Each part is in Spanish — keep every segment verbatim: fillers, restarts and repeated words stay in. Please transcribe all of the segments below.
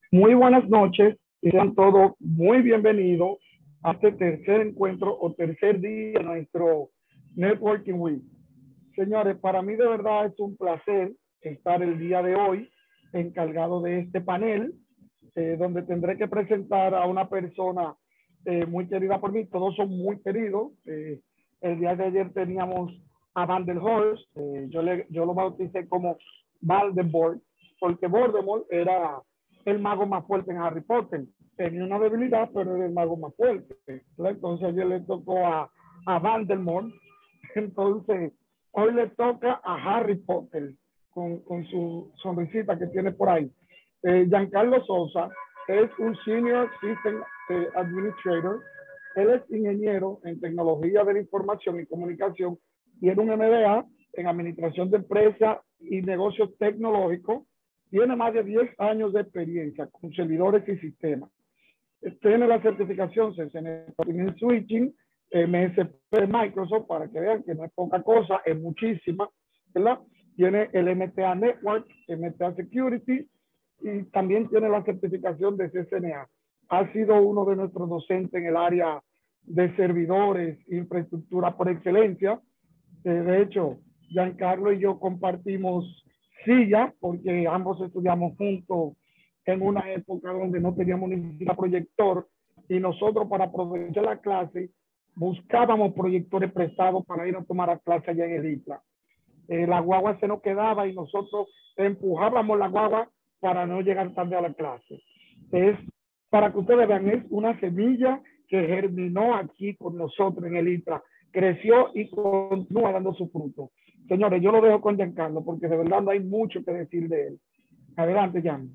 Muy buenas noches y sean todos muy bienvenidos a este tercer encuentro o tercer día de nuestro Networking Week. Señores, para mí de verdad es un placer estar el día de hoy encargado de este panel, eh, donde tendré que presentar a una persona eh, muy querida por mí. Todos son muy queridos. Eh, el día de ayer teníamos a Van der Horst. Eh, yo, le, yo lo bauticé como Voldemort, porque Voldemort era el mago más fuerte en Harry Potter. Tenía una debilidad, pero era el mago más fuerte. Entonces ayer le tocó a, a Voldemort. Entonces, hoy le toca a Harry Potter con, con su sonrisita que tiene por ahí. Eh, Giancarlo Sosa es un Senior System eh, Administrator. Él es ingeniero en tecnología de la información y comunicación. Tiene un M B A en administración de empresas y negocios tecnológicos. Tiene más de diez años de experiencia con servidores y sistemas. Tiene la certificación C C N P Switching, M S P Microsoft, para que vean que no es poca cosa, es muchísima, ¿verdad? Tiene el M T A Network, M T A Security, y también tiene la certificación de C C N A. Ha sido uno de nuestros docentes en el área de servidores, infraestructura por excelencia. Eh, de hecho, Giancarlo y yo compartimos silla, porque ambos estudiamos juntos en una época donde no teníamos ni siquiera proyector, y nosotros para aprovechar la clase buscábamos proyectores prestados para ir a tomar la clase allá en el ITLA. Eh, la guagua se nos quedaba y nosotros empujábamos la guagua para no llegar tarde a la clase. Es, para que ustedes vean, es una semilla que germinó aquí con nosotros en el ITLA, creció y continúa dando su fruto. Señores, yo lo dejo con Giancarlo porque de verdad no hay mucho que decir de él. Adelante, Jan.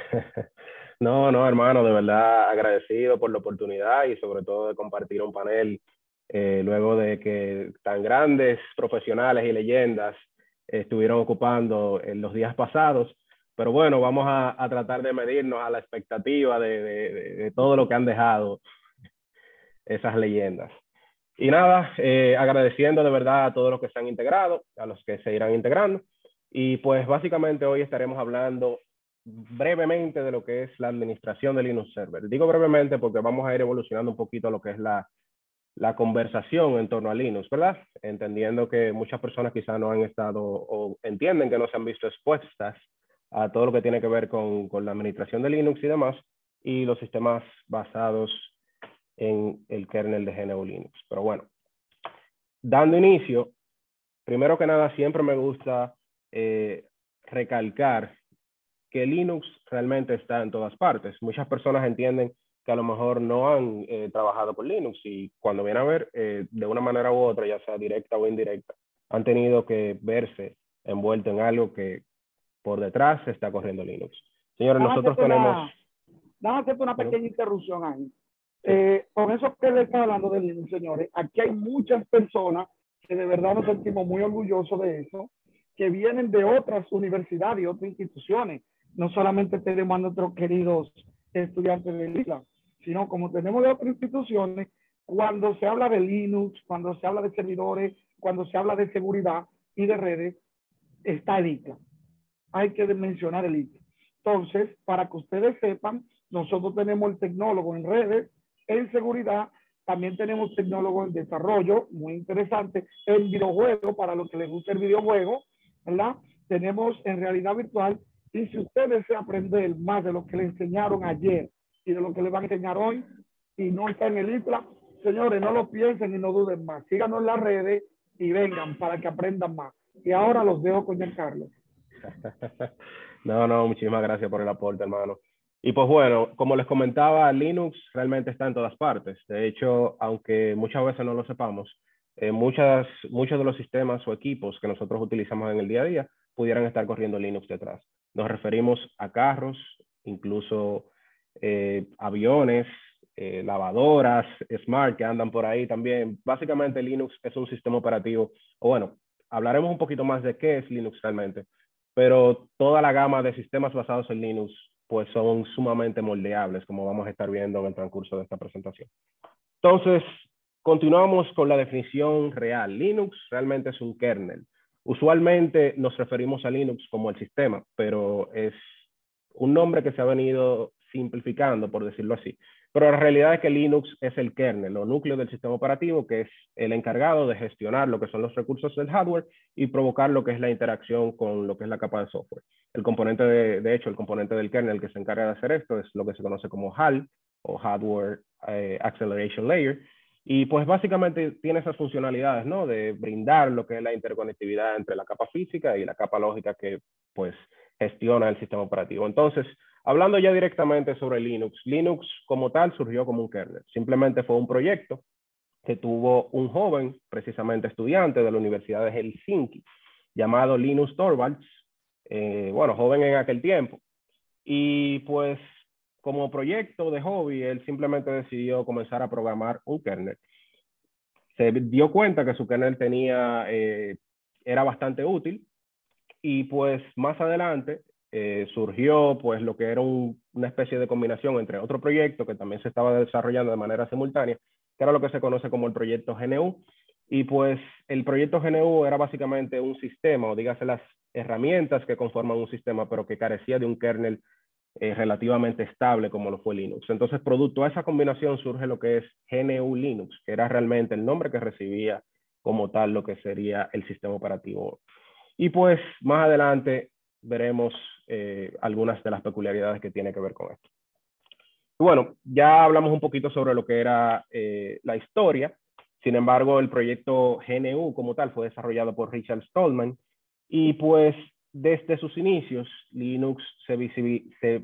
No, no, hermano, de verdad agradecido por la oportunidad y sobre todo de compartir un panel eh, luego de que tan grandes profesionales y leyendas eh, estuvieron ocupando en los días pasados. Pero bueno, vamos a, a tratar de medirnos a la expectativa de, de, de, de todo lo que han dejado esas leyendas. Y nada, eh, agradeciendo de verdad a todos los que se han integrado, a los que se irán integrando. Y pues básicamente hoy estaremos hablando brevemente de lo que es la administración de Linux Server. Digo brevemente porque vamos a ir evolucionando un poquito lo que es la, la conversación en torno a Linux, ¿verdad? Entendiendo que muchas personas quizás no han estado o entienden que no se han visto expuestas a todo lo que tiene que ver con, con la administración de Linux y demás, y los sistemas basados en el kernel de G N U Linux. Pero bueno, dando inicio, primero que nada, siempre me gusta eh, recalcar que Linux realmente está en todas partes. Muchas personas entienden que a lo mejor no han eh, trabajado con Linux y cuando vienen a ver, eh, de una manera u otra, ya sea directa o indirecta, han tenido que verse envuelto en algo que por detrás está corriendo Linux. Señores, Déjame nosotros hacerte tenemos... una, déjame hacerte una Bueno, pequeña interrupción ahí. sí. Eh, con eso que le está hablando de Linux, señores, aquí hay muchas personas que de verdad nos sentimos muy orgullosos de eso, que vienen de otras universidades y otras instituciones. No solamente tenemos a nuestros queridos estudiantes de Lila, sino como tenemos de otras instituciones, cuando se habla de Linux, cuando se habla de servidores, cuando se habla de seguridad y de redes, está el ITLA. Hay que mencionar el ITLA. Entonces, para que ustedes sepan, nosotros tenemos el tecnólogo en redes, en seguridad, también tenemos tecnólogo en desarrollo, muy interesante, en videojuegos, para los que les gusta el videojuego, ¿verdad? Tenemos en realidad virtual, y si ustedes desean aprender más de lo que le enseñaron ayer y de lo que les van a enseñar hoy, y no está en el ITLA, señores, no lo piensen y no duden más. Síganos en las redes y vengan para que aprendan más. Y ahora los dejo con Giancarlo. No, no, muchísimas gracias por el aporte, hermano. Y pues bueno, como les comentaba, Linux realmente está en todas partes. De hecho, aunque muchas veces no lo sepamos, eh, muchas, muchos de los sistemas o equipos que nosotros utilizamos en el día a día pudieran estar corriendo Linux detrás. Nos referimos a carros, incluso eh, aviones, eh, lavadoras, smart que andan por ahí también. Básicamente Linux es un sistema operativo, o bueno, hablaremos un poquito más de qué es Linux realmente, pero toda la gama de sistemas basados en Linux pues son sumamente moldeables, como vamos a estar viendo en el transcurso de esta presentación. Entonces, continuamos con la definición real. Linux realmente es un kernel. Usualmente nos referimos a Linux como el sistema, pero es un nombre que se ha venido simplificando, por decirlo así. Pero la realidad es que Linux es el kernel, o núcleo del sistema operativo, que es el encargado de gestionar lo que son los recursos del hardware y provocar lo que es la interacción con lo que es la capa de software. El componente, de, de hecho, el componente del kernel que se encarga de hacer esto es lo que se conoce como H A L, o Hardware eh, Acceleration Layer. Y pues básicamente tiene esas funcionalidades, ¿no? De brindar lo que es la interconectividad entre la capa física y la capa lógica que pues gestiona el sistema operativo. Entonces, hablando ya directamente sobre Linux, Linux como tal surgió como un kernel. Simplemente fue un proyecto que tuvo un joven, precisamente estudiante de la Universidad de Helsinki, llamado Linus Torvalds, eh, bueno, joven en aquel tiempo. Y pues como proyecto de hobby, él simplemente decidió comenzar a programar un kernel. Se dio cuenta que su kernel tenía, eh, era bastante útil y pues más adelante eh, surgió pues lo que era un, una especie de combinación entre otro proyecto que también se estaba desarrollando de manera simultánea, que era lo que se conoce como el proyecto G N U. Y pues el proyecto G N U era básicamente un sistema, o dígase las herramientas que conforman un sistema, pero que carecía de un kernel eh, relativamente estable como lo fue Linux. Entonces, producto de esa combinación surge lo que es G N U Linux, que era realmente el nombre que recibía como tal lo que sería el sistema operativo. Y pues más adelante veremos eh, algunas de las peculiaridades que tiene que ver con esto. Y bueno, ya hablamos un poquito sobre lo que era eh, la historia. Sin embargo, el proyecto G N U como tal fue desarrollado por Richard Stallman y pues desde sus inicios Linux se, visibil se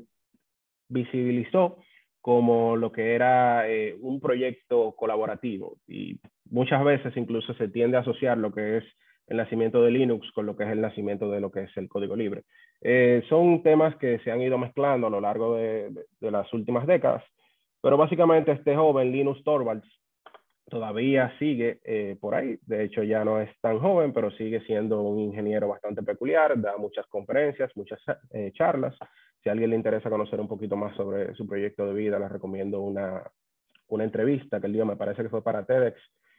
visibilizó como lo que era eh, un proyecto colaborativo y muchas veces incluso se tiende a asociar lo que es el nacimiento de Linux con lo que es el nacimiento de lo que es el código libre. Eh, son temas que se han ido mezclando a lo largo de, de, de las últimas décadas, pero básicamente este joven Linus Torvalds todavía sigue eh, por ahí. De hecho, ya no es tan joven, pero sigue siendo un ingeniero bastante peculiar, da muchas conferencias, muchas eh, charlas. Si a alguien le interesa conocer un poquito más sobre su proyecto de vida, les recomiendo una, una entrevista que el día me parece que fue para TEDx.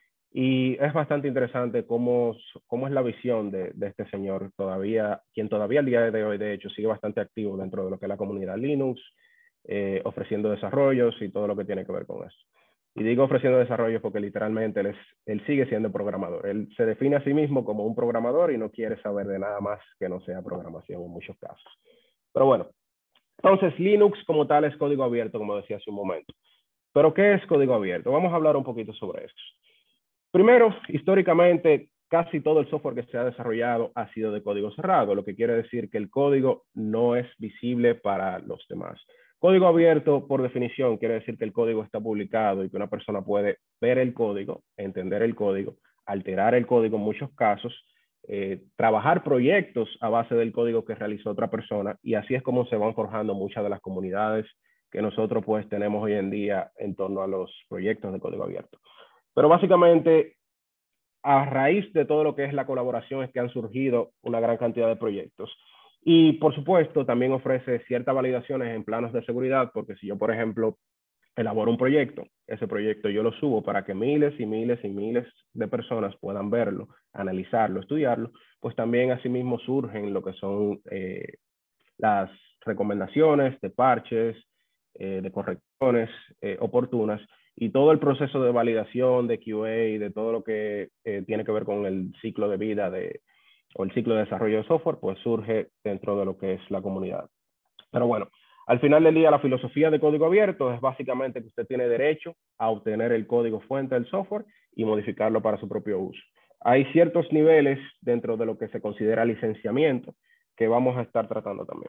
Y es bastante interesante cómo, cómo es la visión de, de este señor, todavía, quien todavía al día de hoy, de hecho, sigue bastante activo dentro de lo que es la comunidad Linux, eh, ofreciendo desarrollos y todo lo que tiene que ver con eso. Y digo ofreciendo desarrollos porque literalmente él, es, él sigue siendo programador. Él se define a sí mismo como un programador y no quiere saber de nada más que no sea programación en muchos casos. Pero bueno, entonces Linux como tal es código abierto, como decía hace un momento. ¿Pero qué es código abierto? Vamos a hablar un poquito sobre eso. Primero, históricamente, casi todo el software que se ha desarrollado ha sido de código cerrado, lo que quiere decir que el código no es visible para los demás. Código abierto, por definición, quiere decir que el código está publicado y que una persona puede ver el código, entender el código, alterar el código en muchos casos, eh, trabajar proyectos a base del código que realizó otra persona, y así es como se van forjando muchas de las comunidades que nosotros pues tenemos hoy en día en torno a los proyectos de código abierto. Pero básicamente, a raíz de todo lo que es la colaboración es que han surgido una gran cantidad de proyectos. Y por supuesto, también ofrece ciertas validaciones en planos de seguridad, porque si yo, por ejemplo, elaboro un proyecto, ese proyecto yo lo subo para que miles y miles y miles de personas puedan verlo, analizarlo, estudiarlo, pues también asimismo surgen lo que son eh, las recomendaciones de parches, eh, de correcciones eh, oportunas, y todo el proceso de validación, de Q A, de todo lo que eh, tiene que ver con el ciclo de vida de, o el ciclo de desarrollo de software, pues surge dentro de lo que es la comunidad. Pero bueno, al final del día, la filosofía de código abierto es básicamente que usted tiene derecho a obtener el código fuente del software y modificarlo para su propio uso. Hay ciertos niveles dentro de lo que se considera licenciamiento que vamos a estar tratando también.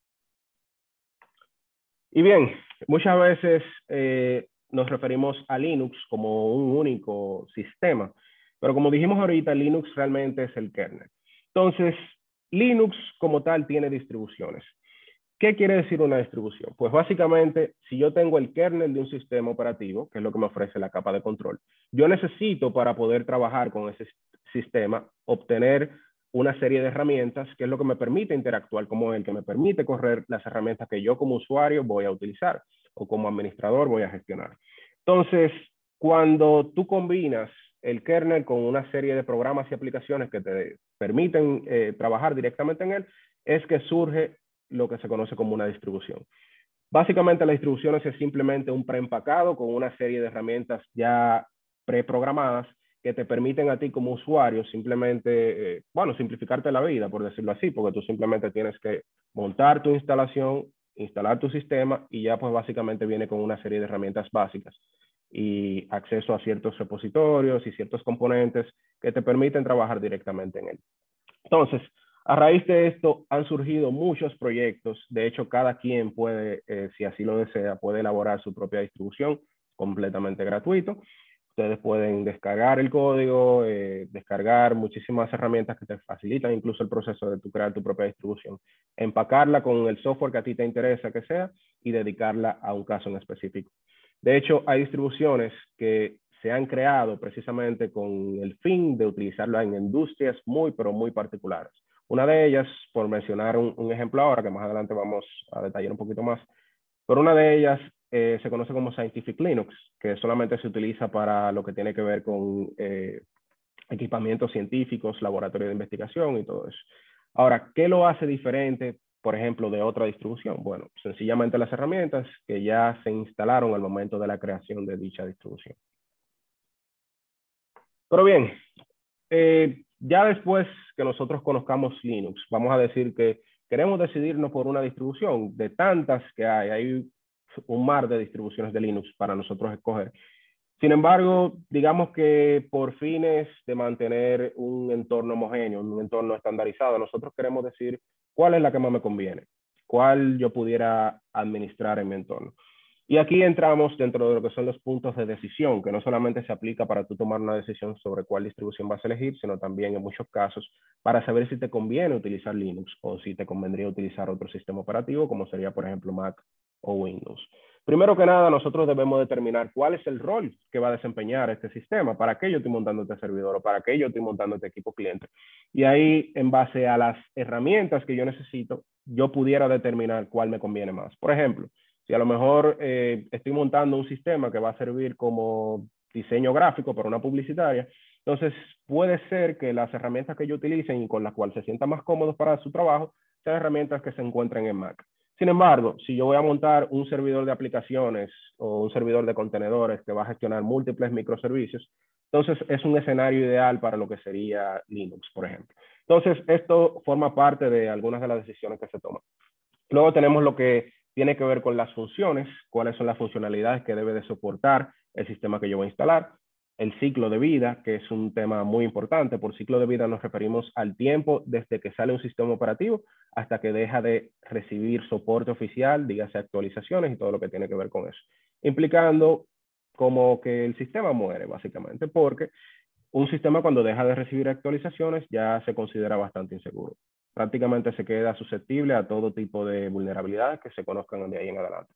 Y bien, muchas veces eh, nos referimos a Linux como un único sistema, pero como dijimos ahorita, Linux realmente es el kernel. Entonces, Linux como tal tiene distribuciones. ¿Qué quiere decir una distribución? Pues básicamente, si yo tengo el kernel de un sistema operativo, que es lo que me ofrece la capa de control, yo necesito para poder trabajar con ese sistema, obtener una serie de herramientas, que es lo que me permite interactuar como él, que me permite correr las herramientas que yo como usuario voy a utilizar o como administrador voy a gestionar. Entonces, cuando tú combinas el kernel con una serie de programas y aplicaciones que te permiten eh, trabajar directamente en él, es que surge lo que se conoce como una distribución. Básicamente las distribuciones es simplemente un preempacado con una serie de herramientas ya preprogramadas que te permiten a ti como usuario simplemente, eh, bueno, simplificarte la vida, por decirlo así, porque tú simplemente tienes que montar tu instalación, instalar tu sistema y ya pues básicamente viene con una serie de herramientas básicas y acceso a ciertos repositorios y ciertos componentes que te permiten trabajar directamente en él. Entonces, a raíz de esto han surgido muchos proyectos. De hecho, cada quien puede, eh, si así lo desea, puede elaborar su propia distribución completamente gratuito. Ustedes pueden descargar el código, eh, descargar muchísimas herramientas que te facilitan incluso el proceso de tu crear tu propia distribución, empacarla con el software que a ti te interesa que sea y dedicarla a un caso en específico. De hecho, hay distribuciones que se han creado precisamente con el fin de utilizarlo en industrias muy, pero muy particulares. Una de ellas, por mencionar un, un ejemplo ahora, que más adelante vamos a detallar un poquito más, pero una de ellas eh, se conoce como Scientific Linux, que solamente se utiliza para lo que tiene que ver con eh, equipamientos científicos, laboratorios de investigación y todo eso. Ahora, ¿qué lo hace diferente, por ejemplo, de otra distribución? Bueno, sencillamente las herramientas que ya se instalaron al momento de la creación de dicha distribución. Pero bien, eh, ya después que nosotros conozcamos Linux, vamos a decir que queremos decidirnos por una distribución de tantas que hay. Hay un mar de distribuciones de Linux para nosotros escoger. Sin embargo, digamos que por fines de mantener un entorno homogéneo, un entorno estandarizado, nosotros queremos decir cuál es la que más me conviene, cuál yo pudiera administrar en mi entorno. Y aquí entramos dentro de lo que son los puntos de decisión, que no solamente se aplica para tú tomar una decisión sobre cuál distribución vas a elegir, sino también en muchos casos para saber si te conviene utilizar Linux o si te convendría utilizar otro sistema operativo, como sería, por ejemplo, Mac o Windows. Primero que nada, nosotros debemos determinar cuál es el rol que va a desempeñar este sistema, para qué yo estoy montando este servidor o para qué yo estoy montando este equipo cliente. Y ahí, en base a las herramientas que yo necesito, yo pudiera determinar cuál me conviene más. Por ejemplo, si a lo mejor eh, estoy montando un sistema que va a servir como diseño gráfico para una publicitaria, entonces puede ser que las herramientas que yo utilice y con las cuales se sientan más cómodos para su trabajo sean herramientas que se encuentren en Mac. Sin embargo, si yo voy a montar un servidor de aplicaciones o un servidor de contenedores que va a gestionar múltiples microservicios, entonces es un escenario ideal para lo que sería Linux, por ejemplo. Entonces, esto forma parte de algunas de las decisiones que se toman. Luego tenemos lo que tiene que ver con las funciones, cuáles son las funcionalidades que debe de soportar el sistema que yo voy a instalar. El ciclo de vida, que es un tema muy importante. Por ciclo de vida nos referimos al tiempo desde que sale un sistema operativo hasta que deja de recibir soporte oficial, dígase actualizaciones y todo lo que tiene que ver con eso. Implicando como que el sistema muere, básicamente, porque un sistema cuando deja de recibir actualizaciones ya se considera bastante inseguro. Prácticamente se queda susceptible a todo tipo de vulnerabilidades que se conozcan de ahí en adelante.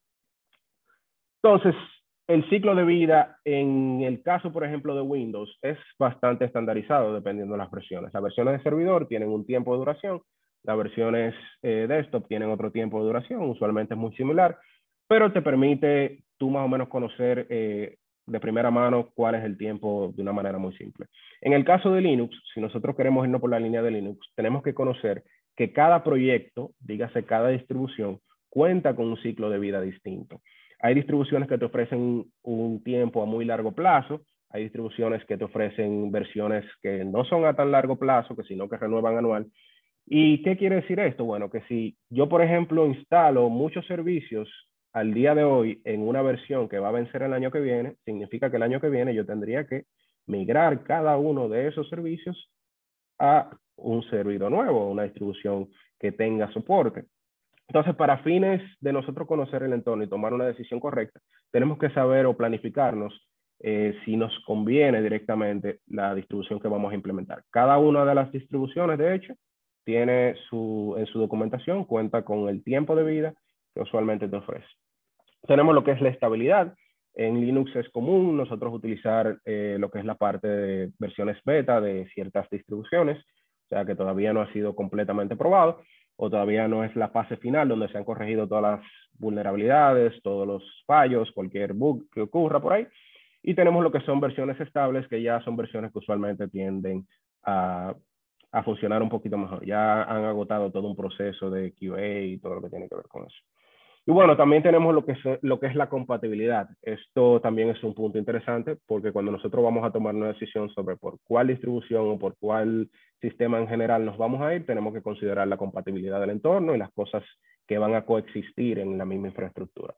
Entonces, el ciclo de vida en el caso, por ejemplo, de Windows es bastante estandarizado dependiendo de las versiones. Las versiones de servidor tienen un tiempo de duración, las versiones eh, desktop tienen otro tiempo de duración, usualmente es muy similar, pero te permite tú más o menos conocer eh, de primera mano cuál es el tiempo de una manera muy simple. En el caso de Linux, si nosotros queremos irnos por la línea de Linux, tenemos que conocer que cada proyecto, dígase cada distribución, cuenta con un ciclo de vida distinto. Hay distribuciones que te ofrecen un tiempo a muy largo plazo, hay distribuciones que te ofrecen versiones que no son a tan largo plazo, que sino que renuevan anual. ¿Y qué quiere decir esto? Bueno, que si yo, por ejemplo, instalo muchos servicios al día de hoy en una versión que va a vencer el año que viene, significa que el año que viene yo tendría que migrar cada uno de esos servicios a un servidor nuevo, una distribución que tenga soporte. Entonces, para fines de nosotros conocer el entorno y tomar una decisión correcta, tenemos que saber o planificarnos eh, si nos conviene directamente la distribución que vamos a implementar. Cada una de las distribuciones, de hecho, tiene su, en su documentación, cuenta con el tiempo de vida que usualmente te ofrece. Tenemos lo que es la estabilidad. En Linux es común nosotros utilizar eh, lo que es la parte de versiones beta de ciertas distribuciones, o sea que todavía no ha sido completamente probado o todavía no es la fase final donde se han corregido todas las vulnerabilidades, todos los fallos, cualquier bug que ocurra por ahí. Y tenemos lo que son versiones estables, que ya son versiones que usualmente tienden a, a funcionar un poquito mejor. Ya han agotado todo un proceso de Q A y todo lo que tiene que ver con eso. Y bueno, también tenemos lo que, es, lo que es la compatibilidad. Esto también es un punto interesante porque cuando nosotros vamos a tomar una decisión sobre por cuál distribución o por cuál sistema en general nos vamos a ir, tenemos que considerar la compatibilidad del entorno y las cosas que van a coexistir en la misma infraestructura.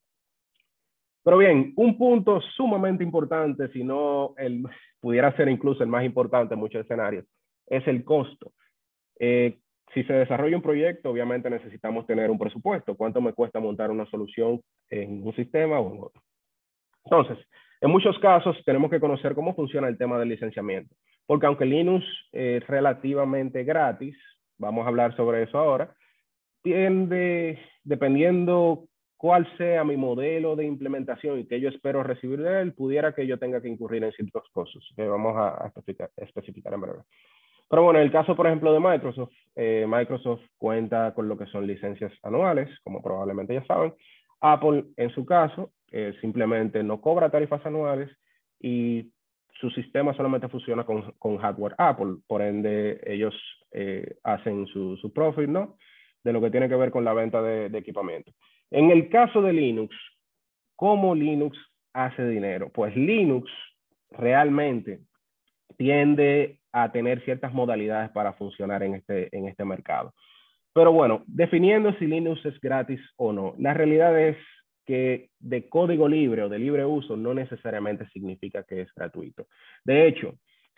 Pero bien, un punto sumamente importante, si no el, pudiera ser incluso el más importante en muchos escenarios, es el costo. Eh, si se desarrolla un proyecto, obviamente necesitamos tener un presupuesto. ¿Cuánto me cuesta montar una solución en un sistema o en otro? Entonces, en muchos casos tenemos que conocer cómo funciona el tema del licenciamiento. Porque aunque Linux es relativamente gratis, vamos a hablar sobre eso ahora, tiende, dependiendo cuál sea mi modelo de implementación y que yo espero recibir de él, pudiera que yo tenga que incurrir en ciertos costos que vamos a, a especificar, especificar en breve. Pero bueno, en el caso, por ejemplo, de Microsoft, eh, Microsoft cuenta con lo que son licencias anuales, como probablemente ya saben. Apple, en su caso, eh, simplemente no cobra tarifas anuales y su sistema solamente funciona con, con hardware Apple. Por ende, ellos eh, hacen su, su profit, ¿no? De lo que tiene que ver con la venta de, de equipamiento. En el caso de Linux, ¿cómo Linux hace dinero? Pues Linux realmente tiende a tener ciertas modalidades para funcionar en este, en este mercado. Pero bueno, definiendo si Linux es gratis o no, la realidad es que de código libre o de libre uso no necesariamente significa que es gratuito. De hecho,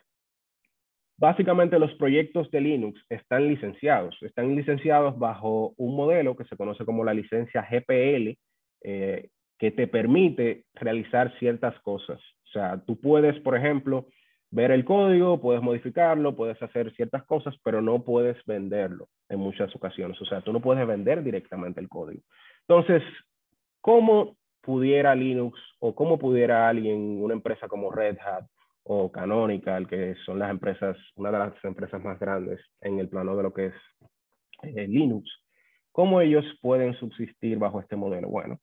básicamente los proyectos de Linux están licenciados, están licenciados bajo un modelo que se conoce como la licencia G P L, eh, que te permite realizar ciertas cosas. O sea, tú puedes, por ejemplo, ver el código, puedes modificarlo, puedes hacer ciertas cosas, pero no puedes venderlo en muchas ocasiones. O sea, tú no puedes vender directamente el código. Entonces, ¿cómo pudiera Linux o cómo pudiera alguien, una empresa como Red Hat o Canonical, que son las empresas, una de las empresas más grandes en el plano de lo que es eh, Linux, cómo ellos pueden subsistir bajo este modelo? Bueno,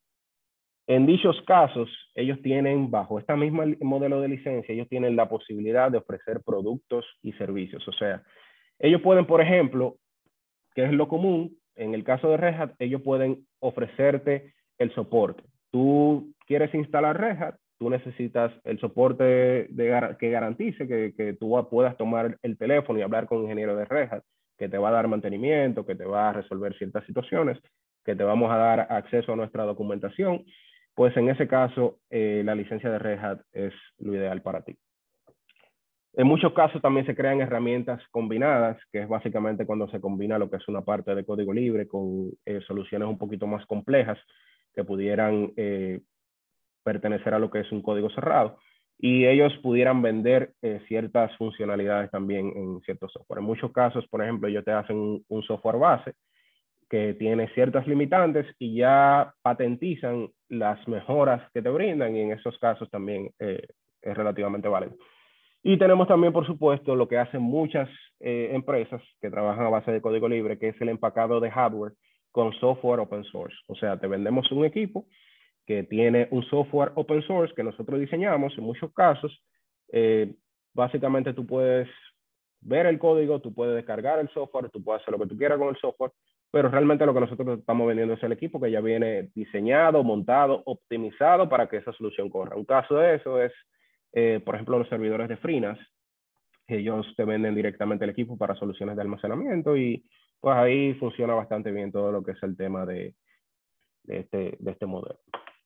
en dichos casos, ellos tienen, bajo este mismo modelo de licencia, ellos tienen la posibilidad de ofrecer productos y servicios. O sea, ellos pueden, por ejemplo, que es lo común, en el caso de Red Hat, ellos pueden ofrecerte el soporte. Tú quieres instalar Red Hat, tú necesitas el soporte de, de, que garantice que, que tú puedas tomar el teléfono y hablar con un ingeniero de Red Hat, que te va a dar mantenimiento, que te va a resolver ciertas situaciones, que te vamos a dar acceso a nuestra documentación. Pues en ese caso, eh, la licencia de Red Hat es lo ideal para ti. En muchos casos también se crean herramientas combinadas, que es básicamente cuando se combina lo que es una parte de código libre con eh, soluciones un poquito más complejas que pudieran eh, pertenecer a lo que es un código cerrado. Y ellos pudieran vender eh, ciertas funcionalidades también en ciertos software. En muchos casos, por ejemplo, ellos te hacen un, un software base que tiene ciertas limitantes y ya patentizan las mejoras que te brindan, y en esos casos también eh, es relativamente válido. Y tenemos también, por supuesto, lo que hacen muchas eh, empresas que trabajan a base de código libre, que es el empacado de hardware con software open source. O sea, te vendemos un equipo que tiene un software open source que nosotros diseñamos. En muchos casos, eh, básicamente tú puedes ver el código, tú puedes descargar el software, tú puedes hacer lo que tú quieras con el software, pero realmente lo que nosotros estamos vendiendo es el equipo que ya viene diseñado, montado, optimizado para que esa solución corra. Un caso de eso es, eh, por ejemplo, los servidores de FreeNAS. Ellos te venden directamente el equipo para soluciones de almacenamiento y pues ahí funciona bastante bien todo lo que es el tema de, de, este, de este modelo.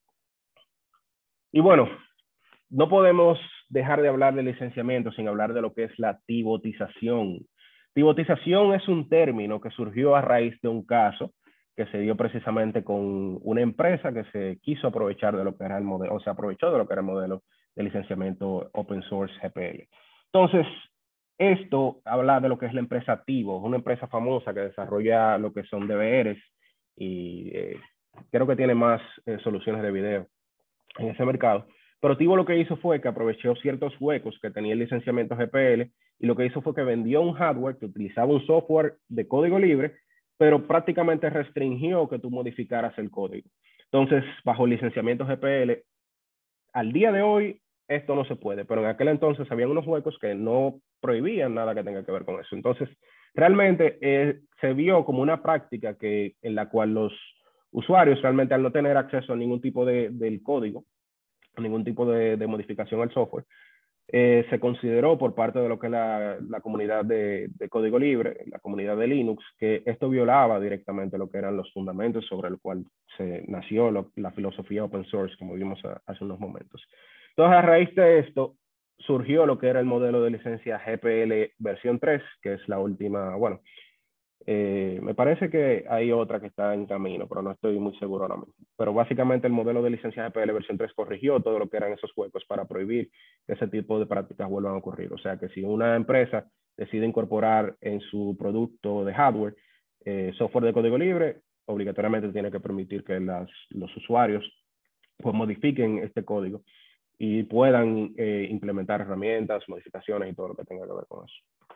Y bueno, no podemos dejar de hablar de licenciamiento sin hablar de lo que es la pivotización. Pivotización es un término que surgió a raíz de un caso que se dio precisamente con una empresa que se quiso aprovechar de lo que era el modelo, o se aprovechó de lo que era el modelo de licenciamiento open source G P L. Entonces, esto habla de lo que es la empresa Tivo, una empresa famosa que desarrolla lo que son D V Rs y eh, creo que tiene más eh, soluciones de video en ese mercado. Pero Tivo lo que hizo fue que aprovechó ciertos huecos que tenía el licenciamiento G P L y lo que hizo fue que vendió un hardware que utilizaba un software de código libre, pero prácticamente restringió que tú modificaras el código. Entonces, bajo el licenciamiento G P L, al día de hoy esto no se puede, pero en aquel entonces habían unos huecos que no prohibían nada que tenga que ver con eso. Entonces, realmente eh, se vio como una práctica que, en la cual los usuarios realmente al no tener acceso a ningún tipo de, del código, ningún tipo de, de modificación al software, eh, se consideró por parte de lo que es la, la comunidad de, de código libre, la comunidad de Linux, que esto violaba directamente lo que eran los fundamentos sobre el cual se nació lo, la filosofía open source, como vimos a, hace unos momentos. Entonces, a raíz de esto, surgió lo que era el modelo de licencia G P L versión tres, que es la última, bueno, eh, me parece que hay otra que está en camino, pero no estoy muy seguro ahora mismo. Pero básicamente el modelo de licencia G P L versión tres corrigió todo lo que eran esos huecos para prohibir que ese tipo de prácticas vuelvan a ocurrir. O sea que si una empresa decide incorporar en su producto de hardware eh, software de código libre, obligatoriamente tiene que permitir que las, los usuarios pues, modifiquen este código y puedan eh, implementar herramientas, modificaciones y todo lo que tenga que ver con eso.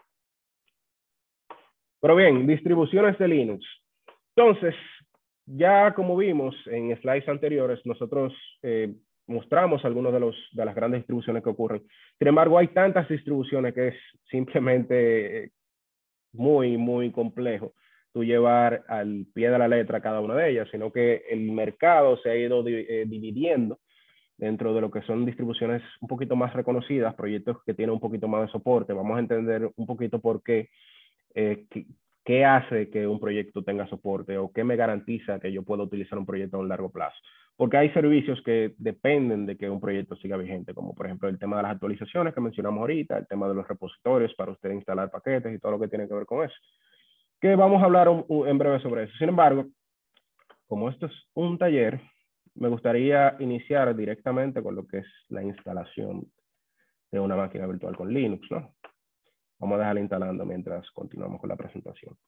Pero bien, distribuciones de Linux. Entonces, ya como vimos en slides anteriores, nosotros eh, mostramos algunas de, los, de las grandes distribuciones que ocurren. Sin embargo, hay tantas distribuciones que es simplemente muy, muy complejo tú llevar al pie de la letra cada una de ellas, sino que el mercado se ha ido eh, dividiendo dentro de lo que son distribuciones un poquito más reconocidas, proyectos que tienen un poquito más de soporte. Vamos a entender un poquito por qué, eh, qué, qué hace que un proyecto tenga soporte o qué me garantiza que yo pueda utilizar un proyecto a un largo plazo. Porque hay servicios que dependen de que un proyecto siga vigente, como por ejemplo el tema de las actualizaciones que mencionamos ahorita, el tema de los repositorios para usted instalar paquetes y todo lo que tiene que ver con eso. Que vamos a hablar un, un, en breve sobre eso. Sin embargo, como esto es un taller, me gustaría iniciar directamente con lo que es la instalación de una máquina virtual con Linux, ¿no? Vamos a dejarla instalando mientras continuamos con la presentación.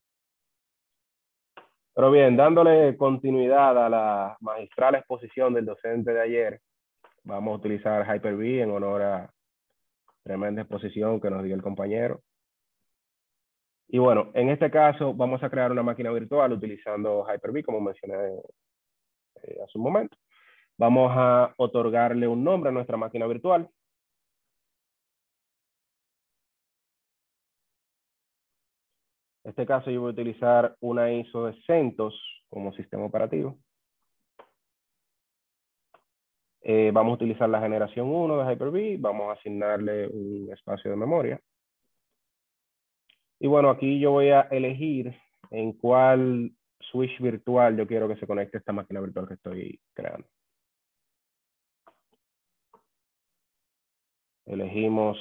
Pero bien, dándole continuidad a la magistral exposición del docente de ayer, vamos a utilizar Hyper-V en honor a tremenda exposición que nos dio el compañero. Y bueno, en este caso vamos a crear una máquina virtual utilizando Hyper-V, como mencioné eh, hace un momento. Vamos a otorgarle un nombre a nuestra máquina virtual. En este caso yo voy a utilizar una I S O de CentOS como sistema operativo. Eh, vamos a utilizar la generación uno de Hyper-V. Vamos a asignarle un espacio de memoria. Y bueno, aquí yo voy a elegir en cuál switch virtual yo quiero que se conecte esta máquina virtual que estoy creando. Elegimos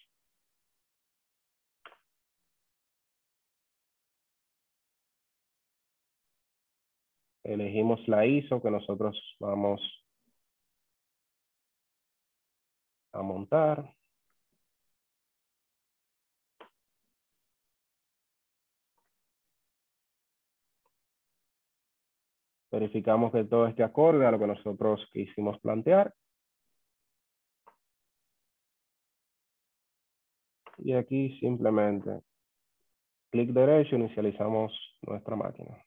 elegimos la I S O que nosotros vamos a montar. Verificamos que todo esté acorde a lo que nosotros quisimos plantear. Y aquí simplemente clic derecho, inicializamos nuestra máquina.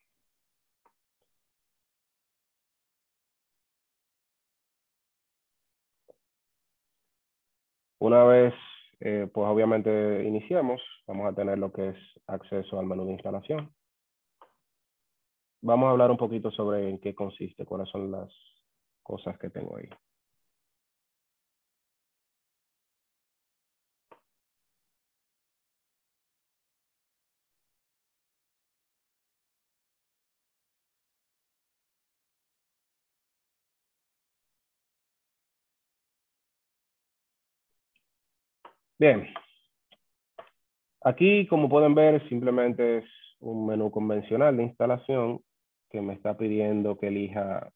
Una vez, eh, pues obviamente iniciamos, vamos a tener lo que es acceso al menú de instalación. Vamos a hablar un poquito sobre en qué consiste, cuáles son las cosas que tengo ahí. Bien. Aquí, como pueden ver, simplemente es un menú convencional de instalación que me está pidiendo que elija.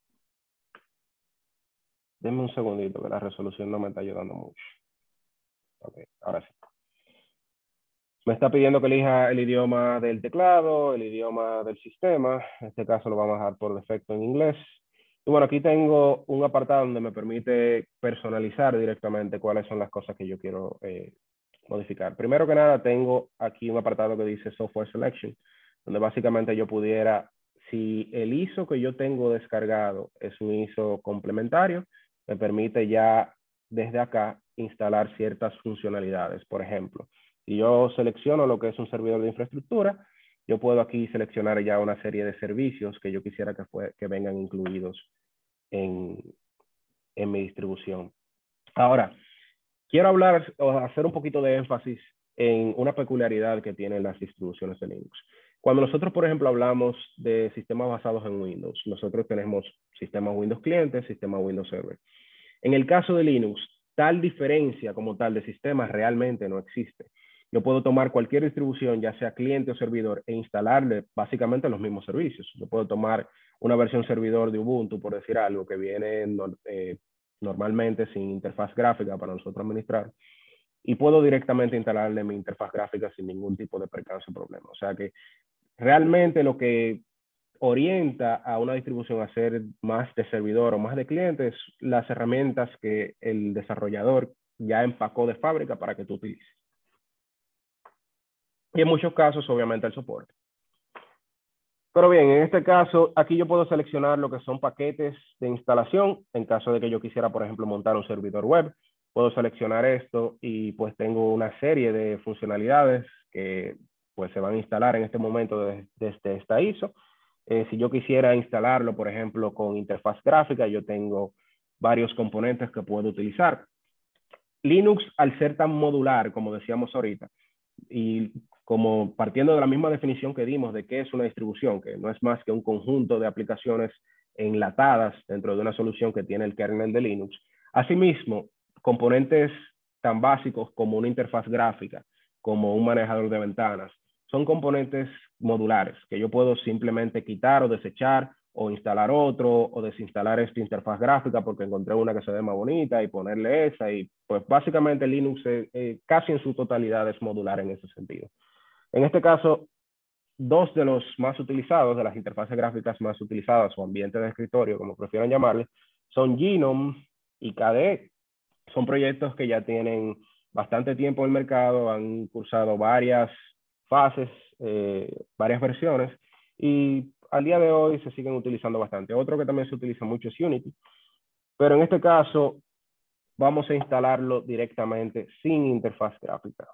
Denme un segundito, que la resolución no me está ayudando mucho. Ok, ahora sí. Me está pidiendo que elija el idioma del teclado, el idioma del sistema. En este caso lo vamos a dejar por defecto en inglés. Y bueno, aquí tengo un apartado donde me permite personalizar directamente cuáles son las cosas que yo quiero eh, modificar. Primero que nada, tengo aquí un apartado que dice Software Selection, donde básicamente yo pudiera, si el I S O que yo tengo descargado es un I S O complementario, me permite ya desde acá instalar ciertas funcionalidades. Por ejemplo, si yo selecciono lo que es un servidor de infraestructura, yo puedo aquí seleccionar ya una serie de servicios que yo quisiera que, fue, que vengan incluidos en, en mi distribución. Ahora, quiero hablar o hacer un poquito de énfasis en una peculiaridad que tienen las distribuciones de Linux. Cuando nosotros, por ejemplo, hablamos de sistemas basados en Windows, nosotros tenemos sistemas Windows cliente, sistema Windows Server. En el caso de Linux, tal diferencia como tal de sistemas realmente no existe. Yo puedo tomar cualquier distribución, ya sea cliente o servidor, e instalarle básicamente los mismos servicios. Yo puedo tomar una versión servidor de Ubuntu, por decir algo, que viene eh, normalmente sin interfaz gráfica para nosotros administrar, y puedo directamente instalarle mi interfaz gráfica sin ningún tipo de percance o problema. O sea que realmente lo que orienta a una distribución a ser más de servidor o más de clientes, las herramientas que el desarrollador ya empacó de fábrica para que tú utilices. Y en muchos casos, obviamente, el soporte. Pero bien, en este caso, aquí yo puedo seleccionar lo que son paquetes de instalación. En caso de que yo quisiera, por ejemplo, montar un servidor web, puedo seleccionar esto y pues tengo una serie de funcionalidades que pues se van a instalar en este momento desde, desde esta I S O. Eh, si yo quisiera instalarlo, por ejemplo, con interfaz gráfica, yo tengo varios componentes que puedo utilizar. Linux, al ser tan modular, como decíamos ahorita, y como partiendo de la misma definición que dimos de qué es una distribución, que no es más que un conjunto de aplicaciones enlatadas dentro de una solución que tiene el kernel de Linux. Asimismo, componentes tan básicos como una interfaz gráfica, como un manejador de ventanas, son componentes modulares que yo puedo simplemente quitar o desechar o instalar otro o desinstalar esta interfaz gráfica porque encontré una que se ve más bonita y ponerle esa, y pues básicamente Linux eh, eh, casi en su totalidad es modular en ese sentido. En este caso, dos de los más utilizados, de las interfaces gráficas más utilizadas o ambientes de escritorio, como prefieran llamarle, son Gnome y K D E. Son proyectos que ya tienen bastante tiempo en el mercado, han cursado varias fases, eh, varias versiones, y al día de hoy se siguen utilizando bastante. Otro que también se utiliza mucho es Unity, pero en este caso vamos a instalarlo directamente sin interfaz gráfica.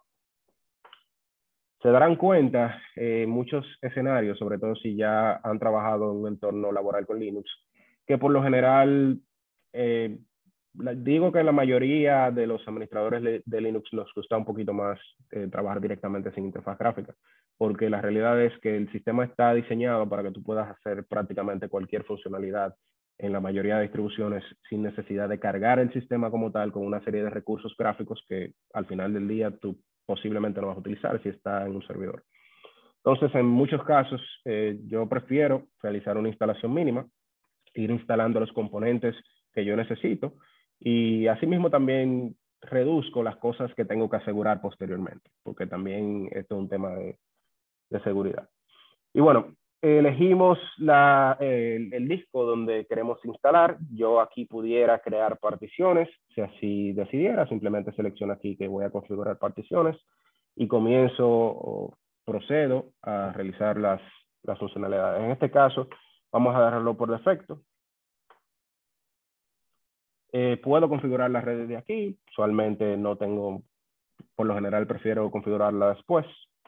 Se darán cuenta en eh, muchos escenarios, sobre todo si ya han trabajado en un entorno laboral con Linux, que por lo general, eh, digo que la mayoría de los administradores de Linux nos gusta un poquito más eh, trabajar directamente sin interfaz gráfica, porque la realidad es que el sistema está diseñado para que tú puedas hacer prácticamente cualquier funcionalidad en la mayoría de distribuciones sin necesidad de cargar el sistema como tal con una serie de recursos gráficos que al final del día tú posiblemente no vas a utilizar si está en un servidor. Entonces, en muchos casos, eh, yo prefiero realizar una instalación mínima, ir instalando los componentes que yo necesito y asimismo también reduzco las cosas que tengo que asegurar posteriormente, porque también esto es un tema de, de seguridad. Y bueno, elegimos la, el, el disco donde queremos instalar. Yo aquí pudiera crear particiones, si así decidiera, simplemente selecciono aquí que voy a configurar particiones y comienzo o procedo a realizar las, las funcionalidades. En este caso, vamos a dejarlo por defecto. Eh, puedo configurar las redes de aquí. Usualmente no tengo, por lo general prefiero configurarla después.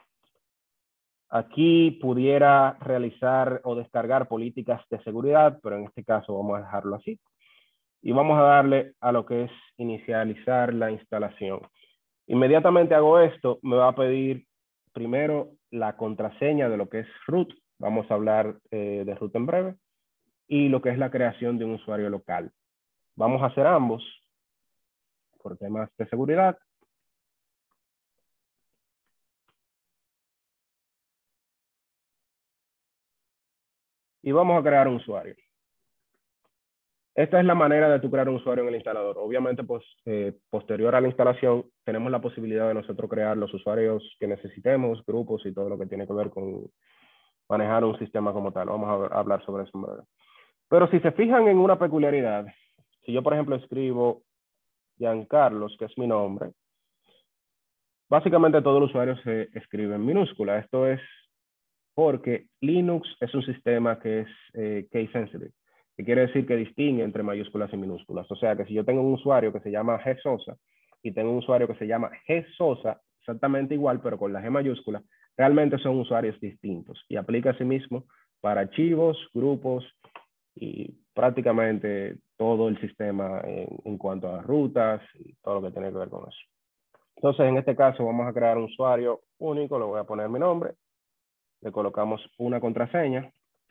Aquí pudiera realizar o descargar políticas de seguridad, pero en este caso vamos a dejarlo así. Y vamos a darle a lo que es inicializar la instalación. Inmediatamente hago esto, me va a pedir primero la contraseña de lo que es root. Vamos a hablar eh, de root en breve. Y lo que es la creación de un usuario local. Vamos a hacer ambos por temas de seguridad. Y vamos a crear un usuario. Esta es la manera de tú crear un usuario en el instalador. Obviamente, pues, eh, posterior a la instalación, tenemos la posibilidad de nosotros crear los usuarios que necesitemos, grupos y todo lo que tiene que ver con manejar un sistema como tal. Vamos a, a hablar sobre eso en breve. Pero si se fijan en una peculiaridad, si yo, por ejemplo, escribo Giancarlos, que es mi nombre, básicamente todo el usuario se escribe en minúscula. Esto es porque Linux es un sistema que es eh, case sensitive, que quiere decir que distingue entre mayúsculas y minúsculas. O sea que si yo tengo un usuario que se llama G Sosa y tengo un usuario que se llama G Sosa, exactamente igual, pero con la G mayúscula, realmente son usuarios distintos y aplica asimismo para archivos, grupos y prácticamente todo el sistema en, en cuanto a rutas y todo lo que tiene que ver con eso. Entonces, en este caso, vamos a crear un usuario único, le voy a poner mi nombre, le colocamos una contraseña.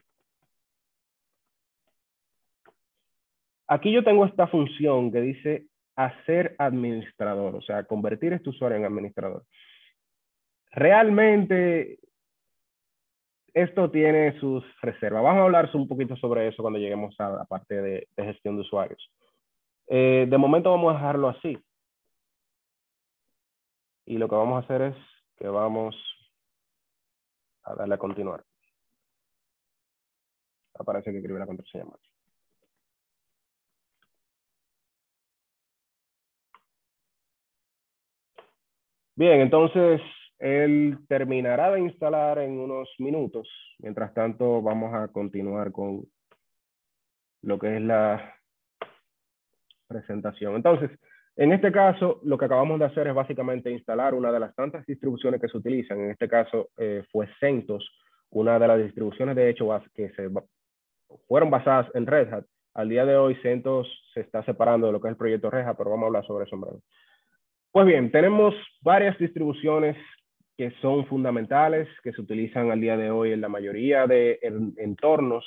Aquí yo tengo esta función que dice hacer administrador, o sea, convertir este usuario en administrador. Realmente, esto tiene sus reservas. Vamos a hablar un poquito sobre eso cuando lleguemos a la parte de, de gestión de usuarios. Eh, de momento vamos a dejarlo así. Y lo que vamos a hacer es que vamos a darle a continuar. Aparece que escribe la contraseña más. Bien, entonces él terminará de instalar en unos minutos. Mientras tanto, vamos a continuar con lo que es la presentación. Entonces, en este caso, lo que acabamos de hacer es básicamente instalar una de las tantas distribuciones que se utilizan. En este caso eh, fue CentOS, una de las distribuciones de hecho que se fueron basadas en Red Hat. Al día de hoy, CentOS se está separando de lo que es el proyecto Red Hat, pero vamos a hablar sobre eso en breve. Pues bien, tenemos varias distribuciones que son fundamentales, que se utilizan al día de hoy en la mayoría de entornos,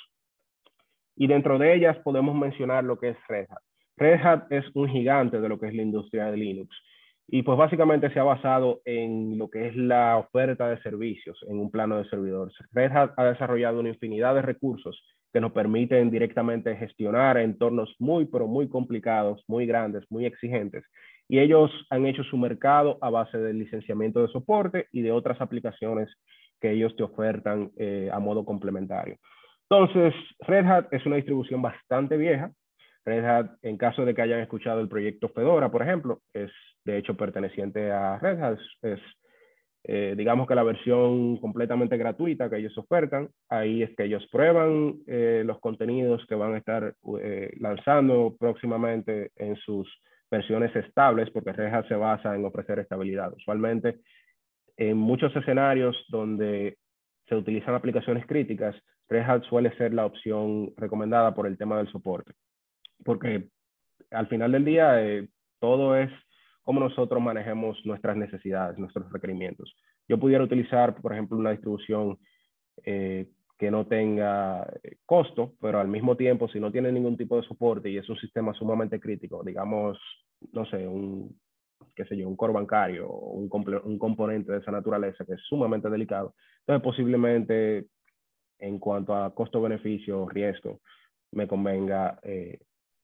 y dentro de ellas podemos mencionar lo que es Red Hat. Red Hat es un gigante de lo que es la industria de Linux, y pues básicamente se ha basado en lo que es la oferta de servicios en un plano de servidores. Red Hat ha desarrollado una infinidad de recursos que nos permiten directamente gestionar entornos muy, pero muy complicados, muy grandes, muy exigentes. Y ellos han hecho su mercado a base del licenciamiento de soporte y de otras aplicaciones que ellos te ofertan eh, a modo complementario. Entonces, Red Hat es una distribución bastante vieja. Red Hat, en caso de que hayan escuchado el proyecto Fedora, por ejemplo, es de hecho perteneciente a Red Hat. Es, eh, digamos que la versión completamente gratuita que ellos ofertan. Ahí es que ellos prueban eh, los contenidos que van a estar eh, lanzando próximamente en sus versiones estables, porque Red Hat se basa en ofrecer estabilidad. Usualmente, en muchos escenarios donde se utilizan aplicaciones críticas, Red Hat suele ser la opción recomendada por el tema del soporte. Porque al final del día, eh, todo es cómo nosotros manejemos nuestras necesidades, nuestros requerimientos. Yo pudiera utilizar, por ejemplo, una distribución eh, que no tenga costo, pero al mismo tiempo, si no tiene ningún tipo de soporte y es un sistema sumamente crítico, digamos, no sé, un, qué sé yo, un core bancario o un, un componente de esa naturaleza que es sumamente delicado, entonces posiblemente en cuanto a costo-beneficio, riesgo, me convenga eh,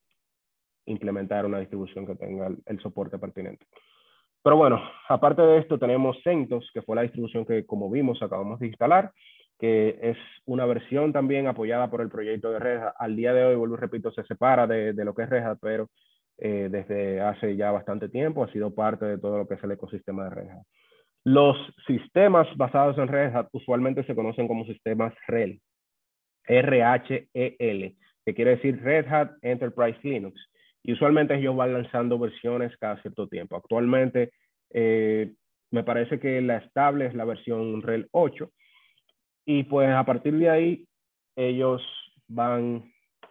implementar una distribución que tenga el, el soporte pertinente. Pero bueno, aparte de esto tenemos CentOS, que fue la distribución que, como vimos, acabamos de instalar, que es una versión también apoyada por el proyecto de Red Hat. Al día de hoy, vuelvo y repito, se separa de, de lo que es Red Hat, pero eh, desde hace ya bastante tiempo ha sido parte de todo lo que es el ecosistema de Red Hat. Los sistemas basados en Red Hat usualmente se conocen como sistemas R E L, R H E L, que quiere decir Red Hat Enterprise Linux. Y usualmente ellos van lanzando versiones cada cierto tiempo. Actualmente eh, me parece que la estable es la versión R E L ocho. Y pues a partir de ahí ellos van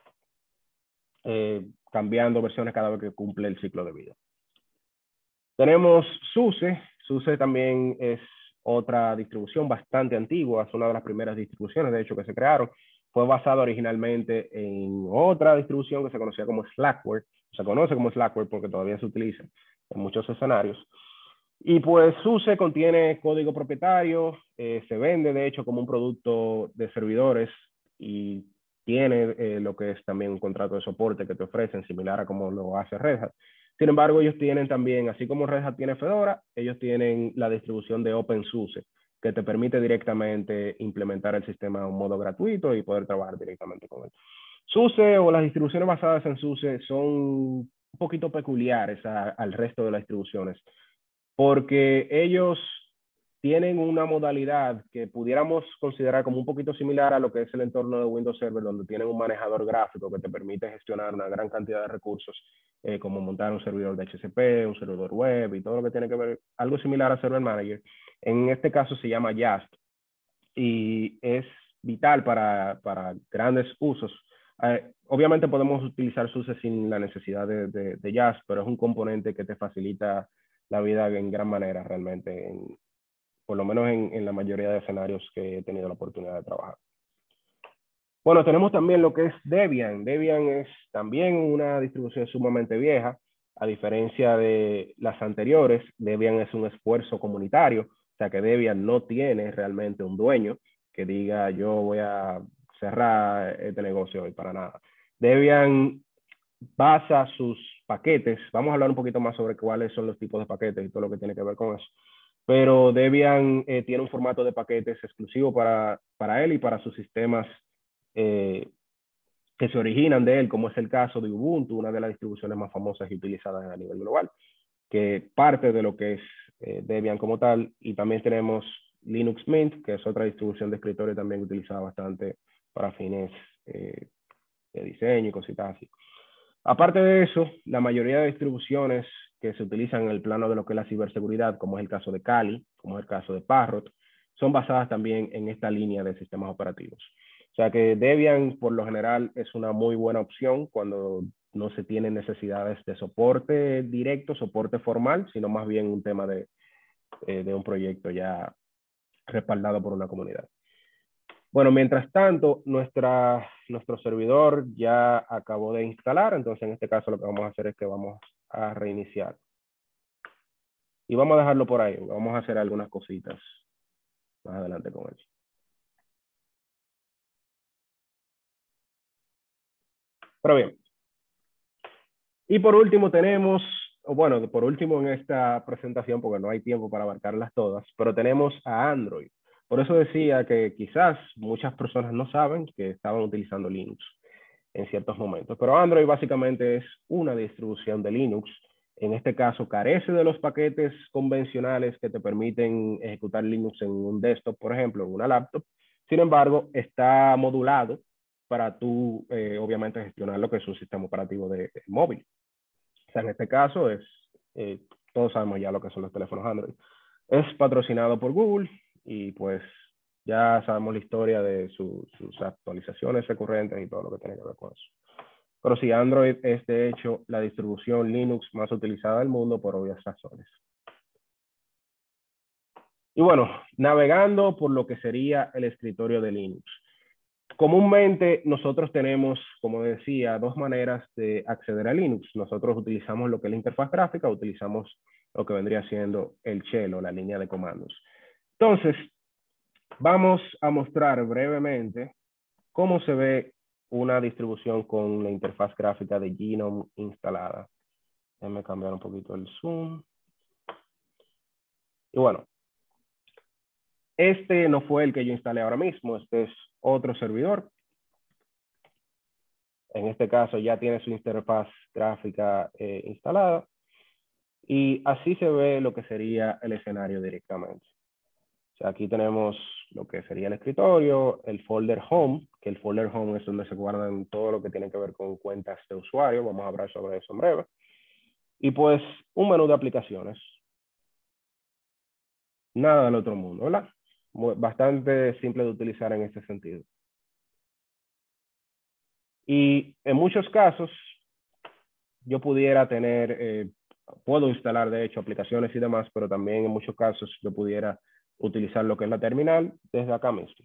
eh, cambiando versiones cada vez que cumple el ciclo de vida. Tenemos SUSE. SUSE también es otra distribución bastante antigua. Es una de las primeras distribuciones, de hecho, que se crearon. Fue basado originalmente en otra distribución que se conocía como Slackware. Se conoce como Slackware porque todavía se utiliza en muchos escenarios. Y pues SUSE contiene código propietario, eh, se vende de hecho como un producto de servidores y tiene eh, lo que es también un contrato de soporte que te ofrecen, similar a como lo hace Red Hat. Sin embargo, ellos tienen también, así como Red Hat tiene Fedora, ellos tienen la distribución de OpenSUSE, que te permite directamente implementar el sistema en un modo gratuito y poder trabajar directamente con él. SUSE o las distribuciones basadas en SUSE son un poquito peculiares a, al resto de las distribuciones, porque ellos tienen una modalidad que pudiéramos considerar como un poquito similar a lo que es el entorno de Windows Server, donde tienen un manejador gráfico que te permite gestionar una gran cantidad de recursos, eh, como montar un servidor de H C P, un servidor web y todo lo que tiene que ver, algo similar a Server Manager. En este caso se llama Just y es vital para, para grandes usos. Eh, obviamente podemos utilizar SUSE sin la necesidad de, de, de Just, pero es un componente que te facilita la vida en gran manera realmente, en, por lo menos en, en la mayoría de escenarios que he tenido la oportunidad de trabajar. Bueno, tenemos también lo que es Debian. Debian es también una distribución sumamente vieja. A diferencia de las anteriores, Debian es un esfuerzo comunitario, o sea que Debian no tiene realmente un dueño que diga yo voy a cerrar este negocio hoy, para nada. Debian basa sus paquetes, vamos a hablar un poquito más sobre cuáles son los tipos de paquetes y todo lo que tiene que ver con eso, pero Debian eh, tiene un formato de paquetes exclusivo para, para él y para sus sistemas eh, que se originan de él, como es el caso de Ubuntu, una de las distribuciones más famosas y utilizadas a nivel global, que parte de lo que es eh, Debian como tal. Y también tenemos Linux Mint, que es otra distribución de escritorio también utilizada bastante para fines eh, de diseño y cositas así. Aparte de eso, la mayoría de distribuciones que se utilizan en el plano de lo que es la ciberseguridad, como es el caso de Kali, como es el caso de Parrot, son basadas también en esta línea de sistemas operativos. O sea que Debian, por lo general, es una muy buena opción cuando no se tienen necesidades de soporte directo, soporte formal, sino más bien un tema de, eh, de un proyecto ya respaldado por una comunidad. Bueno, mientras tanto, nuestra, nuestro servidor ya acabó de instalar, entonces en este caso lo que vamos a hacer es que vamos a reiniciar. Y vamos a dejarlo por ahí, vamos a hacer algunas cositas más adelante con eso. Pero bien. Y por último tenemos, o bueno, por último en esta presentación, porque no hay tiempo para abarcarlas todas, pero tenemos a Android. Por eso decía que quizás muchas personas no saben que estaban utilizando Linux en ciertos momentos, pero Android básicamente es una distribución de Linux. En este caso carece de los paquetes convencionales que te permiten ejecutar Linux en un desktop, por ejemplo, en una laptop. Sin embargo, está modulado para tú, eh, obviamente, gestionar lo que es un sistema operativo de, de móvil. O sea, en este caso es, eh, todos sabemos ya lo que son los teléfonos Android. Es patrocinado por Google y pues ya sabemos la historia de su, sus actualizaciones recurrentes y todo lo que tiene que ver con eso. Pero sí, Android es de hecho la distribución Linux más utilizada del mundo por obvias razones. Y bueno, navegando por lo que sería el escritorio de Linux. Comúnmente nosotros tenemos, como decía, dos maneras de acceder a Linux. Nosotros utilizamos lo que es la interfaz gráfica, utilizamos lo que vendría siendo el shell o la línea de comandos. Entonces, vamos a mostrar brevemente cómo se ve una distribución con la interfaz gráfica de Gnome instalada. Déjenme cambiar un poquito el zoom. Y bueno, este no fue el que yo instalé ahora mismo, este es otro servidor. En este caso ya tiene su interfaz gráfica eh, instalada. Y así se ve lo que sería el escenario directamente. O sea, aquí tenemos lo que sería el escritorio, el folder Home, que el folder Home es donde se guardan todo lo que tiene que ver con cuentas de usuario. Vamos a hablar sobre eso en breve. Y pues un menú de aplicaciones. Nada del otro mundo, ¿verdad? Bastante simple de utilizar en este sentido. Y en muchos casos, yo pudiera tener, eh, puedo instalar de hecho aplicaciones y demás, pero también en muchos casos yo pudiera utilizar lo que es la terminal desde acá mismo.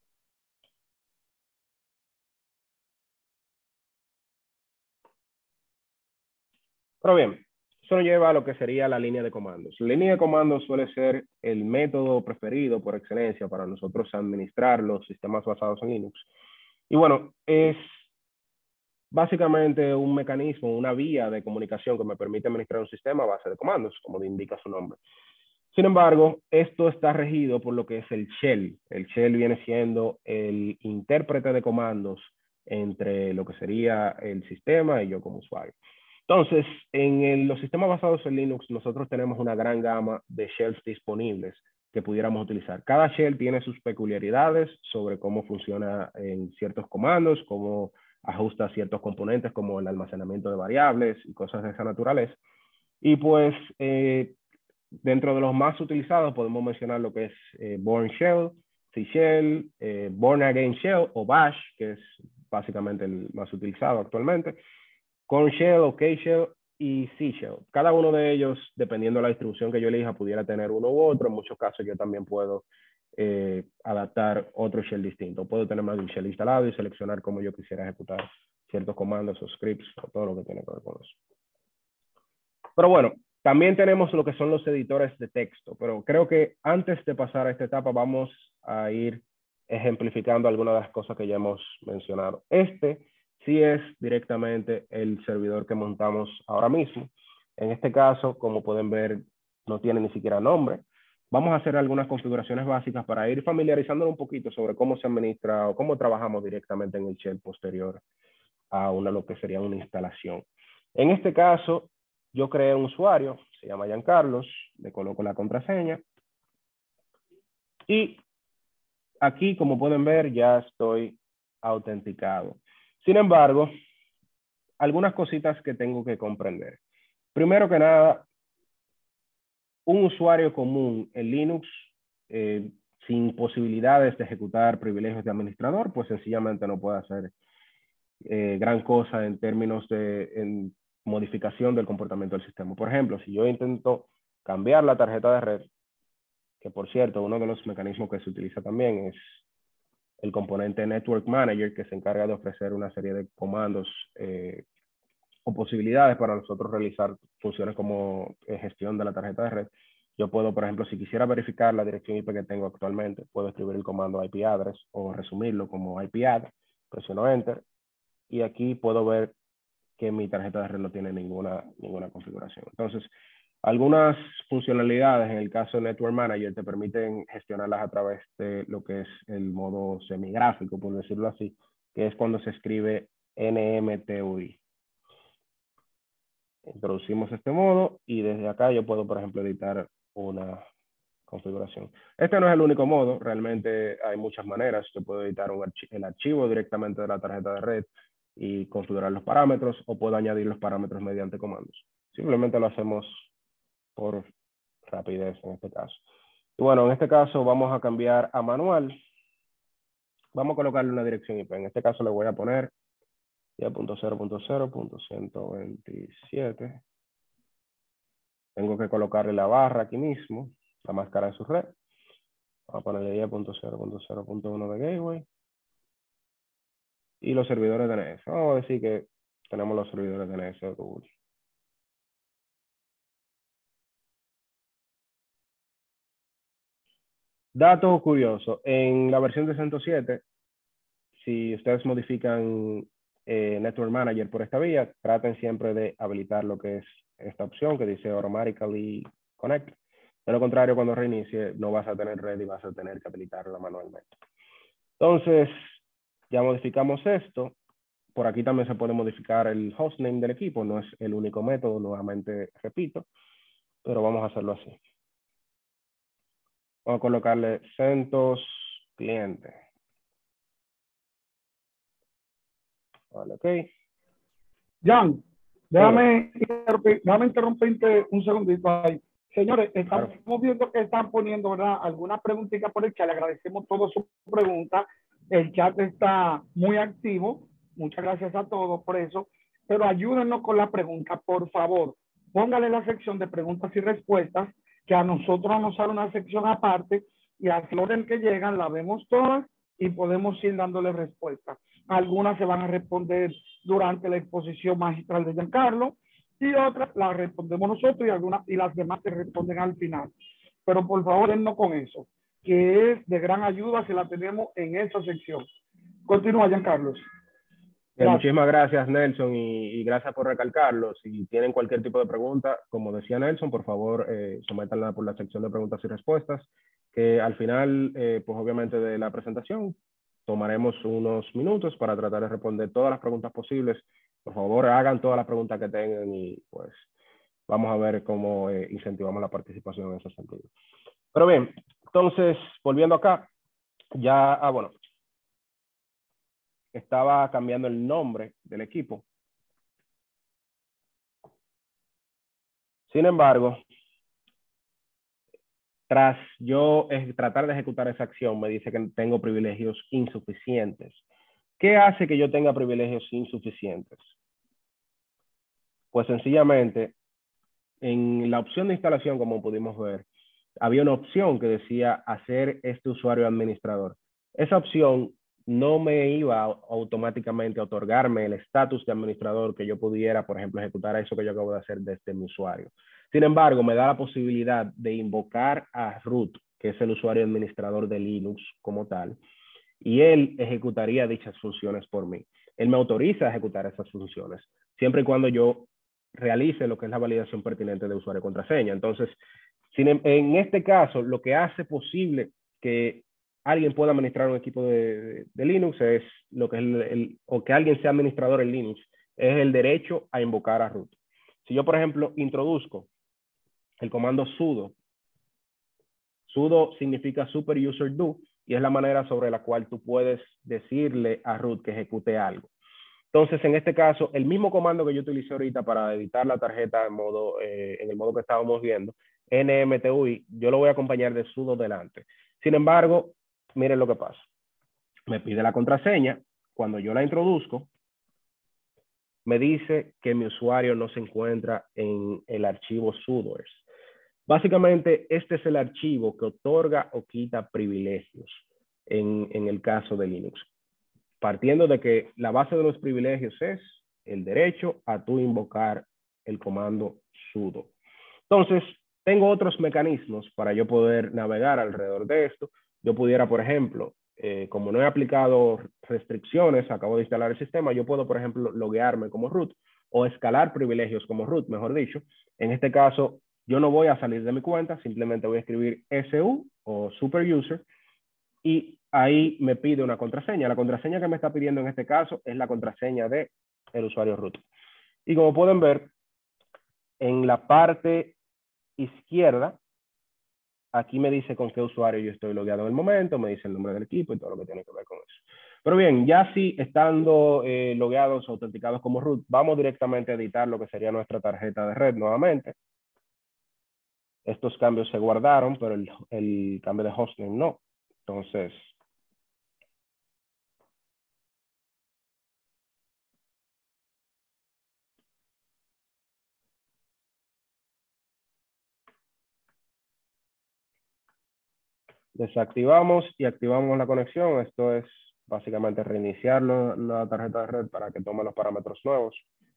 Pero bien, eso nos lleva a lo que sería la línea de comandos. La línea de comandos suele ser el método preferido por excelencia para nosotros administrar los sistemas basados en Linux. Y bueno, es básicamente un mecanismo, una vía de comunicación que me permite administrar un sistema a base de comandos, como indica su nombre. Sin embargo, esto está regido por lo que es el shell. El shell viene siendo el intérprete de comandos entre lo que sería el sistema y yo como usuario. Entonces, en el, los sistemas basados en Linux, nosotros tenemos una gran gama de shells disponibles que pudiéramos utilizar. Cada shell tiene sus peculiaridades sobre cómo funciona en ciertos comandos, cómo ajusta ciertos componentes como el almacenamiento de variables y cosas de esa naturaleza. Y pues eh, dentro de los más utilizados podemos mencionar lo que es eh, Bourne Shell, C Shell, eh, Born Again Shell o Bash, que es básicamente el más utilizado actualmente, Corn Shell o K-Shell y C Shell. Cada uno de ellos, dependiendo de la distribución que yo elija, pudiera tener uno u otro. En muchos casos yo también puedo eh, adaptar otro shell distinto. Puedo tener más de un shell instalado y seleccionar cómo yo quisiera ejecutar ciertos comandos o scripts o todo lo que tiene que ver con eso. Pero bueno, también tenemos lo que son los editores de texto, pero creo que antes de pasar a esta etapa vamos a ir ejemplificando algunas de las cosas que ya hemos mencionado. Este sí es directamente el servidor que montamos ahora mismo. En este caso, como pueden ver, no tiene ni siquiera nombre. Vamos a hacer algunas configuraciones básicas para ir familiarizándonos un poquito sobre cómo se administra o cómo trabajamos directamente en el shell posterior a una, lo que sería una instalación. En este caso, yo creé un usuario, se llama Giancarlos, le coloco la contraseña y aquí, como pueden ver, ya estoy autenticado. Sin embargo, algunas cositas que tengo que comprender. Primero que nada, un usuario común en Linux eh, sin posibilidades de ejecutar privilegios de administrador, pues sencillamente no puede hacer eh, gran cosa en términos de en modificación del comportamiento del sistema. Por ejemplo, si yo intento cambiar la tarjeta de red, que por cierto, uno de los mecanismos que se utiliza también es el componente Network Manager, que se encarga de ofrecer una serie de comandos eh, o posibilidades para nosotros realizar funciones como eh, gestión de la tarjeta de red. Yo puedo, por ejemplo, si quisiera verificar la dirección I P que tengo actualmente, puedo escribir el comando I P address o resumirlo como I P add, presiono Enter, y aquí puedo ver que mi tarjeta de red no tiene ninguna, ninguna configuración. Entonces, algunas funcionalidades en el caso de Network Manager te permiten gestionarlas a través de lo que es el modo semigráfico, por decirlo así, que es cuando se escribe N M T U I. Introducimos este modo y desde acá yo puedo, por ejemplo, editar una configuración. Este no es el único modo, realmente hay muchas maneras. Yo puedo editar un archi- el archivo directamente de la tarjeta de red y configurar los parámetros, o puedo añadir los parámetros mediante comandos. Simplemente lo hacemos por rapidez en este caso. Y bueno, en este caso vamos a cambiar a manual. Vamos a colocarle una dirección I P. En este caso le voy a poner diez punto cero punto cero punto ciento veintisiete. Tengo que colocarle la barra aquí mismo, la máscara de su red. Vamos a ponerle diez punto cero punto cero punto uno de gateway. Y los servidores de D N S. Vamos a decir que tenemos los servidores de D N S de Google. Dato curioso, en la versión de ciento siete, si ustedes modifican eh, Network Manager por esta vía, traten siempre de habilitar lo que es esta opción que dice Automatically Connect. De lo contrario, cuando reinicie, no vas a tener red y vas a tener que habilitarla manualmente. Entonces, ya modificamos esto. Por aquí también se puede modificar el hostname del equipo. No es el único método, nuevamente repito, pero vamos a hacerlo así. Vamos a colocarle CentOS cliente. Vale, ok. Jan, déjame, interrumpir, déjame interrumpirte un segundito ahí. Señores, estamos claro. viendo que están poniendo, ¿verdad?, algunas preguntitas por el chat. Le agradecemos todas sus preguntas. El chat está muy activo. Muchas gracias a todos por eso. Pero ayúdenos con la pregunta, por favor. Póngale la sección de preguntas y respuestas, que a nosotros nos sale una sección aparte, y al orden que llegan la vemos todas y podemos ir dándole respuestas. Algunas se van a responder durante la exposición magistral de Giancarlo y otras las respondemos nosotros y algunas y las demás se responden al final. Pero por favor, dennos con eso, que es de gran ayuda si la tenemos en esa sección. Continúa, Giancarlo. Bien, muchísimas gracias, Nelson, y, y gracias por recalcarlo. Si tienen cualquier tipo de pregunta, como decía Nelson, por favor, eh, sométanla por la sección de preguntas y respuestas, que al final, eh, pues obviamente de la presentación, tomaremos unos minutos para tratar de responder todas las preguntas posibles. Por favor, hagan todas las preguntas que tengan y pues vamos a ver cómo eh, incentivamos la participación en ese sentido. Pero bien, Entonces, volviendo acá, ya, ah, bueno, estaba cambiando el nombre del equipo. Sin embargo, tras yo eh, tratar de ejecutar esa acción, me dice que tengo privilegios insuficientes. ¿Qué hace que yo tenga privilegios insuficientes? Pues sencillamente, en la opción de instalación, como pudimos ver, había una opción que decía hacer este usuario administrador. Esa opción no me iba automáticamente a otorgarme el estatus de administrador que yo pudiera, por ejemplo, ejecutar eso que yo acabo de hacer desde mi usuario. Sin embargo, me da la posibilidad de invocar a root, que es el usuario administrador de Linux como tal, y él ejecutaría dichas funciones por mí. Él me autoriza a ejecutar esas funciones, siempre y cuando yo realice lo que es la validación pertinente de usuario y contraseña. Entonces, sin, en este caso, lo que hace posible que alguien pueda administrar un equipo de, de, de Linux es lo que es el, el, o que alguien sea administrador en Linux, es el derecho a invocar a root. Si yo, por ejemplo, introduzco el comando sudo, sudo significa super user do, y es la manera sobre la cual tú puedes decirle a root que ejecute algo. Entonces, en este caso, el mismo comando que yo utilicé ahorita para editar la tarjeta en, modo, eh, en el modo que estábamos viendo, nmtui, yo lo voy a acompañar de sudo delante. Sin embargo, miren lo que pasa. Me pide la contraseña. Cuando yo la introduzco, me dice que mi usuario no se encuentra en el archivo sudoers. Básicamente, este es el archivo que otorga o quita privilegios en, en el caso de Linux. Partiendo de que la base de los privilegios es el derecho a tú invocar el comando sudo. Entonces, tengo otros mecanismos para yo poder navegar alrededor de esto. Yo pudiera, por ejemplo, eh, como no he aplicado restricciones, acabo de instalar el sistema, yo puedo, por ejemplo, loguearme como root o escalar privilegios como root, mejor dicho. En este caso, yo no voy a salir de mi cuenta, simplemente voy a escribir su o super user y ahí me pide una contraseña. La contraseña que me está pidiendo en este caso es la contraseña de el usuario root. Y como pueden ver, en la parte izquierda, aquí me dice con qué usuario yo estoy logueado en el momento, me dice el nombre del equipo y todo lo que tiene que ver con eso. Pero bien, ya sí estando eh, logueados o autenticados como root, vamos directamente a editar lo que sería nuestra tarjeta de red nuevamente. Estos cambios se guardaron, pero el, el cambio de hostname no. Entonces, desactivamos y activamos la conexión. Esto es básicamente reiniciar la tarjeta de red para que tome los parámetros nuevos.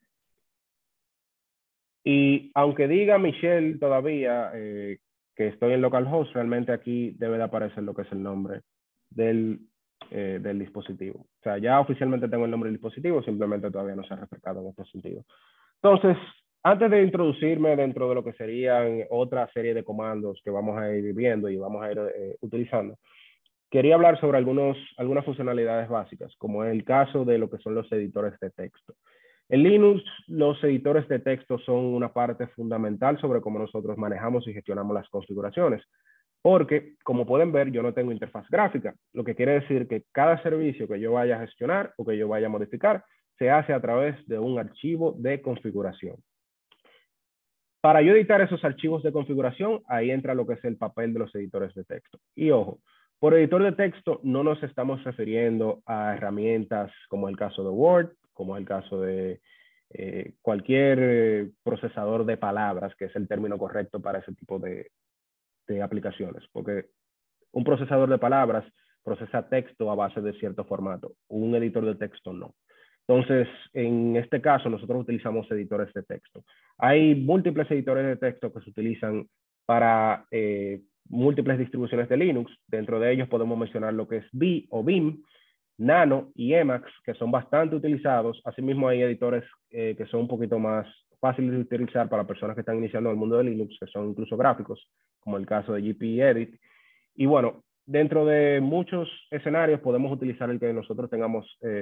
Y aunque diga Michelle todavía eh, que estoy en localhost, realmente aquí debe de aparecer lo que es el nombre del, eh, del dispositivo. O sea, ya oficialmente tengo el nombre del dispositivo, simplemente todavía no se ha refrescado en este sentido. Entonces, antes de introducirme dentro de lo que serían otra serie de comandos que vamos a ir viendo y vamos a ir eh, utilizando, quería hablar sobre algunos, algunas funcionalidades básicas, como es el caso de lo que son los editores de texto. En Linux, los editores de texto son una parte fundamental sobre cómo nosotros manejamos y gestionamos las configuraciones, porque, como pueden ver, yo no tengo interfaz gráfica, lo que quiere decir que cada servicio que yo vaya a gestionar o que yo vaya a modificar se hace a través de un archivo de configuración. Para yo editar esos archivos de configuración, ahí entra lo que es el papel de los editores de texto. Y ojo, por editor de texto no nos estamos refiriendo a herramientas como el caso de Word, como es el caso de eh, cualquier eh, procesador de palabras, que es el término correcto para ese tipo de, de aplicaciones, porque un procesador de palabras procesa texto a base de cierto formato, un editor de texto no. Entonces, en este caso, nosotros utilizamos editores de texto. Hay múltiples editores de texto que se utilizan para eh, múltiples distribuciones de Linux. Dentro de ellos podemos mencionar lo que es V I o Vim, Nano y Emacs, que son bastante utilizados. Asimismo, hay editores eh, que son un poquito más fáciles de utilizar para personas que están iniciando en el mundo de Linux, que son incluso gráficos, como el caso de G P Edit. Y bueno, dentro de muchos escenarios podemos utilizar el que nosotros tengamos eh,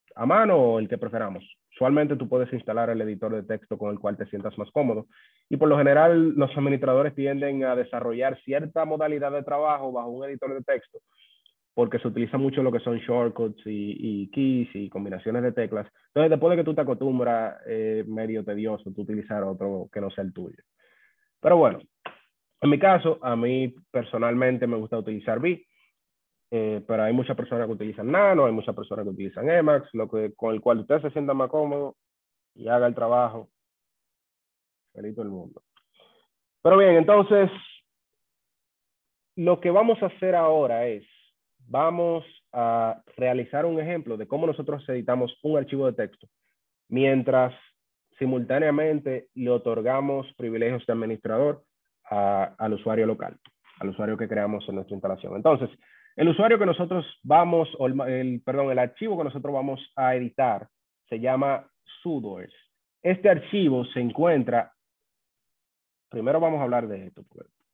a mano o el que preferamos. Usualmente tú puedes instalar el editor de texto con el cual te sientas más cómodo. Y por lo general los administradores tienden a desarrollar cierta modalidad de trabajo bajo un editor de texto porque se utiliza mucho lo que son shortcuts y, y keys y combinaciones de teclas. Entonces, después de que tú te acostumbras, eh, medio tedioso tú utilizar otro que no sea el tuyo. Pero bueno, en mi caso, a mí personalmente me gusta utilizar V, eh, pero hay muchas personas que utilizan Nano, hay muchas personas que utilizan Emacs, lo que, con el cual usted se sienta más cómodo y haga el trabajo. Feliz todo el mundo. Pero bien, entonces, lo que vamos a hacer ahora es, vamos a realizar un ejemplo de cómo nosotros editamos un archivo de texto, mientras simultáneamente le otorgamos privilegios de administrador a, al usuario local, al usuario que creamos en nuestra instalación. Entonces, el usuario que nosotros vamos, o el, el, perdón, el archivo que nosotros vamos a editar se llama sudoers. Este archivo se encuentra, primero vamos a hablar de esto.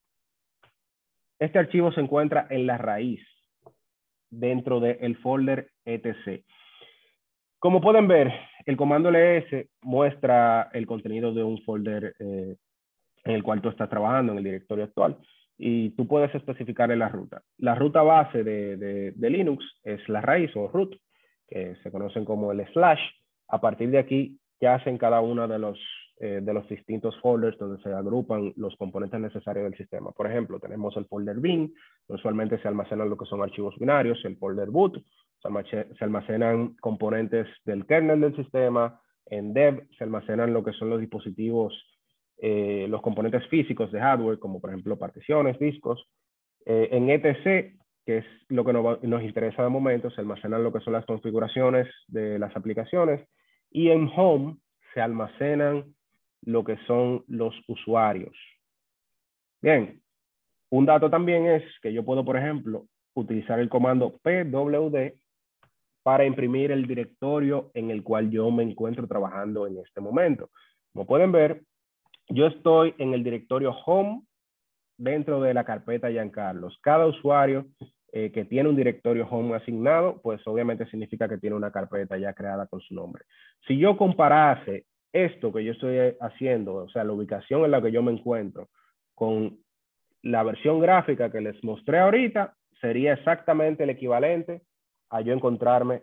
Este archivo se encuentra en la raíz dentro del folder etc. Como pueden ver, el comando ls muestra el contenido de un folder eh, en el cual tú estás trabajando en el directorio actual y tú puedes especificarle la ruta. La ruta base de, de, de Linux es la raíz o root, que se conocen como el slash. A partir de aquí ya hacen cada uno de los, eh, de los distintos folders donde se agrupan los componentes necesarios del sistema. Por ejemplo, tenemos el folder bin, usualmente se almacenan lo que son archivos binarios, el folder boot, se almacenan componentes del kernel del sistema, en dev se almacenan lo que son los dispositivos, eh, los componentes físicos de hardware, como por ejemplo particiones, discos. Eh, en etc, que es lo que nos, nos interesa de momento, se almacenan lo que son las configuraciones de las aplicaciones, y en home se almacenan lo que son los usuarios. Bien, un dato también es que yo puedo, por ejemplo, utilizar el comando pwd para imprimir el directorio en el cual yo me encuentro trabajando en este momento. Como pueden ver, yo estoy en el directorio home dentro de la carpeta Giancarlos. Cada usuario eh, que tiene un directorio home asignado, pues obviamente significa que tiene una carpeta ya creada con su nombre. Si yo comparase esto que yo estoy haciendo, o sea, la ubicación en la que yo me encuentro, con la versión gráfica que les mostré ahorita, sería exactamente el equivalente a yo encontrarme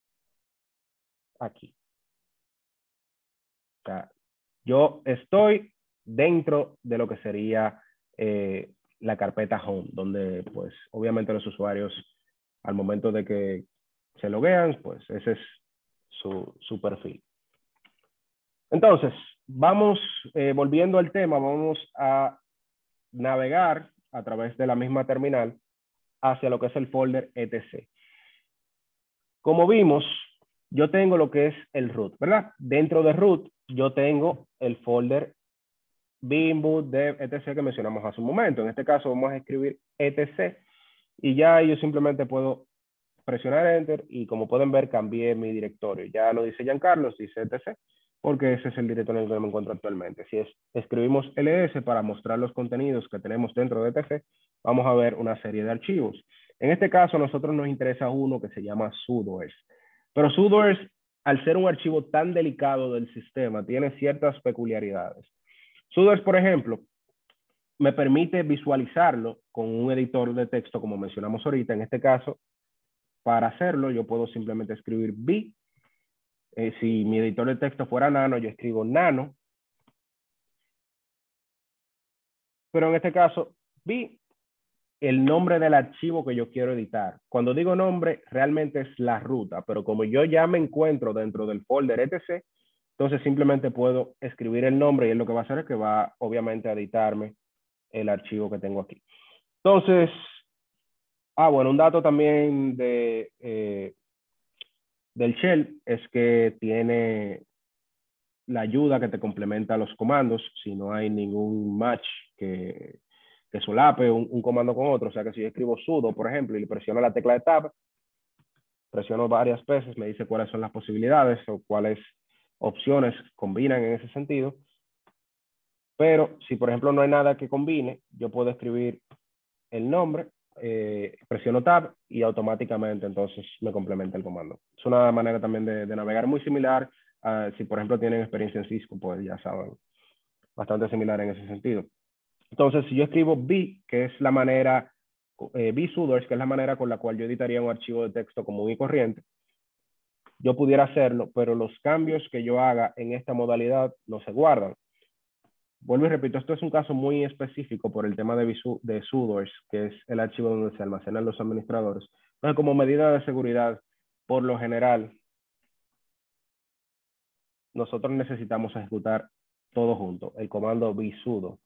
aquí. O sea, yo estoy dentro de lo que sería eh, la carpeta home, donde pues obviamente los usuarios al momento de que se loguean, pues ese es su, su perfil. Entonces, vamos, eh, volviendo al tema, vamos a navegar a través de la misma terminal hacia lo que es el folder etc. Como vimos, yo tengo lo que es el root, ¿verdad? Dentro de root, yo tengo el folder bin, boot, dev, etc que mencionamos hace un momento. En este caso vamos a escribir etc y ya yo simplemente puedo presionar enter y como pueden ver cambié mi directorio. Ya no dice Giancarlos, dice etc porque ese es el directorio en el que me encuentro actualmente. Si es, escribimos ls para mostrar los contenidos que tenemos dentro de etc, vamos a ver una serie de archivos. En este caso a nosotros nos interesa uno que se llama sudoers. Pero sudoers, al ser un archivo tan delicado del sistema, tiene ciertas peculiaridades. Sudoers, por ejemplo, me permite visualizarlo con un editor de texto, como mencionamos ahorita. En este caso, para hacerlo, yo puedo simplemente escribir v. Eh, si mi editor de texto fuera Nano, yo escribo Nano. Pero en este caso, v, el nombre del archivo que yo quiero editar. Cuando digo nombre, realmente es la ruta, pero como yo ya me encuentro dentro del folder etc, entonces simplemente puedo escribir el nombre y él lo que va a hacer es que va obviamente a editarme el archivo que tengo aquí. Entonces, ah, bueno, un dato también de, eh, del shell es que tiene la ayuda que te complementa los comandos si no hay ningún match que, que solape un, un comando con otro. O sea que si yo escribo sudo, por ejemplo, y le presiono la tecla de tab, presiono varias veces, me dice cuáles son las posibilidades o cuáles opciones combinan en ese sentido. Pero si, por ejemplo, no hay nada que combine, yo puedo escribir el nombre eh, presiono Tab y automáticamente entonces me complementa el comando. Es una manera también de, de navegar muy similar. Uh, si por ejemplo tienen experiencia en Cisco, pues ya saben, bastante similar en ese sentido. Entonces, si yo escribo B, que es la manera, eh, bsudoers, que es la manera con la cual yo editaría un archivo de texto común y corriente, yo pudiera hacerlo, pero los cambios que yo haga en esta modalidad no se guardan. Vuelvo y repito, esto es un caso muy específico por el tema de, de sudoers, que es el archivo donde se almacenan los administradores. Entonces, como medida de seguridad, por lo general, nosotros necesitamos ejecutar todo junto, el comando bsudo.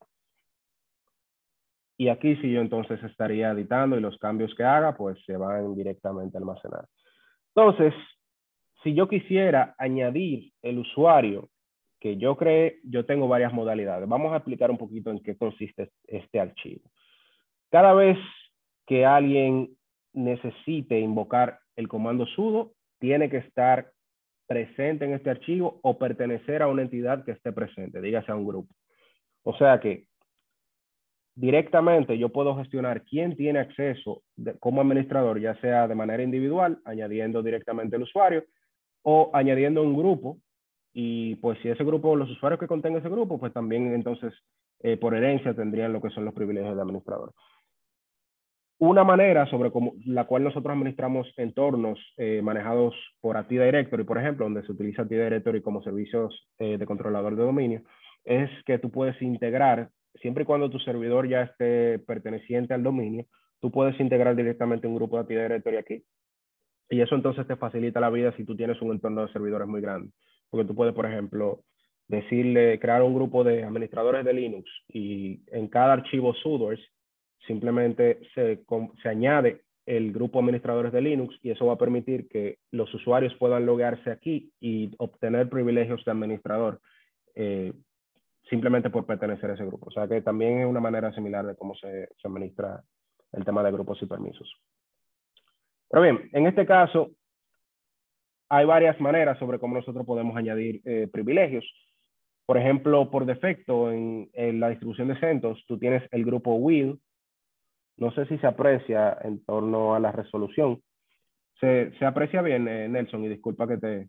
Y aquí sí yo entonces estaría editando y los cambios que haga, pues se van directamente a almacenar. Entonces, si yo quisiera añadir el usuario que yo creé, yo tengo varias modalidades. Vamos a explicar un poquito en qué consiste este archivo. Cada vez que alguien necesite invocar el comando sudo, tiene que estar presente en este archivo o pertenecer a una entidad que esté presente, dígase a un grupo. O sea que directamente yo puedo gestionar quién tiene acceso de, como administrador, ya sea de manera individual, añadiendo directamente el usuario, o añadiendo un grupo, y pues si ese grupo, los usuarios que contenga ese grupo, pues también entonces eh, por herencia tendrían lo que son los privilegios de administrador. Una manera sobre cómo, la cual nosotros administramos entornos eh, manejados por Active Directory, por ejemplo, donde se utiliza Active Directory como servicios eh, de controlador de dominio, es que tú puedes integrar, siempre y cuando tu servidor ya esté perteneciente al dominio, tú puedes integrar directamente un grupo de Active Directory aquí. Y eso entonces te facilita la vida si tú tienes un entorno de servidores muy grande. Porque tú puedes, por ejemplo, decirle, crear un grupo de administradores de Linux y en cada archivo sudoers simplemente se, se añade el grupo de administradores de Linux y eso va a permitir que los usuarios puedan loguearse aquí y obtener privilegios de administrador eh, simplemente por pertenecer a ese grupo. O sea que también es una manera similar de cómo se, se administra el tema de grupos y permisos. Pero bien, en este caso, hay varias maneras sobre cómo nosotros podemos añadir eh, privilegios. Por ejemplo, por defecto, en, en la distribución de CentOS, tú tienes el grupo Will. No sé si se aprecia en torno a la resolución. Se, se aprecia bien, eh, Nelson, y disculpa que te...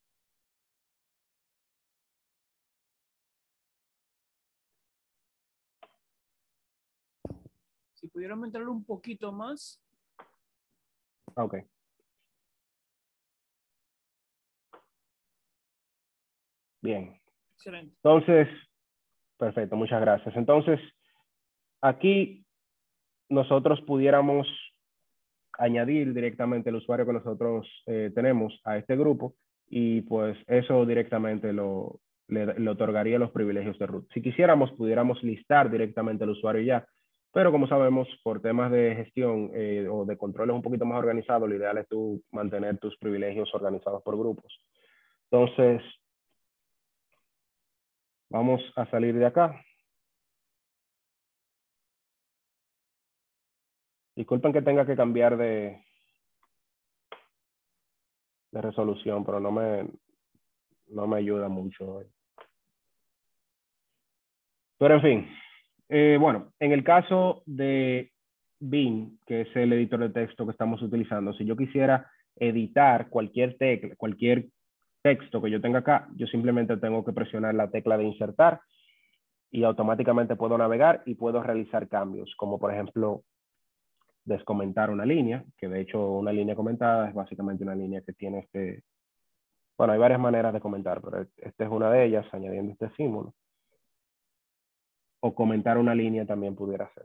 Si pudieran aumentarlo un poquito más. Ok. Bien. Excelente. Entonces, perfecto, muchas gracias. Entonces, aquí nosotros pudiéramos añadir directamente el usuario que nosotros eh, tenemos a este grupo y pues eso directamente lo, le, le otorgaría los privilegios de root. Si quisiéramos, pudiéramos listar directamente el usuario ya, pero como sabemos, por temas de gestión eh, o de controles un poquito más organizados, lo ideal es tú mantener tus privilegios organizados por grupos. Entonces, vamos a salir de acá. Disculpen que tenga que cambiar de, de resolución, pero no me, no me ayuda mucho hoy. Pero en fin, eh, bueno, en el caso de Bing, que es el editor de texto que estamos utilizando, si yo quisiera editar cualquier tecla, cualquier texto que yo tenga acá, yo simplemente tengo que presionar la tecla de insertar y automáticamente puedo navegar y puedo realizar cambios, como por ejemplo descomentar una línea, que de hecho una línea comentada es básicamente una línea que tiene este, bueno, hay varias maneras de comentar, pero esta es una de ellas, añadiendo este símbolo. O comentar una línea también pudiera ser.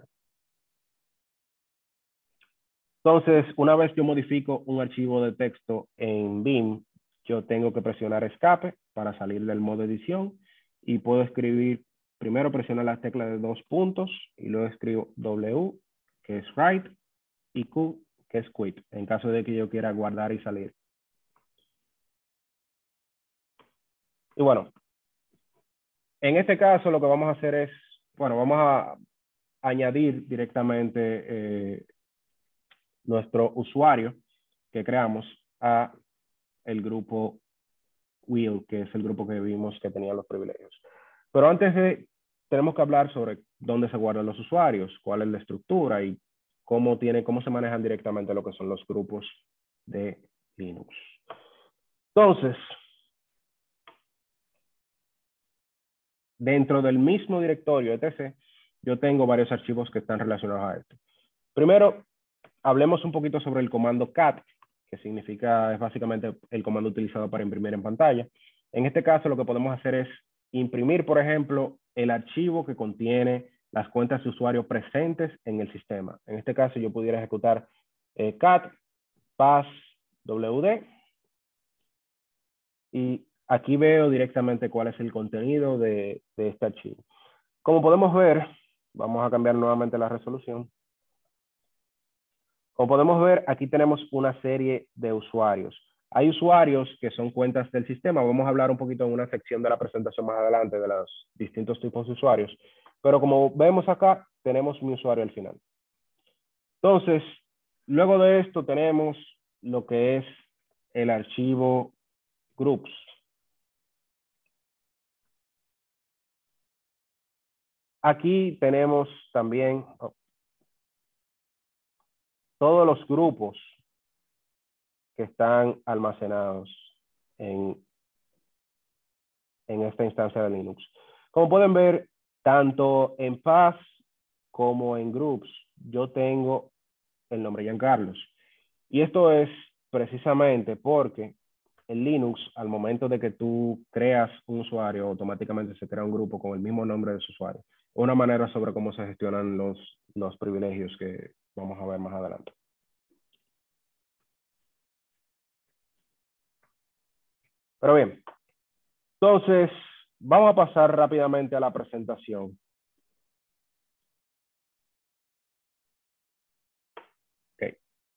Entonces, una vez yo modifico un archivo de texto en Bing, yo tengo que presionar escape para salir del modo edición y puedo escribir, primero presiono la tecla de dos puntos y luego escribo W, que es write, y Q, que es quit, en caso de que yo quiera guardar y salir. Y bueno, en este caso lo que vamos a hacer es, bueno, vamos a añadir directamente eh, nuestro usuario que creamos a el grupo Will, que es el grupo que vimos que tenía los privilegios. Pero antes de, tenemos que hablar sobre dónde se guardan los usuarios, cuál es la estructura y cómo, tiene, cómo se manejan directamente lo que son los grupos de Linux. Entonces, dentro del mismo directorio etc, yo tengo varios archivos que están relacionados a esto. Primero, hablemos un poquito sobre el comando cat, que significa, es básicamente el comando utilizado para imprimir en pantalla. En este caso, lo que podemos hacer es imprimir, por ejemplo, el archivo que contiene las cuentas de usuario presentes en el sistema. En este caso, yo pudiera ejecutar eh, cat passwd y aquí veo directamente cuál es el contenido de, de este archivo. Como podemos ver, vamos a cambiar nuevamente la resolución. Como podemos ver, aquí tenemos una serie de usuarios. Hay usuarios que son cuentas del sistema. Vamos a hablar un poquito en una sección de la presentación más adelante de los distintos tipos de usuarios. Pero como vemos acá, tenemos mi usuario al final. Entonces, luego de esto tenemos lo que es el archivo groups. Aquí tenemos también oh, todos los grupos que están almacenados en, en esta instancia de Linux. Como pueden ver, tanto en Pass como en Groups, yo tengo el nombre Giancarlos. Y esto es precisamente porque en Linux, al momento de que tú creas un usuario, automáticamente se crea un grupo con el mismo nombre de su usuario. Una manera sobre cómo se gestionan los, los privilegios que vamos a ver más adelante. Pero bien, entonces vamos a pasar rápidamente a la presentación. Okay.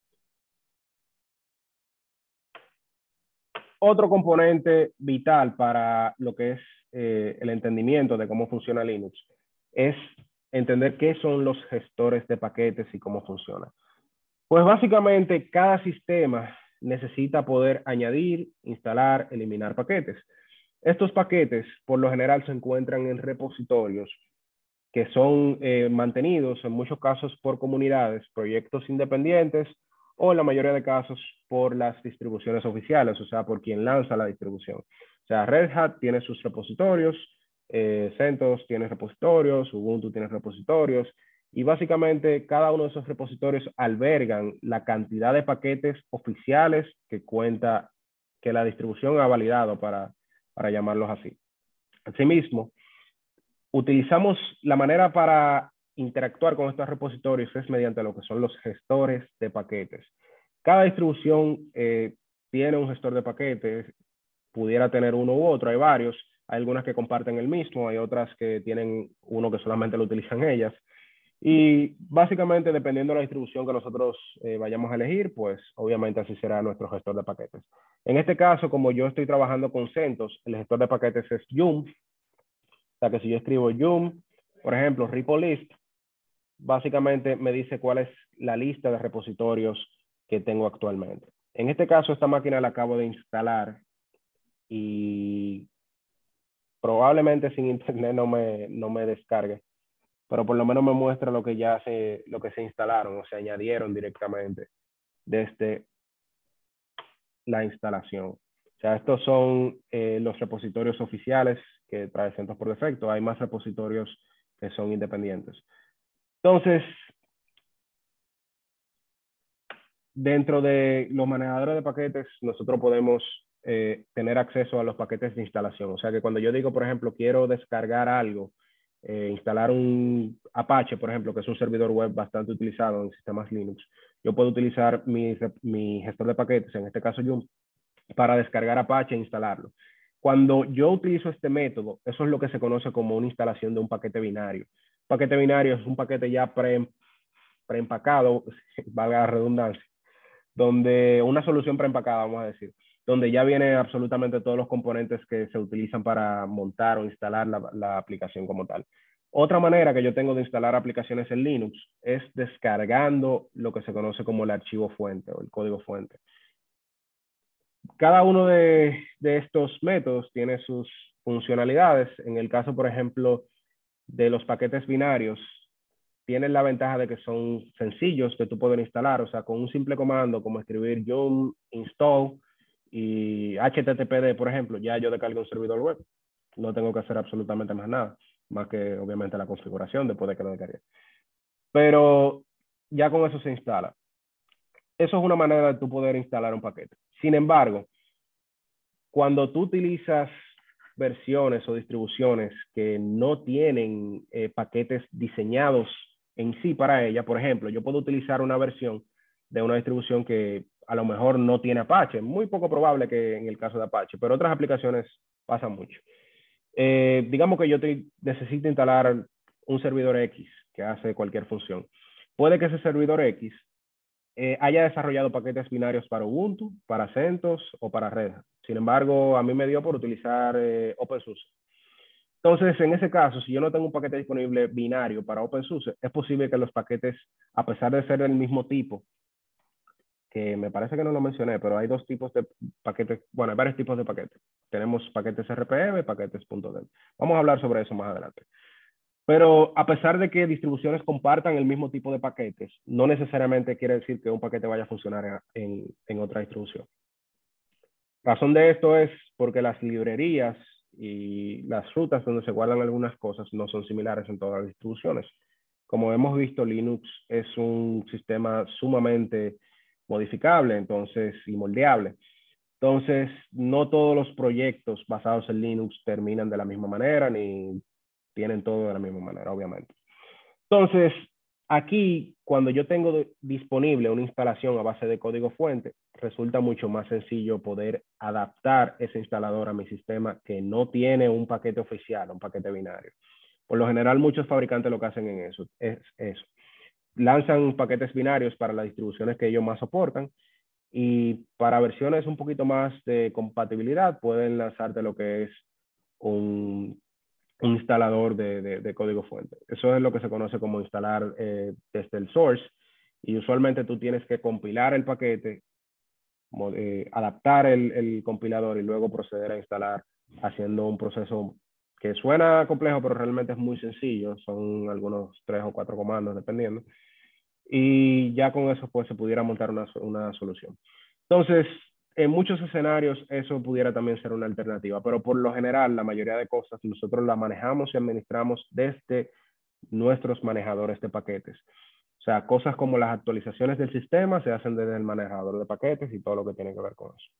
Otro componente vital para lo que es eh, el entendimiento de cómo funciona Linux es entender qué son los gestores de paquetes y cómo funciona. Pues básicamente cada sistema necesita poder añadir, instalar, eliminar paquetes. Estos paquetes por lo general se encuentran en repositorios que son eh, mantenidos en muchos casos por comunidades, proyectos independientes o en la mayoría de casos por las distribuciones oficiales, o sea, por quien lanza la distribución. O sea, Red Hat tiene sus repositorios, eh, CentOS tiene repositorios, Ubuntu tiene repositorios, y básicamente cada uno de esos repositorios albergan la cantidad de paquetes oficiales que cuenta, que la distribución ha validado para, para llamarlos así. Asimismo, utilizamos la manera para interactuar con estos repositorios es mediante lo que son los gestores de paquetes. Cada distribución eh, tiene un gestor de paquetes, pudiera tener uno u otro, hay varios, hay algunas que comparten el mismo, hay otras que tienen uno que solamente lo utilizan ellas. Y básicamente, dependiendo de la distribución que nosotros eh, vayamos a elegir, pues obviamente así será nuestro gestor de paquetes. En este caso, como yo estoy trabajando con CentOS, el gestor de paquetes es Yum. O sea que si yo escribo Yum, por ejemplo, repo list, básicamente me dice cuál es la lista de repositorios que tengo actualmente. En este caso, esta máquina la acabo de instalar y probablemente sin internet no me, no me descargue, pero por lo menos me muestra lo que ya se, lo que se instalaron o se añadieron directamente desde la instalación. O sea, estos son eh, los repositorios oficiales que trae CentOS por defecto. Hay más repositorios que son independientes. Entonces, dentro de los manejadores de paquetes, nosotros podemos eh, tener acceso a los paquetes de instalación. O sea que cuando yo digo, por ejemplo, quiero descargar algo, eh, instalar un Apache, por ejemplo, que es un servidor web bastante utilizado en sistemas Linux, yo puedo utilizar mi, mi gestor de paquetes, en este caso Yum, para descargar Apache e instalarlo. Cuando yo utilizo este método, eso es lo que se conoce como una instalación de un paquete binario. Un paquete binario es un paquete ya pre, preempacado, valga la redundancia, donde una solución preempacada, vamos a decir, donde ya vienen absolutamente todos los componentes que se utilizan para montar o instalar la, la aplicación como tal. Otra manera que yo tengo de instalar aplicaciones en Linux es descargando lo que se conoce como el archivo fuente o el código fuente. Cada uno de, de estos métodos tiene sus funcionalidades. En el caso, por ejemplo, de los paquetes binarios, tienen la ventaja de que son sencillos de tú poder instalar, o sea, con un simple comando como escribir yum install y H T T P D, por ejemplo, ya yo descargo un servidor web. No tengo que hacer absolutamente más nada, más que obviamente la configuración después de que lo descargue. Pero ya con eso se instala. Eso es una manera de tú poder instalar un paquete. Sin embargo, cuando tú utilizas versiones o distribuciones que no tienen eh, paquetes diseñados en sí para ella, por ejemplo, yo puedo utilizar una versión de una distribución que a lo mejor no tiene Apache, muy poco probable que en el caso de Apache, pero otras aplicaciones pasan mucho. Eh, digamos que yo te, necesito instalar un servidor X que hace cualquier función. Puede que ese servidor X eh, haya desarrollado paquetes binarios para Ubuntu, para CentOS o para Red Hat. Sin embargo, a mí me dio por utilizar eh, OpenSUSE. Entonces, en ese caso, si yo no tengo un paquete disponible binario para OpenSUSE, es posible que los paquetes, a pesar de ser del mismo tipo, que me parece que no lo mencioné, pero hay dos tipos de paquetes, bueno, hay varios tipos de paquetes. Tenemos paquetes R P M y paquetes .deb. Vamos a hablar sobre eso más adelante. Pero a pesar de que distribuciones compartan el mismo tipo de paquetes, no necesariamente quiere decir que un paquete vaya a funcionar en, en otra distribución. Razón de esto es porque las librerías y las rutas donde se guardan algunas cosas no son similares en todas las distribuciones. Como hemos visto, Linux es un sistema sumamente modificable, entonces, y moldeable. Entonces, no todos los proyectos basados en Linux terminan de la misma manera, ni tienen todo de la misma manera, obviamente. Entonces, aquí, cuando yo tengo disponible una instalación a base de código fuente, resulta mucho más sencillo poder adaptar ese instalador a mi sistema que no tiene un paquete oficial, un paquete binario. Por lo general, muchos fabricantes lo que hacen en eso es eso. Lanzan paquetes binarios para las distribuciones que ellos más soportan y para versiones un poquito más de compatibilidad pueden lanzarte lo que es un, un instalador de, de, de código fuente. Eso es lo que se conoce como instalar eh, desde el source y usualmente tú tienes que compilar el paquete, eh, adaptar el, el compilador y luego proceder a instalar haciendo un proceso que suena complejo, pero realmente es muy sencillo. Son algunos tres o cuatro comandos, dependiendo. Y ya con eso, pues, se pudiera montar una, una solución. Entonces, en muchos escenarios, eso pudiera también ser una alternativa. Pero por lo general, la mayoría de cosas, nosotros la manejamos y administramos desde nuestros manejadores de paquetes. O sea, cosas como las actualizaciones del sistema se hacen desde el manejador de paquetes y todo lo que tiene que ver con eso.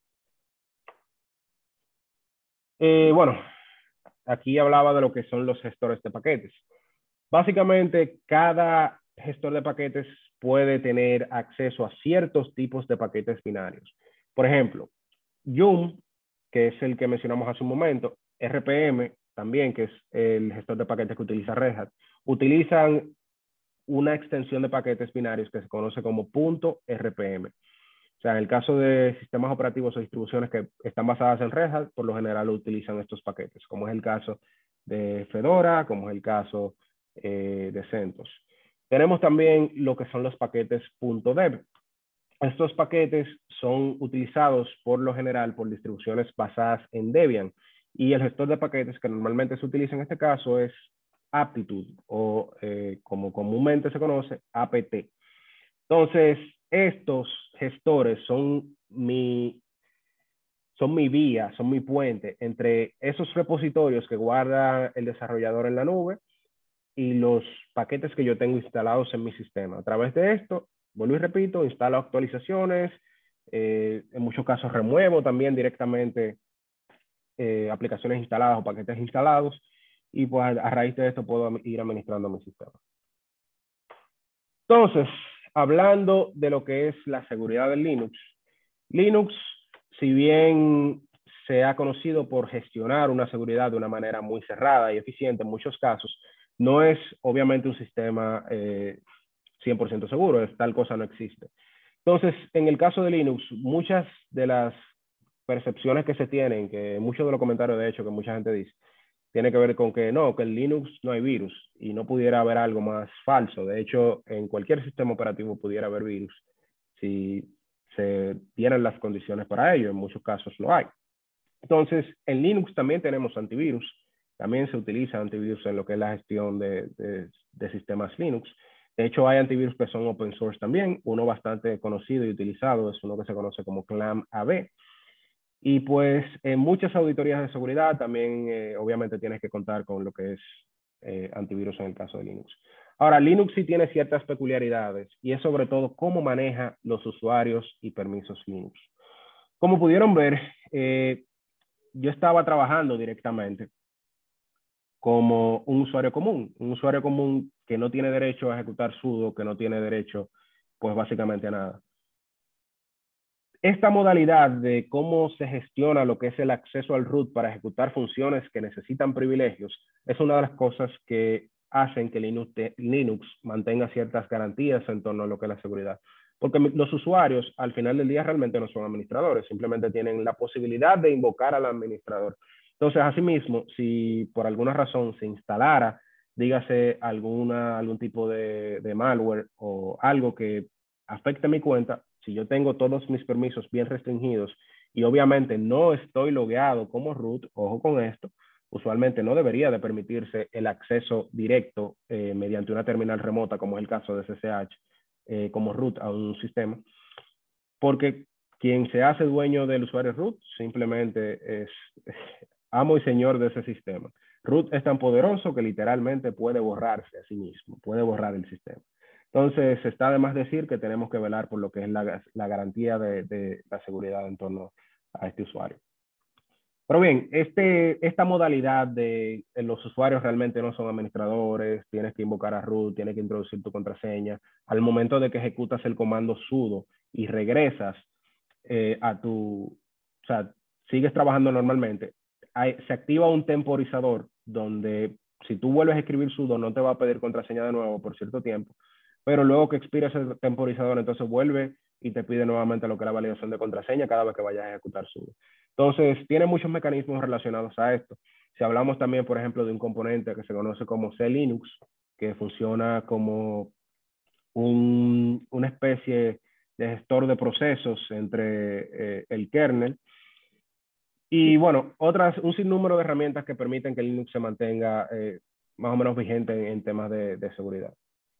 Eh, bueno, aquí hablaba de lo que son los gestores de paquetes. Básicamente, cada gestor de paquetes puede tener acceso a ciertos tipos de paquetes binarios. Por ejemplo, Yum, que es el que mencionamos hace un momento, R P M también, que es el gestor de paquetes que utiliza Red Hat, utilizan una extensión de paquetes binarios que se conoce como .rpm. O sea, en el caso de sistemas operativos o distribuciones que están basadas en Red Hat, por lo general utilizan estos paquetes, como es el caso de Fedora, como es el caso eh, de CentOS. Tenemos también lo que son los paquetes .deb. Estos paquetes son utilizados por lo general por distribuciones basadas en Debian y el gestor de paquetes que normalmente se utiliza en este caso es Aptitude o eh, como comúnmente se conoce, A P T. Entonces, estos gestores son mi, son mi vía, son mi puente entre esos repositorios que guarda el desarrollador en la nube y los paquetes que yo tengo instalados en mi sistema. A través de esto, vuelvo y repito, instalo actualizaciones, eh, en muchos casos remuevo también directamente eh, aplicaciones instaladas o paquetes instalados y pues a, a raíz de esto puedo ir administrando mi sistema. Entonces, hablando de lo que es la seguridad del Linux, Linux, si bien se ha conocido por gestionar una seguridad de una manera muy cerrada y eficiente en muchos casos, no es obviamente un sistema eh, cien por ciento seguro, tal cosa no existe. Entonces, en el caso de Linux, muchas de las percepciones que se tienen, que muchos de los comentarios de hecho que mucha gente dice, tiene que ver con que no, que en Linux no hay virus y no pudiera haber algo más falso. De hecho, en cualquier sistema operativo pudiera haber virus si se dieran las condiciones para ello. En muchos casos lo hay. Entonces, en Linux también tenemos antivirus. También se utiliza antivirus en lo que es la gestión de, de, de sistemas Linux. De hecho, hay antivirus que son open source también. Uno bastante conocido y utilizado es uno que se conoce como ClamAV. Y pues en muchas auditorías de seguridad también eh, obviamente tienes que contar con lo que es eh, antivirus en el caso de Linux. Ahora, Linux sí tiene ciertas peculiaridades y es sobre todo cómo maneja los usuarios y permisos Linux. Como pudieron ver, eh, yo estaba trabajando directamente como un usuario común, un usuario común que no tiene derecho a ejecutar sudo, que no tiene derecho pues básicamente a nada. Esta modalidad de cómo se gestiona lo que es el acceso al root para ejecutar funciones que necesitan privilegios es una de las cosas que hacen que Linux, Linux mantenga ciertas garantías en torno a lo que es la seguridad. Porque los usuarios al final del día realmente no son administradores, simplemente tienen la posibilidad de invocar al administrador. Entonces, asimismo, si por alguna razón se instalara, dígase alguna, algún tipo de, de malware o algo que afecte mi cuenta, si yo tengo todos mis permisos bien restringidos y obviamente no estoy logueado como root, ojo con esto, usualmente no debería de permitirse el acceso directo eh, mediante una terminal remota, como es el caso de C C H, eh, como root a un sistema, porque quien se hace dueño del usuario root simplemente es amo y señor de ese sistema. Root es tan poderoso que literalmente puede borrarse a sí mismo, puede borrar el sistema. Entonces, está de más decir que tenemos que velar por lo que es la, la garantía de, de la seguridad en torno a este usuario. Pero bien, este, esta modalidad de, de los usuarios realmente no son administradores, tienes que invocar a root, tienes que introducir tu contraseña. Al momento de que ejecutas el comando sudo y regresas eh, a tu, o sea, sigues trabajando normalmente, hay, se activa un temporizador donde si tú vuelves a escribir sudo no te va a pedir contraseña de nuevo por cierto tiempo, pero luego que expira ese temporizador entonces vuelve y te pide nuevamente lo que es la validación de contraseña cada vez que vayas a ejecutar sudo. Entonces, tiene muchos mecanismos relacionados a esto. Si hablamos también, por ejemplo, de un componente que se conoce como C-Linux, que funciona como un, una especie de gestor de procesos entre eh, el kernel y, bueno, otras, un sinnúmero de herramientas que permiten que Linux se mantenga eh, más o menos vigente en, en temas de, de seguridad.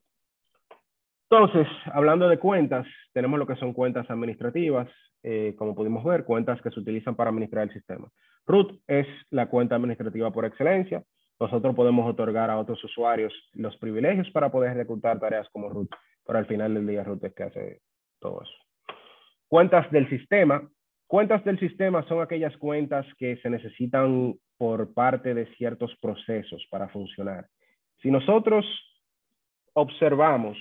Entonces, hablando de cuentas, tenemos lo que son cuentas administrativas, eh, como pudimos ver, cuentas que se utilizan para administrar el sistema. Root es la cuenta administrativa por excelencia. Nosotros podemos otorgar a otros usuarios los privilegios para poder ejecutar tareas como root, pero al final del día root es que hace todo eso. Cuentas del sistema. Cuentas del sistema son aquellas cuentas que se necesitan por parte de ciertos procesos para funcionar. Si nosotros observamos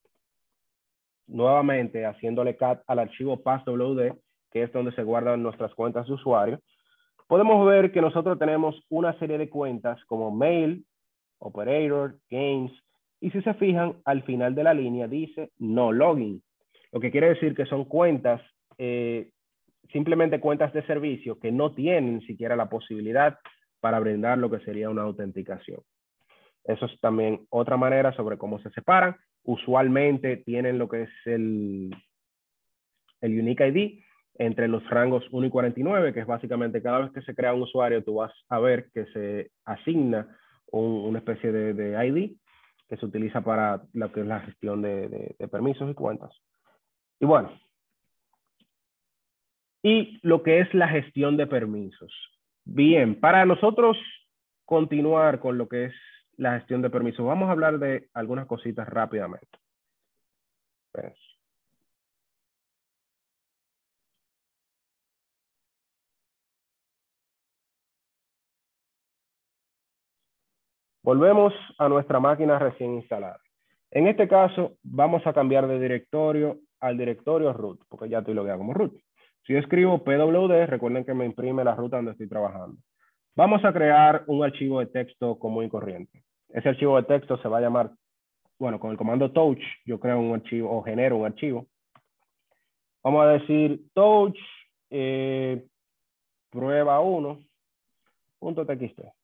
nuevamente haciéndole cat al archivo passwd, que es donde se guardan nuestras cuentas de usuario, podemos ver que nosotros tenemos una serie de cuentas como mail, operator, games, y si se fijan, al final de la línea dice no login, lo que quiere decir que son cuentas, eh, simplemente cuentas de servicio que no tienen siquiera la posibilidad para brindar lo que sería una autenticación. Eso es también otra manera sobre cómo se separan. Usualmente tienen lo que es el, el Unique I D entre los rangos uno y cuarenta y nueve, que es básicamente cada vez que se crea un usuario, tú vas a ver que se asigna un, una especie de, de I D que se utiliza para lo que es la gestión de, de, de permisos y cuentas. Y bueno, y lo que es la gestión de permisos. Bien, para nosotros continuar con lo que es la gestión de permisos, vamos a hablar de algunas cositas rápidamente. Pues. Volvemos a nuestra máquina recién instalada. En este caso, vamos a cambiar de directorio al directorio root, porque ya estoy logueado como root. Si yo escribo P W D, recuerden que me imprime la ruta donde estoy trabajando. Vamos a crear un archivo de texto común y corriente. Ese archivo de texto se va a llamar, bueno, con el comando touch, yo creo un archivo o genero un archivo. Vamos a decir touch eh, prueba uno punto T X T.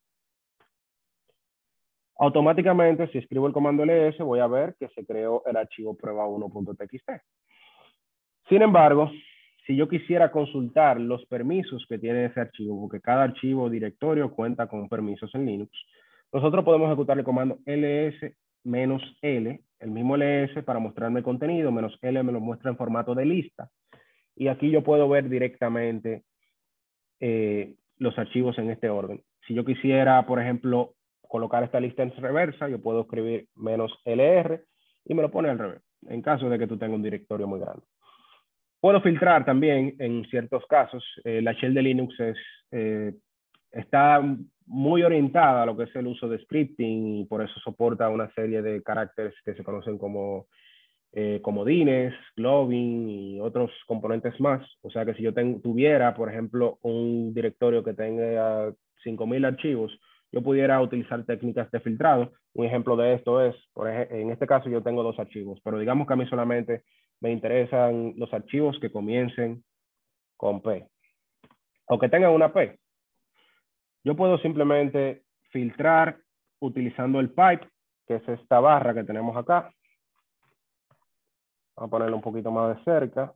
Automáticamente, si escribo el comando L S, voy a ver que se creó el archivo prueba uno punto T X T. Sin embargo, si yo quisiera consultar los permisos que tiene ese archivo, porque cada archivo o directorio cuenta con permisos en Linux, nosotros podemos ejecutar el comando ls menos L, el mismo L S para mostrarme contenido, menos L me lo muestra en formato de lista. Y aquí yo puedo ver directamente eh, los archivos en este orden. Si yo quisiera, por ejemplo, colocar esta lista en reversa, yo puedo escribir menos L R y me lo pone al revés, en caso de que tú tengas un directorio muy grande. Puedo filtrar también en ciertos casos. Eh, la shell de Linux es, eh, está muy orientada a lo que es el uso de scripting y por eso soporta una serie de caracteres que se conocen como eh, comodines, globing y otros componentes más. O sea que si yo ten, tuviera, por ejemplo, un directorio que tenga cinco mil archivos, yo pudiera utilizar técnicas de filtrado. Un ejemplo de esto es, por ejemplo, en este caso yo tengo dos archivos, pero digamos que a mí solamente me interesan los archivos que comiencen con P o que tengan una P. Yo puedo simplemente filtrar utilizando el pipe, que es esta barra que tenemos acá. Vamos a ponerlo un poquito más de cerca.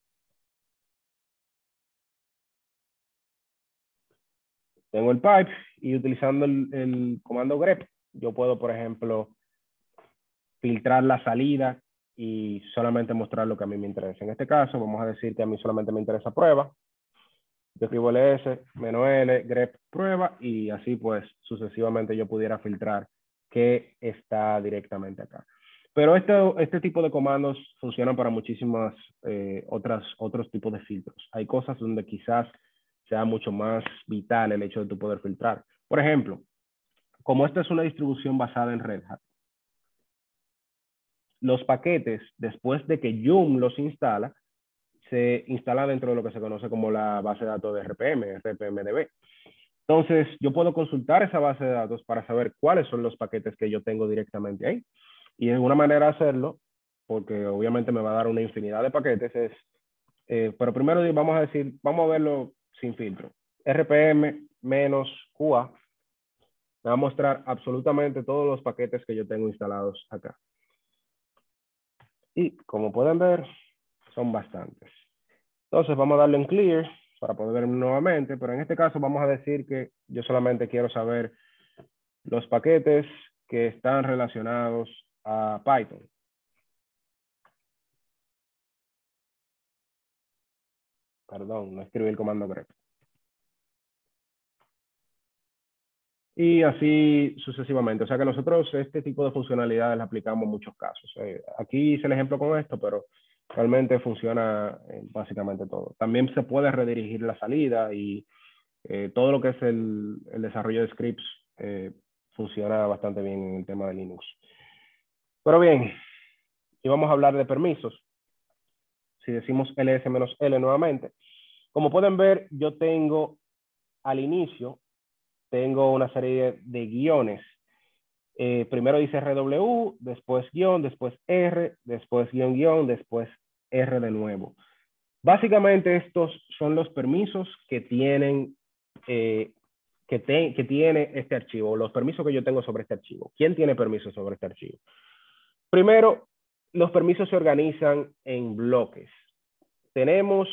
Tengo el pipe y utilizando el, el comando grep, yo puedo, por ejemplo, filtrar la salida y solamente mostrar lo que a mí me interesa. En este caso, vamos a decir que a mí solamente me interesa prueba. Yo escribo L S, menos L, grep, prueba, y así pues sucesivamente yo pudiera filtrar qué está directamente acá. Pero este, este tipo de comandos funcionan para muchísimas eh, otras, otros tipos de filtros. Hay cosas donde quizás sea mucho más vital el hecho de tu poder filtrar. Por ejemplo, como esta es una distribución basada en Red Hat, los paquetes, después de que Yum los instala, se instala dentro de lo que se conoce como la base de datos de R P M, R P M D B. Entonces, yo puedo consultar esa base de datos para saber cuáles son los paquetes que yo tengo directamente ahí. Y en una manera de hacerlo, porque obviamente me va a dar una infinidad de paquetes, es, eh, pero primero vamos a decir, vamos a verlo sin filtro. R P M menos Q A me va a mostrar absolutamente todos los paquetes que yo tengo instalados acá. Y como pueden ver, son bastantes. Entonces vamos a darle en clear para poder ver nuevamente, pero en este caso vamos a decir que yo solamente quiero saber los paquetes que están relacionados a Python. Perdón, no escribí el comando grep. Y así sucesivamente. O sea que nosotros este tipo de funcionalidades la aplicamos en muchos casos. Eh, aquí hice el ejemplo con esto, pero realmente funciona en básicamente todo. También se puede redirigir la salida y eh, todo lo que es el, el desarrollo de scripts eh, funciona bastante bien en el tema de Linux. Pero bien, y vamos a hablar de permisos. Si decimos L S menos L nuevamente, como pueden ver, yo tengo al inicio, tengo una serie de guiones. Eh, primero dice R W, después guión, después R, después guión guión, después R de nuevo. Básicamente estos son los permisos que tienen eh, que, te, que tiene este archivo, los permisos que yo tengo sobre este archivo. ¿Quién tiene permisos sobre este archivo? Primero, los permisos se organizan en bloques. Tenemos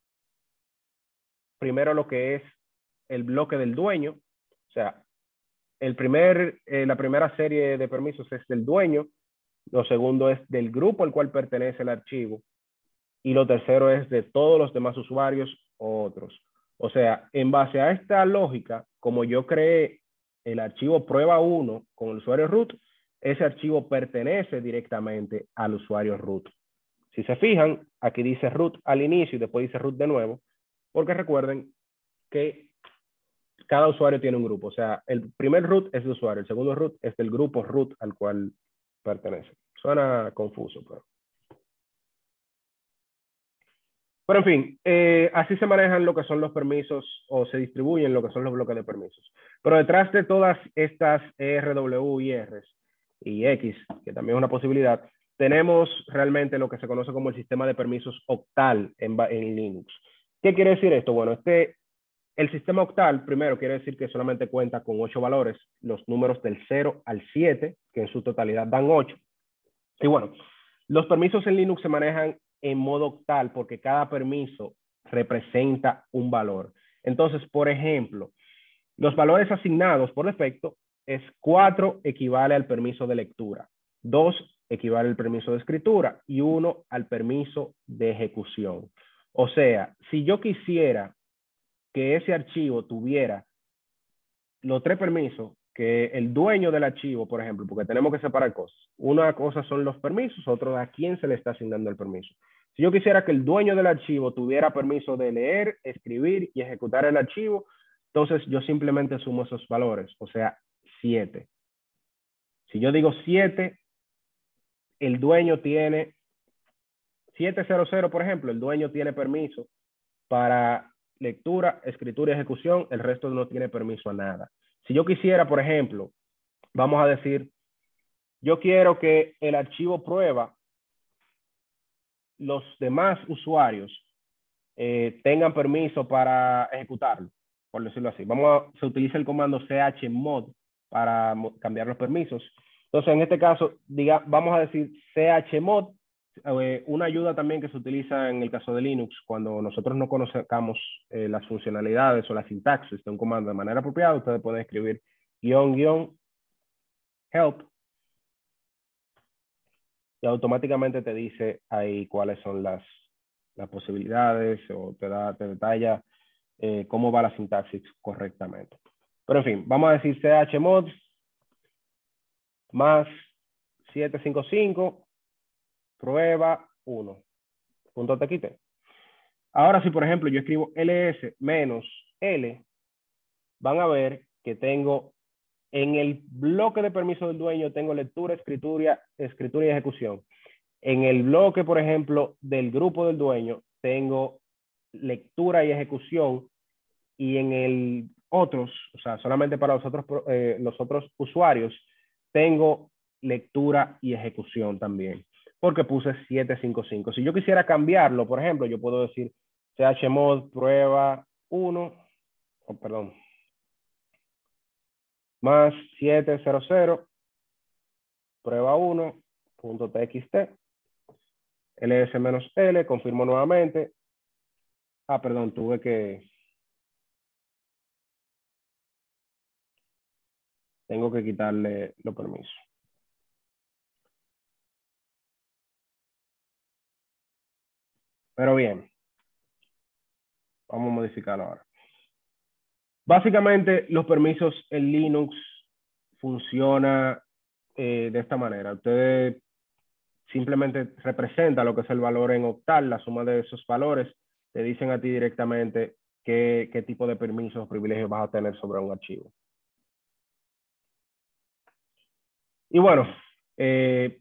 primero lo que es el bloque del dueño, o sea, el primer, eh, la primera serie de permisos es del dueño, lo segundo es del grupo al cual pertenece el archivo y lo tercero es de todos los demás usuarios o otros. O sea, en base a esta lógica, como yo creé el archivo prueba uno con el usuario root, ese archivo pertenece directamente al usuario root. Si se fijan, aquí dice root al inicio y después dice root de nuevo, porque recuerden que cada usuario tiene un grupo. O sea, el primer root es de usuario, el segundo root es del grupo root al cual pertenece. Suena confuso, pero... Pero en fin, eh, así se manejan lo que son los permisos o se distribuyen lo que son los bloques de permisos. Pero detrás de todas estas R, W y R y X, que también es una posibilidad, tenemos realmente lo que se conoce como el sistema de permisos octal en, en Linux. ¿Qué quiere decir esto? Bueno, este, el sistema octal, primero, quiere decir que solamente cuenta con ocho valores, los números del cero al siete, que en su totalidad dan ocho. Y bueno, los permisos en Linux se manejan en modo octal porque cada permiso representa un valor. Entonces, por ejemplo, los valores asignados por defecto es cuatro equivale al permiso de lectura. dos equivale al permiso de escritura y uno al permiso de ejecución. O sea, si yo quisiera que ese archivo tuviera los tres permisos, que el dueño del archivo, por ejemplo, porque tenemos que separar cosas. Una cosa son los permisos, otra a quién se le está asignando el permiso. Si yo quisiera que el dueño del archivo tuviera permiso de leer, escribir y ejecutar el archivo, entonces yo simplemente sumo esos valores, o sea, siete. Si yo digo siete, el dueño tiene setecientos, por ejemplo, el dueño tiene permiso para lectura, escritura y ejecución, el resto no tiene permiso a nada. Si yo quisiera, por ejemplo, vamos a decir, yo quiero que el archivo prueba, los demás usuarios eh, tengan permiso para ejecutarlo, por decirlo así. Vamos a, se utiliza el comando chmod para cambiar los permisos. Entonces, en este caso, diga, vamos a decir chmod, eh, una ayuda también que se utiliza en el caso de Linux, cuando nosotros no conozcamos eh, las funcionalidades o la sintaxis de un comando de manera apropiada, ustedes pueden escribir guión, guión, help, y automáticamente te dice ahí cuáles son las, las posibilidades o te, da, te detalla eh, cómo va la sintaxis correctamente. Pero en fin, vamos a decir chmod más setecientos cincuenta y cinco prueba uno. Punto te quité. Ahora si por ejemplo yo escribo ls menos l, van a ver que tengo en el bloque de permiso del dueño tengo lectura, escritura, escritura y ejecución. En el bloque, por ejemplo, del grupo del dueño, tengo lectura y ejecución. Y en el otros, o sea, solamente para los otros, eh, los otros usuarios, tengo lectura y ejecución también. Porque puse setecientos cincuenta y cinco. Si yo quisiera cambiarlo, por ejemplo, yo puedo decir chmod prueba uno, oh, perdón, más setecientos prueba uno, punto txt, ls menos l, confirmo nuevamente. Ah, perdón, tuve que... Tengo que quitarle los permisos. Pero bien, vamos a modificarlo ahora. Básicamente, los permisos en Linux funciona eh, de esta manera. Usted simplemente representa lo que es el valor en octal, la suma de esos valores, te dicen a ti directamente qué, qué tipo de permisos o privilegios vas a tener sobre un archivo. Y bueno, eh,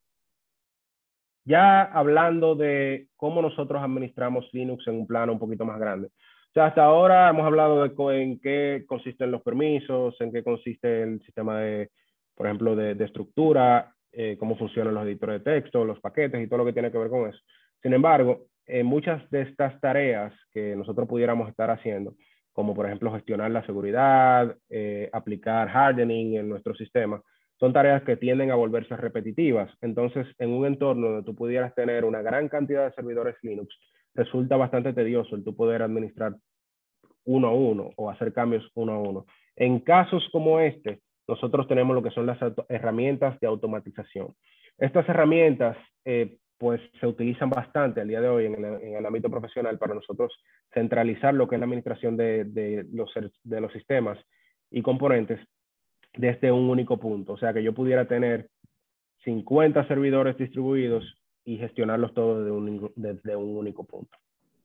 ya hablando de cómo nosotros administramos Linux en un plano un poquito más grande. O sea, hasta ahora hemos hablado de en qué consisten los permisos, en qué consiste el sistema de, por ejemplo, de, de estructura, eh, cómo funcionan los editores de texto, los paquetes y todo lo que tiene que ver con eso. Sin embargo, en muchas de estas tareas que nosotros pudiéramos estar haciendo, como por ejemplo gestionar la seguridad, eh, aplicar hardening en nuestro sistema, son tareas que tienden a volverse repetitivas. Entonces, en un entorno donde tú pudieras tener una gran cantidad de servidores Linux, resulta bastante tedioso el tú poder administrar uno a uno o hacer cambios uno a uno. En casos como este, nosotros tenemos lo que son las herramientas de automatización. Estas herramientas, eh, pues, se utilizan bastante al día de hoy en el, en el ámbito profesional para nosotros centralizar lo que es la administración de, de, los, de los sistemas y componentes desde un único punto. O sea, que yo pudiera tener cincuenta servidores distribuidos y gestionarlos todos desde un, desde un único punto.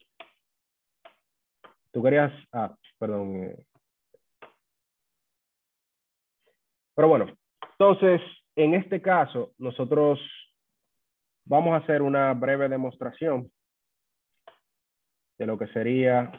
Tú querías... Ah, perdón. Eh. Pero bueno, entonces, en este caso, nosotros vamos a hacer una breve demostración de lo que sería...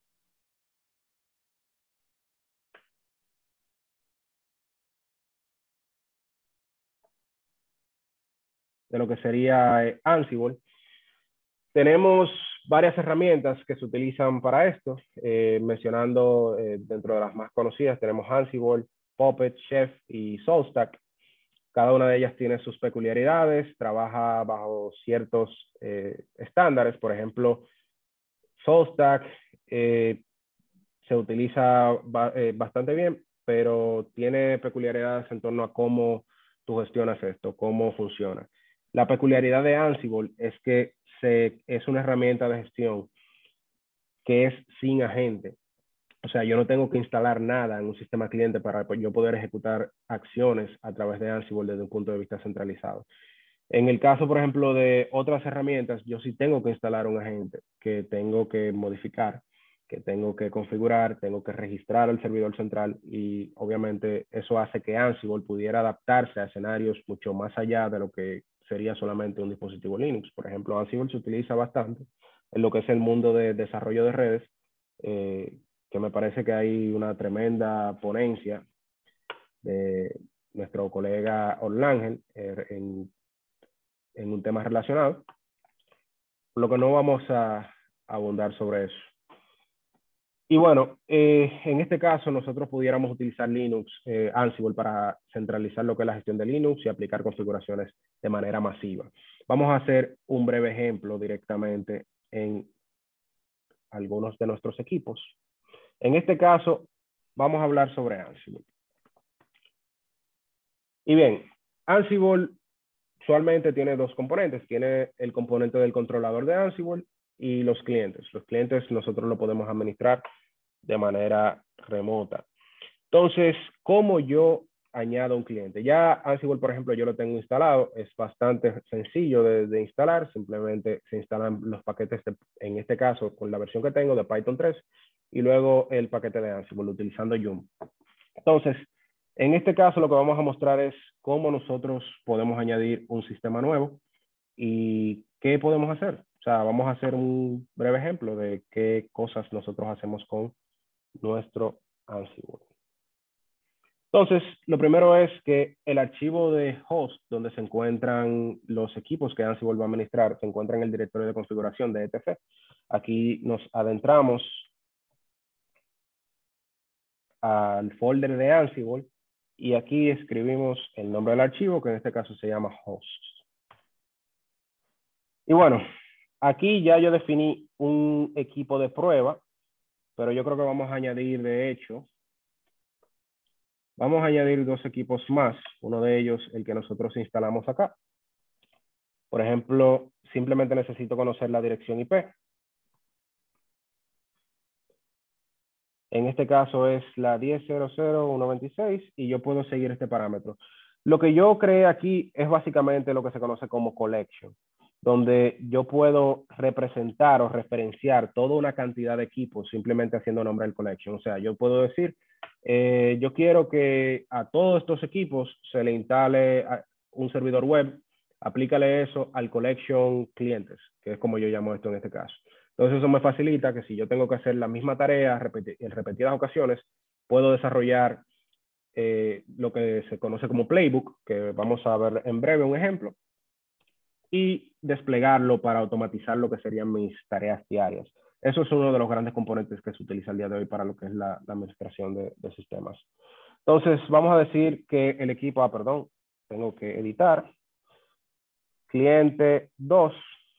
de lo que sería eh, Ansible. Tenemos varias herramientas que se utilizan para esto, eh, mencionando eh, dentro de las más conocidas, tenemos Ansible, Puppet, Chef y SaltStack. Cada una de ellas tiene sus peculiaridades, trabaja bajo ciertos eh, estándares. Por ejemplo, SaltStack eh, se utiliza ba eh, bastante bien, pero tiene peculiaridades en torno a cómo tú gestionas esto, cómo funciona. La peculiaridad de Ansible es que se, es una herramienta de gestión que es sin agente. O sea, yo no tengo que instalar nada en un sistema cliente para yo poder ejecutar acciones a través de Ansible desde un punto de vista centralizado. En el caso, por ejemplo, de otras herramientas, yo sí tengo que instalar un agente que tengo que modificar, que tengo que configurar, tengo que registrar al servidor central y obviamente eso hace que Ansible pudiera adaptarse a escenarios mucho más allá de lo que sería solamente un dispositivo Linux. Por ejemplo, Ansible se utiliza bastante en lo que es el mundo de desarrollo de redes, eh, que me parece que hay una tremenda ponencia de nuestro colega Orlángel eh, en, en un tema relacionado, por lo que no vamos a abundar sobre eso. Y bueno, eh, en este caso nosotros pudiéramos utilizar Linux, eh, Ansible, para centralizar lo que es la gestión de Linux y aplicar configuraciones de manera masiva. Vamos a hacer un breve ejemplo directamente en algunos de nuestros equipos. En este caso, vamos a hablar sobre Ansible. Y bien, Ansible usualmente tiene dos componentes. Tiene el componente del controlador de Ansible y los clientes. Los clientes nosotros lo podemos administrar de manera remota. Entonces, ¿cómo yo añado un cliente? Ya Ansible, por ejemplo, yo lo tengo instalado. Es bastante sencillo de, de instalar. Simplemente se instalan los paquetes, de, en este caso, con la versión que tengo de Python tres, y luego el paquete de Ansible utilizando Yum. Entonces, en este caso lo que vamos a mostrar es cómo nosotros podemos añadir un sistema nuevo y qué podemos hacer. O sea, vamos a hacer un breve ejemplo de qué cosas nosotros hacemos con nuestro Ansible. Entonces, lo primero es que el archivo de host, donde se encuentran los equipos que Ansible va a administrar, se encuentra en el directorio de configuración de etc. Aquí nos adentramos al folder de Ansible y aquí escribimos el nombre del archivo, que en este caso se llama host. Y bueno, aquí ya yo definí un equipo de prueba, pero yo creo que vamos a añadir, de hecho, vamos a añadir dos equipos más. Uno de ellos, el que nosotros instalamos acá. Por ejemplo, simplemente necesito conocer la dirección I P. En este caso es la diez punto cero cero punto uno punto veintiséis y yo puedo seguir este parámetro. Lo que yo creé aquí es básicamente lo que se conoce como collection, donde yo puedo representar o referenciar toda una cantidad de equipos simplemente haciendo nombre del collection. O sea, yo puedo decir, eh, yo quiero que a todos estos equipos se le instale un servidor web, aplícale eso al collection clientes, que es como yo llamo esto en este caso. Entonces eso me facilita que si yo tengo que hacer la misma tarea repeti- en repetidas ocasiones, puedo desarrollar eh, lo que se conoce como playbook, que vamos a ver en breve un ejemplo, y desplegarlo para automatizar lo que serían mis tareas diarias. Eso es uno de los grandes componentes que se utiliza el día de hoy para lo que es la, la administración de, de sistemas. Entonces, vamos a decir que el equipo, ah, perdón, tengo que editar, cliente dos,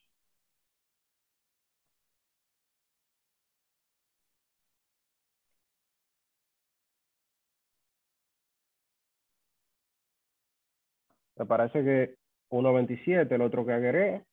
me parece que uno punto veintisiete, el otro que agregué.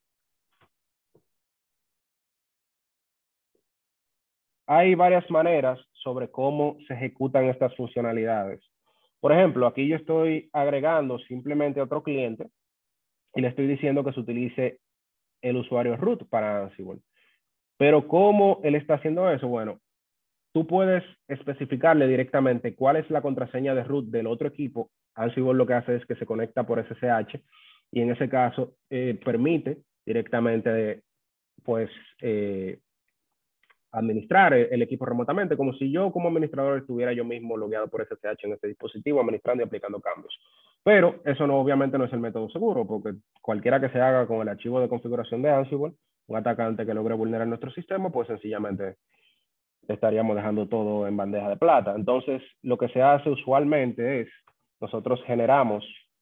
Hay varias maneras sobre cómo se ejecutan estas funcionalidades. Por ejemplo, aquí yo estoy agregando simplemente otro cliente y le estoy diciendo que se utilice el usuario root para Ansible. Pero ¿cómo él está haciendo eso? Bueno, tú puedes especificarle directamente cuál es la contraseña de root del otro equipo. Ansible lo que hace es que se conecta por S S H y en ese caso eh, permite directamente pues eh, administrar el equipo remotamente, como si yo como administrador estuviera yo mismo logueado por S S H en este dispositivo, administrando y aplicando cambios. Pero eso no, obviamente no es el método seguro, porque cualquiera que se haga con el archivo de configuración de Ansible, un atacante que logre vulnerar nuestro sistema, pues sencillamente estaríamos dejando todo en bandeja de plata. Entonces, lo que se hace usualmente es, nosotros generamos,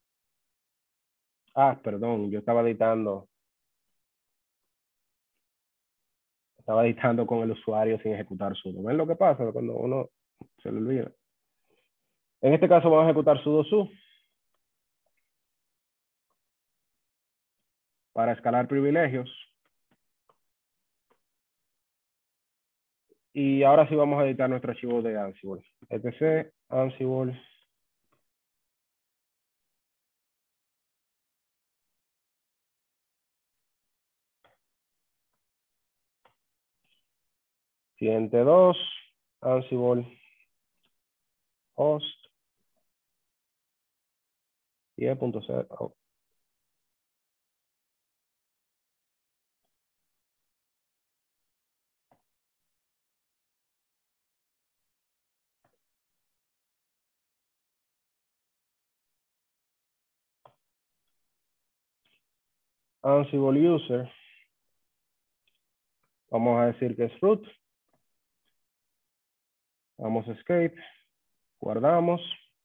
ah, perdón, yo estaba editando, estaba editando con el usuario sin ejecutar sudo. ¿Ven lo que pasa cuando uno se le olvida? En este caso vamos a ejecutar sudo su. para escalar privilegios. Y ahora sí vamos a editar nuestro archivo de Ansible. etc Ansible. Cliente dos, Ansible, host, diez punto cero. Ansible user. Vamos a decir que es root. Vamos a escape. Guardamos.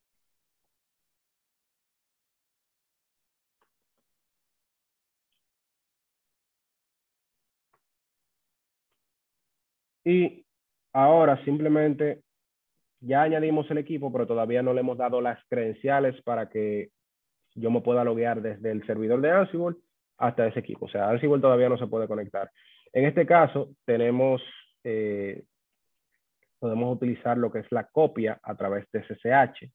Y ahora simplemente ya añadimos el equipo, pero todavía no le hemos dado las credenciales para que yo me pueda loguear desde el servidor de Ansible hasta ese equipo. O sea, Ansible todavía no se puede conectar. En este caso, tenemos, eh, podemos utilizar lo que es la copia a través de S S H.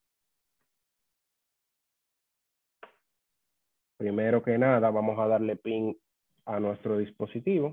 Primero que nada, vamos a darle ping a nuestro dispositivo.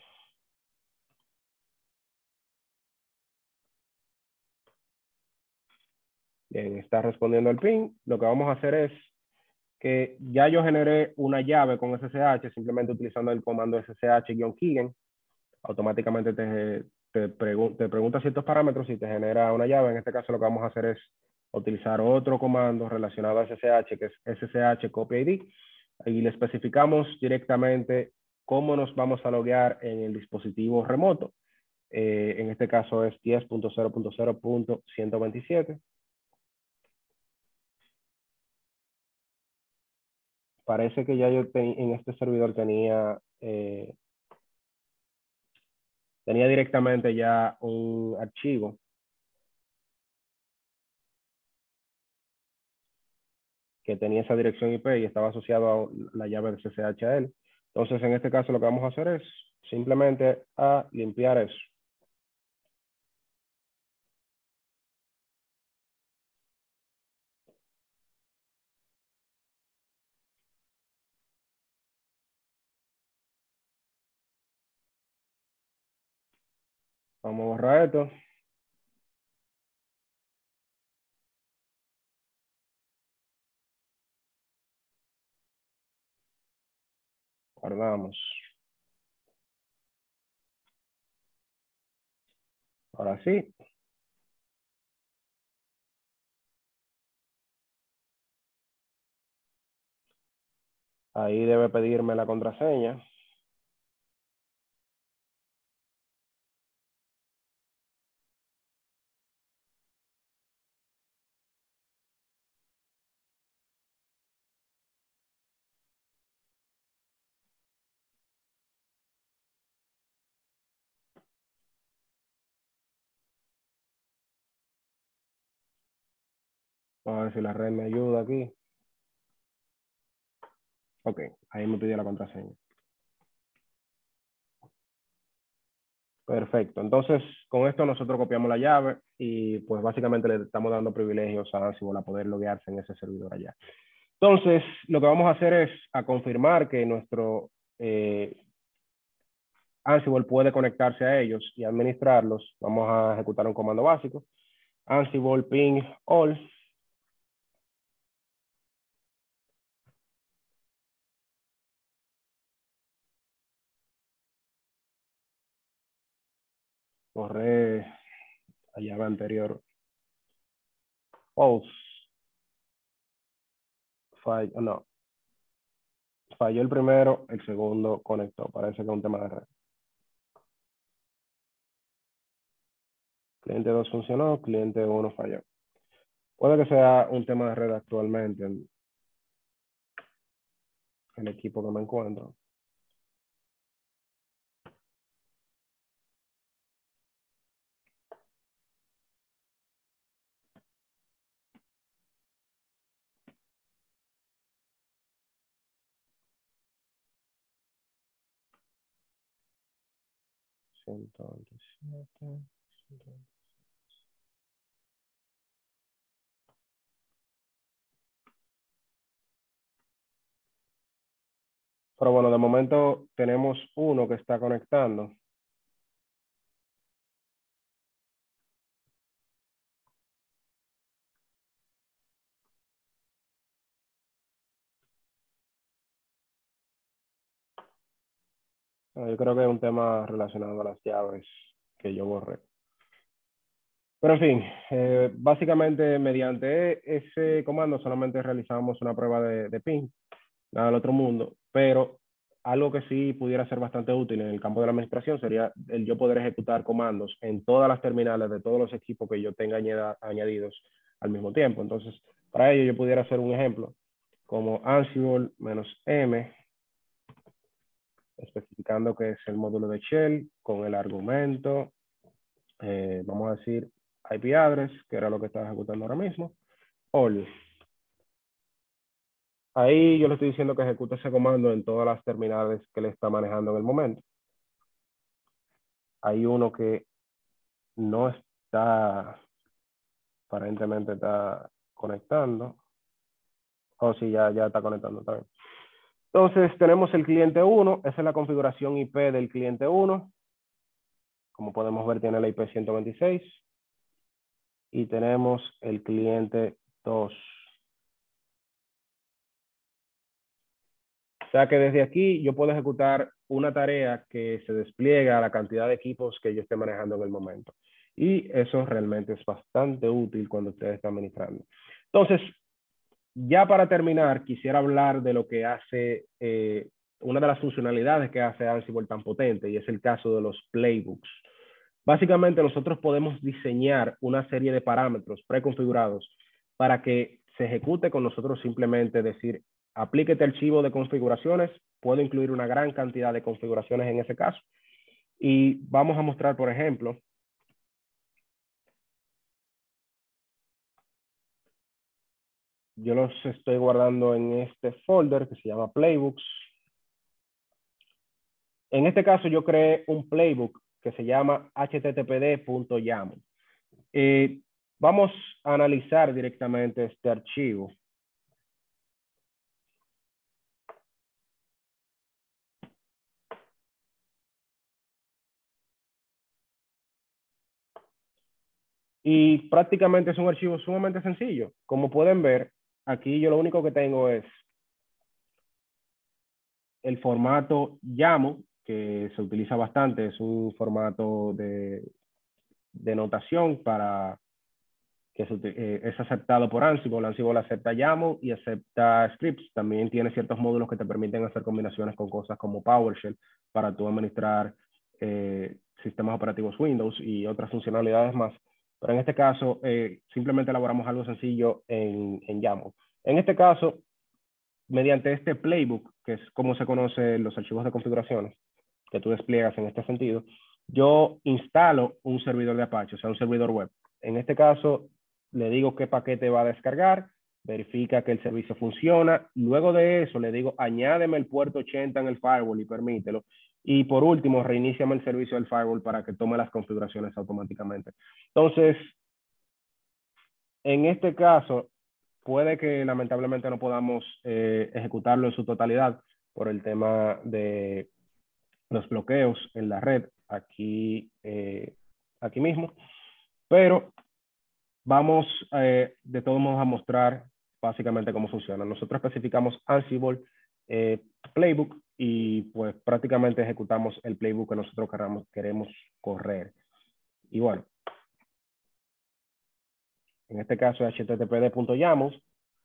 Bien, está respondiendo el ping. Lo que vamos a hacer es que ya yo generé una llave con S S H, simplemente utilizando el comando S S H-Keygen. Automáticamente te, te, pregun te pregunta ciertos parámetros y te genera una llave. En este caso lo que vamos a hacer es utilizar otro comando relacionado a S S H, que es S S H copy I D, y le especificamos directamente cómo nos vamos a loguear en el dispositivo remoto. Eh, en este caso es diez punto cero punto cero punto ciento veintisiete. Parece que ya yo en este servidor tenía, eh, tenía directamente ya un archivo que tenía esa dirección I P y estaba asociado a la llave de S S H a él. Entonces, en este caso, lo que vamos a hacer es simplemente a limpiar eso. Vamos a borrar esto. Guardamos. Ahora sí. Ahí debe pedirme la contraseña. Vamos a ver si la red me ayuda aquí. Ok, ahí me pidió la contraseña. Perfecto. Entonces, con esto nosotros copiamos la llave y pues básicamente le estamos dando privilegios a Ansible a poder loguearse en ese servidor allá. Entonces, lo que vamos a hacer es a confirmar que nuestro eh, Ansible puede conectarse a ellos y administrarlos. Vamos a ejecutar un comando básico. Ansible ping all. Corre la llave anterior. False. Falló, no. Falló el primero, el segundo conectó. Parece que es un tema de red. Cliente dos funcionó, cliente uno falló. Puede que sea un tema de red actualmente en el equipo que me encuentro. ciento veintisiete. Pero bueno, de momento tenemos uno que está conectando. Yo creo que es un tema relacionado a las llaves que yo borré. Pero en fin, eh, básicamente mediante ese comando solamente realizamos una prueba de, de ping, nada del otro mundo, pero algo que sí pudiera ser bastante útil en el campo de la administración sería el yo poder ejecutar comandos en todas las terminales de todos los equipos que yo tenga añada, añadidos al mismo tiempo. Entonces, para ello yo pudiera hacer un ejemplo como Ansible "-m", especificando que es el módulo de shell con el argumento, eh, vamos a decir I P address, que era lo que estaba ejecutando ahora mismo, all. Ahí yo le estoy diciendo que ejecute ese comando en todas las terminales que le está manejando en el momento. Hay uno que no está, aparentemente está conectando. Oh, sí, ya, ya está conectando también. Entonces tenemos el cliente uno, esa es la configuración I P del cliente uno. Como podemos ver, tiene la I P ciento veintiséis. Y tenemos el cliente dos. O sea que desde aquí yo puedo ejecutar una tarea que se despliega a la cantidad de equipos que yo esté manejando en el momento. Y eso realmente es bastante útil cuando usted está administrando. Entonces, ya para terminar, quisiera hablar de lo que hace, eh, una de las funcionalidades que hace Ansible tan potente, y es el caso de los playbooks. Básicamente, nosotros podemos diseñar una serie de parámetros preconfigurados para que se ejecute con nosotros simplemente decir, aplique este archivo de configuraciones, puedo incluir una gran cantidad de configuraciones en ese caso. Y vamos a mostrar, por ejemplo, yo los estoy guardando en este folder que se llama Playbooks. En este caso yo creé un playbook que se llama H T T P D punto yaml. Eh, vamos a analizar directamente este archivo. Y prácticamente es un archivo sumamente sencillo. Como pueden ver, aquí yo lo único que tengo es el formato YAML, que se utiliza bastante. Es un formato de, de notación para que es, eh, es aceptado por Ansible. Ansible acepta YAML y acepta scripts. También tiene ciertos módulos que te permiten hacer combinaciones con cosas como PowerShell para tú administrar eh, sistemas operativos Windows y otras funcionalidades más. Pero en este caso, eh, simplemente elaboramos algo sencillo en, en YAML. En este caso, mediante este playbook, que es como se conocen los archivos de configuraciones que tú despliegas en este sentido, yo instalo un servidor de Apache, o sea, un servidor web. En este caso, le digo qué paquete va a descargar, verifica que el servicio funciona. Luego de eso, le digo, añádeme el puerto ochenta en el firewall y permítelo. Y por último, reiníciame el servicio del firewall para que tome las configuraciones automáticamente. Entonces, en este caso, puede que lamentablemente no podamos eh, ejecutarlo en su totalidad por el tema de los bloqueos en la red aquí, eh, aquí mismo, pero vamos eh, de todos modos a mostrar básicamente cómo funciona. Nosotros especificamos Ansible eh, Playbook y pues prácticamente ejecutamos el playbook que nosotros queramos, queremos correr. Y bueno, en este caso es H T T P D punto yaml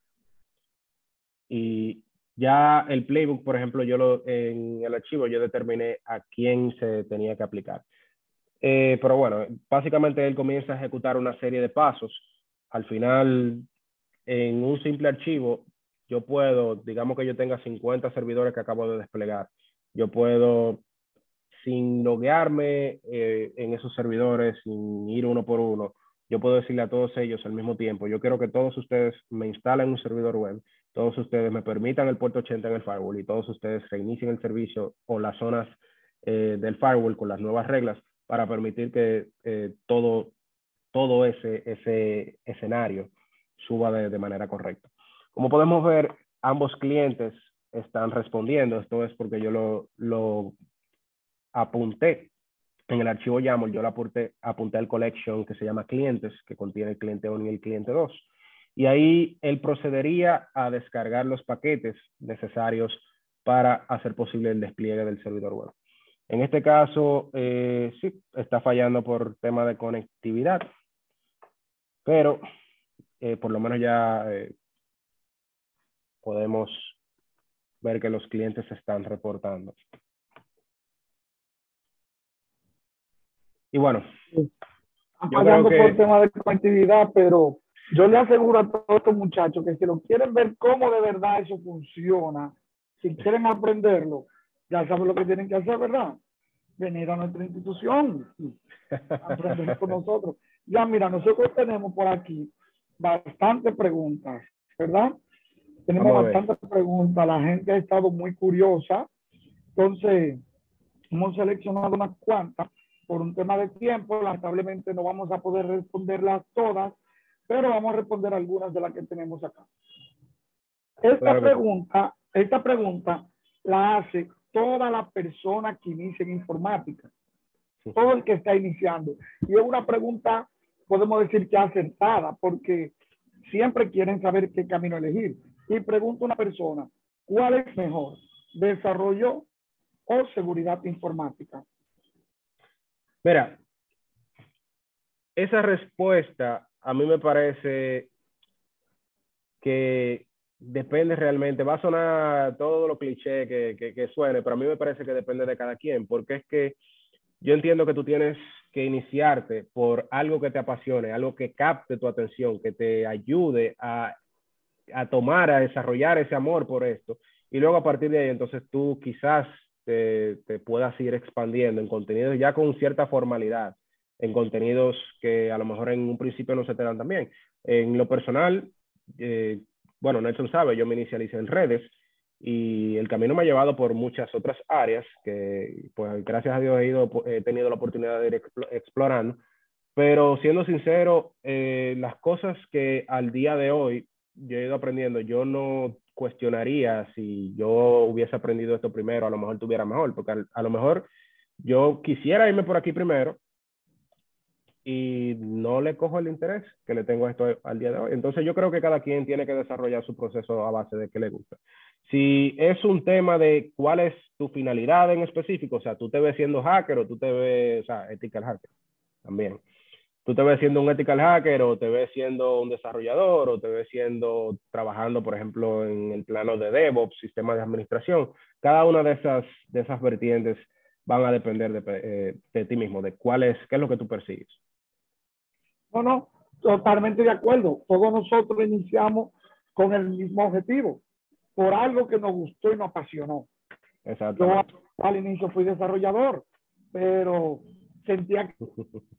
y ya el playbook, por ejemplo, yo lo, en el archivo yo determiné a quién se tenía que aplicar. Eh, pero bueno, básicamente él comienza a ejecutar una serie de pasos. Al final, en un simple archivo, yo puedo, digamos que yo tenga cincuenta servidores que acabo de desplegar. Yo puedo, sin loguearme eh, en esos servidores, sin ir uno por uno, yo puedo decirle a todos ellos al mismo tiempo, yo quiero que todos ustedes me instalen un servidor web, todos ustedes me permitan el puerto ochenta en el firewall y todos ustedes reinicien el servicio o las zonas eh, del firewall con las nuevas reglas para permitir que eh, todo, todo ese, ese escenario suba de, de manera correcta. Como podemos ver, ambos clientes están respondiendo. Esto es porque yo lo, lo apunté en el archivo YAML, yo lo apunté, apunté al collection que se llama clientes, que contiene el cliente uno y el cliente dos. Y ahí él procedería a descargar los paquetes necesarios para hacer posible el despliegue del servidor web. En este caso, eh, sí, está fallando por tema de conectividad, pero eh, por lo menos ya eh, podemos ver que los clientes se están reportando. Y bueno, Está fallando que... por tema de conectividad, pero yo le aseguro a todos estos muchachos que si lo quieren ver cómo de verdad eso funciona, si quieren aprenderlo, ya saben lo que tienen que hacer, ¿verdad? Venir a nuestra institución, aprender con nosotros. Ya mira, nosotros tenemos por aquí bastantes preguntas, ¿verdad? Tenemos bastantes preguntas, la gente ha estado muy curiosa, entonces hemos seleccionado unas cuantas. Por un tema de tiempo, lamentablemente no vamos a poder responderlas todas, pero vamos a responder algunas de las que tenemos acá. Esta claro. pregunta, esta pregunta la hace toda la persona que inicia en informática, todo el que está iniciando. Y es una pregunta, podemos decir que acertada, porque siempre quieren saber qué camino elegir. Y pregunta una persona, ¿cuál es mejor? ¿Desarrollo o seguridad informática? Mira, esa respuesta a mí me parece que depende realmente, va a sonar todo lo cliché que, que, que suene, pero a mí me parece que depende de cada quien, porque es que yo entiendo que tú tienes que iniciarte por algo que te apasione, algo que capte tu atención, que te ayude a, a tomar, a desarrollar ese amor por esto, y luego a partir de ahí entonces tú quizás Te, te puedas ir expandiendo en contenidos ya con cierta formalidad, en contenidos que a lo mejor en un principio no se te dan tan bien. En lo personal, eh, bueno, Nelson sabe, yo me inicialicé en redes y el camino me ha llevado por muchas otras áreas que, pues, gracias a Dios he, ido, he tenido la oportunidad de ir explorando, pero siendo sincero, eh, las cosas que al día de hoy yo he ido aprendiendo, yo no cuestionaría si yo hubiese aprendido esto primero, a lo mejor tuviera mejor, porque a, a lo mejor yo quisiera irme por aquí primero y no le cojo el interés que le tengo a esto al día de hoy. Entonces yo creo que cada quien tiene que desarrollar su proceso a base de qué le gusta. Si es un tema de cuál es tu finalidad en específico, o sea, tú te ves siendo hacker o tú te ves, o sea, ethical hacker también. Tú te ves siendo un ethical hacker o te ves siendo un desarrollador o te ves siendo trabajando, por ejemplo, en el plano de DevOps, sistemas de administración. Cada una de esas, de esas vertientes van a depender de, eh, de ti mismo, de cuál es, qué es lo que tú persigues. No, no, totalmente de acuerdo. Todos nosotros iniciamos con el mismo objetivo, por algo que nos gustó y nos apasionó. Exactamente. Yo al inicio fui desarrollador, pero sentía que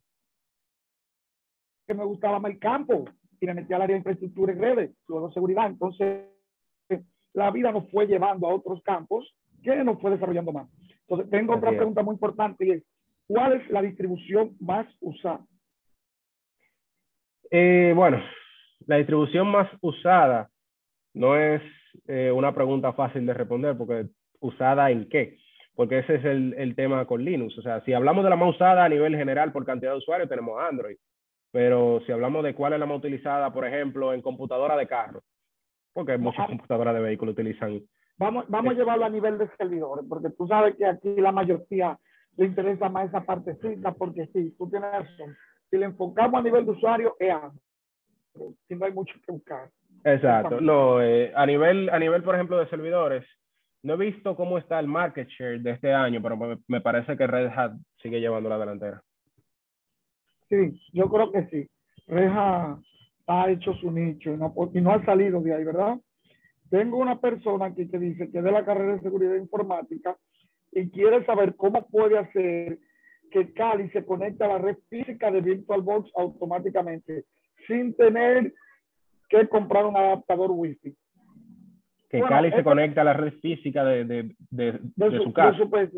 que me gustaba más el campo y me metí al área de infraestructura y redes, luego seguridad. Entonces, la vida nos fue llevando a otros campos que nos fue desarrollando más. Entonces, tengo Así otra es. pregunta muy importante y es, ¿cuál es la distribución más usada? Eh, bueno, la distribución más usada no es eh, una pregunta fácil de responder porque ¿usada en qué? Porque ese es el, el tema con Linux. O sea, si hablamos de la más usada a nivel general por cantidad de usuarios, tenemos Android. Pero si hablamos de cuál es la más utilizada, por ejemplo, en computadora de carro, porque muchas no, computadoras de vehículos utilizan... Vamos, vamos a llevarlo a nivel de servidores, porque tú sabes que aquí la mayoría le interesa más esa partecita, porque sí, tú tienes razón. Si le enfocamos a nivel de usuario, es Android. Si no hay mucho que buscar. Exacto. No, eh, a, nivel, a nivel, por ejemplo, de servidores, no he visto cómo está el market share de este año, pero me, me parece que Red Hat sigue llevando la delantera. Sí, yo creo que sí. Red Hat ha hecho su nicho y no, y no ha salido de ahí, ¿verdad? Tengo una persona aquí que dice que es de la carrera de seguridad informática y quiere saber cómo puede hacer que Kali se conecte a la red física de VirtualBox automáticamente sin tener que comprar un adaptador Wi-Fi. Que bueno, Kali se conecta a la red física de, de, de, de, de, su, de su casa. De su P C.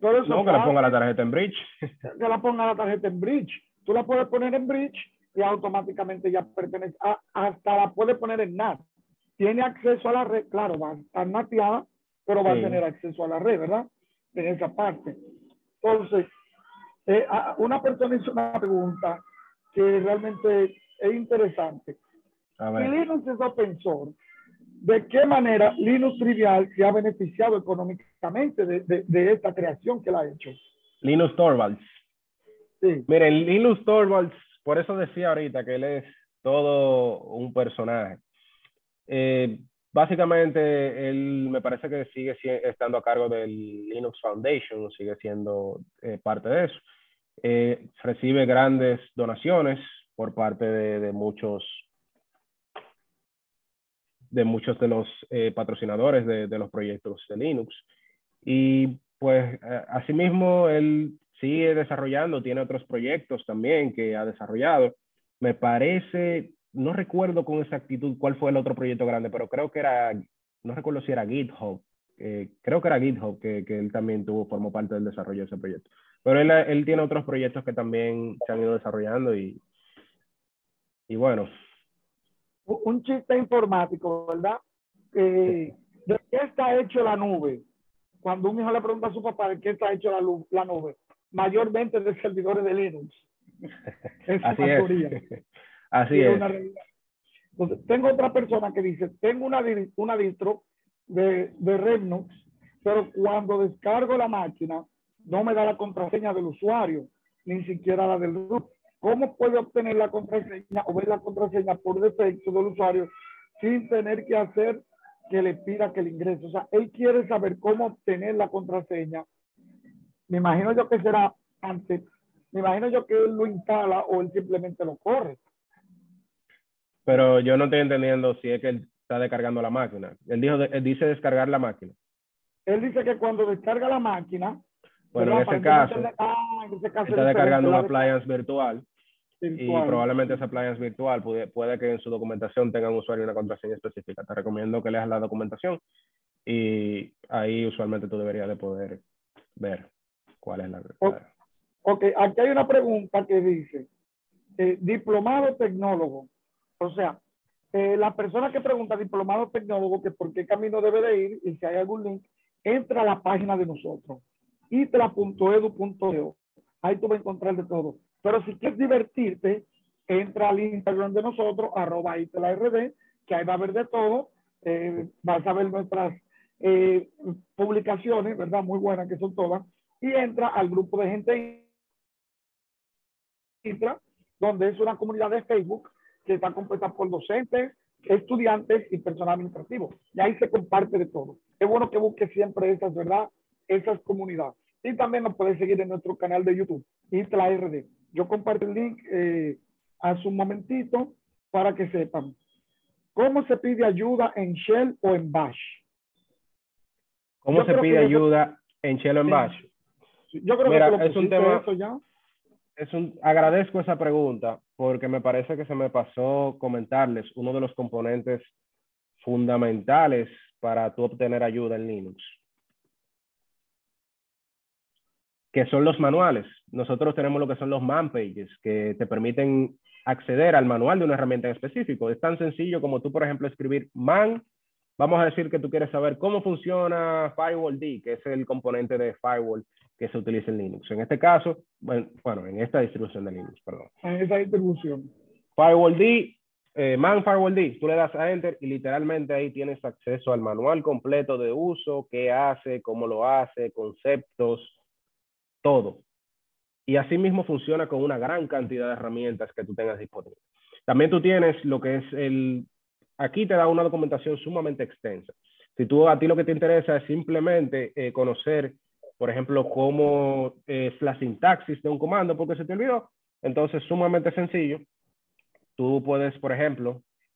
Todo eso No, que le ponga la tarjeta en bridge. Que la ponga la tarjeta en bridge. Tú la puedes poner en bridge y automáticamente ya pertenece, a, hasta la puedes poner en N A T. Tiene acceso a la red, claro, va a estar nateada, pero va sí. a tener acceso a la red, ¿verdad? En esa parte. Entonces, eh, una persona hizo una pregunta que realmente es interesante. Si Linux es open source, ¿de qué manera Linux Trivial se ha beneficiado económicamente de, de, de esta creación que la ha hecho? Linus Torvalds. Sí. Miren, Linus Torvalds, por eso decía ahorita que él es todo un personaje. Eh, básicamente, él me parece que sigue estando a cargo del Linux Foundation, sigue siendo eh, parte de eso. Eh, recibe grandes donaciones por parte de, de muchos de muchos de los eh, patrocinadores de, de los proyectos de Linux. Y pues eh, asimismo él sigue desarrollando, tiene otros proyectos también que ha desarrollado. Me parece, no recuerdo con exactitud cuál fue el otro proyecto grande, pero creo que era, no recuerdo si era GitHub, eh, creo que era GitHub que, que él también tuvo, formó parte del desarrollo de ese proyecto. Pero él, él tiene otros proyectos que también se han ido desarrollando y, y bueno. Un chiste informático, ¿verdad? Eh, ¿De qué está hecho la nube? Cuando un hijo le pregunta a su papá de qué está hecho la, la nube, mayormente de servidores de Linux. Es Así una es. teoría. Así es. Una Entonces, tengo otra persona que dice, tengo una, una distro de, de Rednux, pero cuando descargo la máquina, no me da la contraseña del usuario, ni siquiera la del root. ¿Cómo puede obtener la contraseña o ver la contraseña por defecto del usuario sin tener que hacer que le pida que le ingrese? O sea, él quiere saber cómo obtener la contraseña. Me imagino yo que será antes, me imagino yo que él lo instala o él simplemente lo corre. Pero yo no estoy entendiendo si es que él está descargando la máquina. Él, dijo, él dice descargar la máquina. Él dice que cuando descarga la máquina, bueno, en ese, caso, ah, en ese caso, está descargando una appliance virtual, virtual y probablemente esa appliance virtual puede, puede que en su documentación tenga un usuario y una contraseña específica. Te recomiendo que leas la documentación y ahí usualmente tú deberías de poder ver cuál es la verdad. Ok, aquí hay una pregunta que dice, eh, diplomado tecnólogo. O sea, eh, la persona que pregunta diplomado tecnólogo, que por qué camino debe de ir y si hay algún link, entra a la página de nosotros, itra punto edu punto do. Ahí tú vas a encontrar de todo. Pero si quieres divertirte, entra al Instagram de nosotros, arroba itra.rd, que ahí va a haber de todo. Eh, vas a ver nuestras eh, publicaciones, ¿verdad? Muy buenas que son todas. Y entra al grupo de gente ITRA, donde es una comunidad de Facebook que está compuesta por docentes, estudiantes y personal administrativo. Y ahí se comparte de todo. Es bueno que busque siempre esas, ¿verdad? Esas comunidades. Y también nos puedes seguir en nuestro canal de YouTube, ITRA R D. Yo comparto el link eh, hace un momentito para que sepan. ¿Cómo se pide ayuda en Shell o en Bash? ¿Cómo yo se pide ayuda se... en Shell o en Bash? Yo creo Mira, que te lo es un tema... eso ya. Es un, agradezco esa pregunta porque me parece que se me pasó comentarles uno de los componentes fundamentales para tú obtener ayuda en Linux, que son los manuales. Nosotros tenemos lo que son los man pages, que te permiten acceder al manual de una herramienta en específico. Es tan sencillo como tú, por ejemplo, escribir man. Vamos a decir que tú quieres saber cómo funciona Firewall D, que es el componente de firewall que se utiliza en Linux. En este caso, bueno, bueno en esta distribución de Linux, perdón. En esa distribución. Firewall D, eh, man Firewall D, tú le das a Enter y literalmente ahí tienes acceso al manual completo de uso, qué hace, cómo lo hace, conceptos, todo. Y así mismo funciona con una gran cantidad de herramientas que tú tengas disponibles. También tú tienes lo que es el... Aquí te da una documentación sumamente extensa. Si tú a ti lo que te interesa es simplemente eh, conocer, por ejemplo, cómo es la sintaxis de un comando porque se te olvidó, entonces sumamente sencillo. Tú puedes, por ejemplo,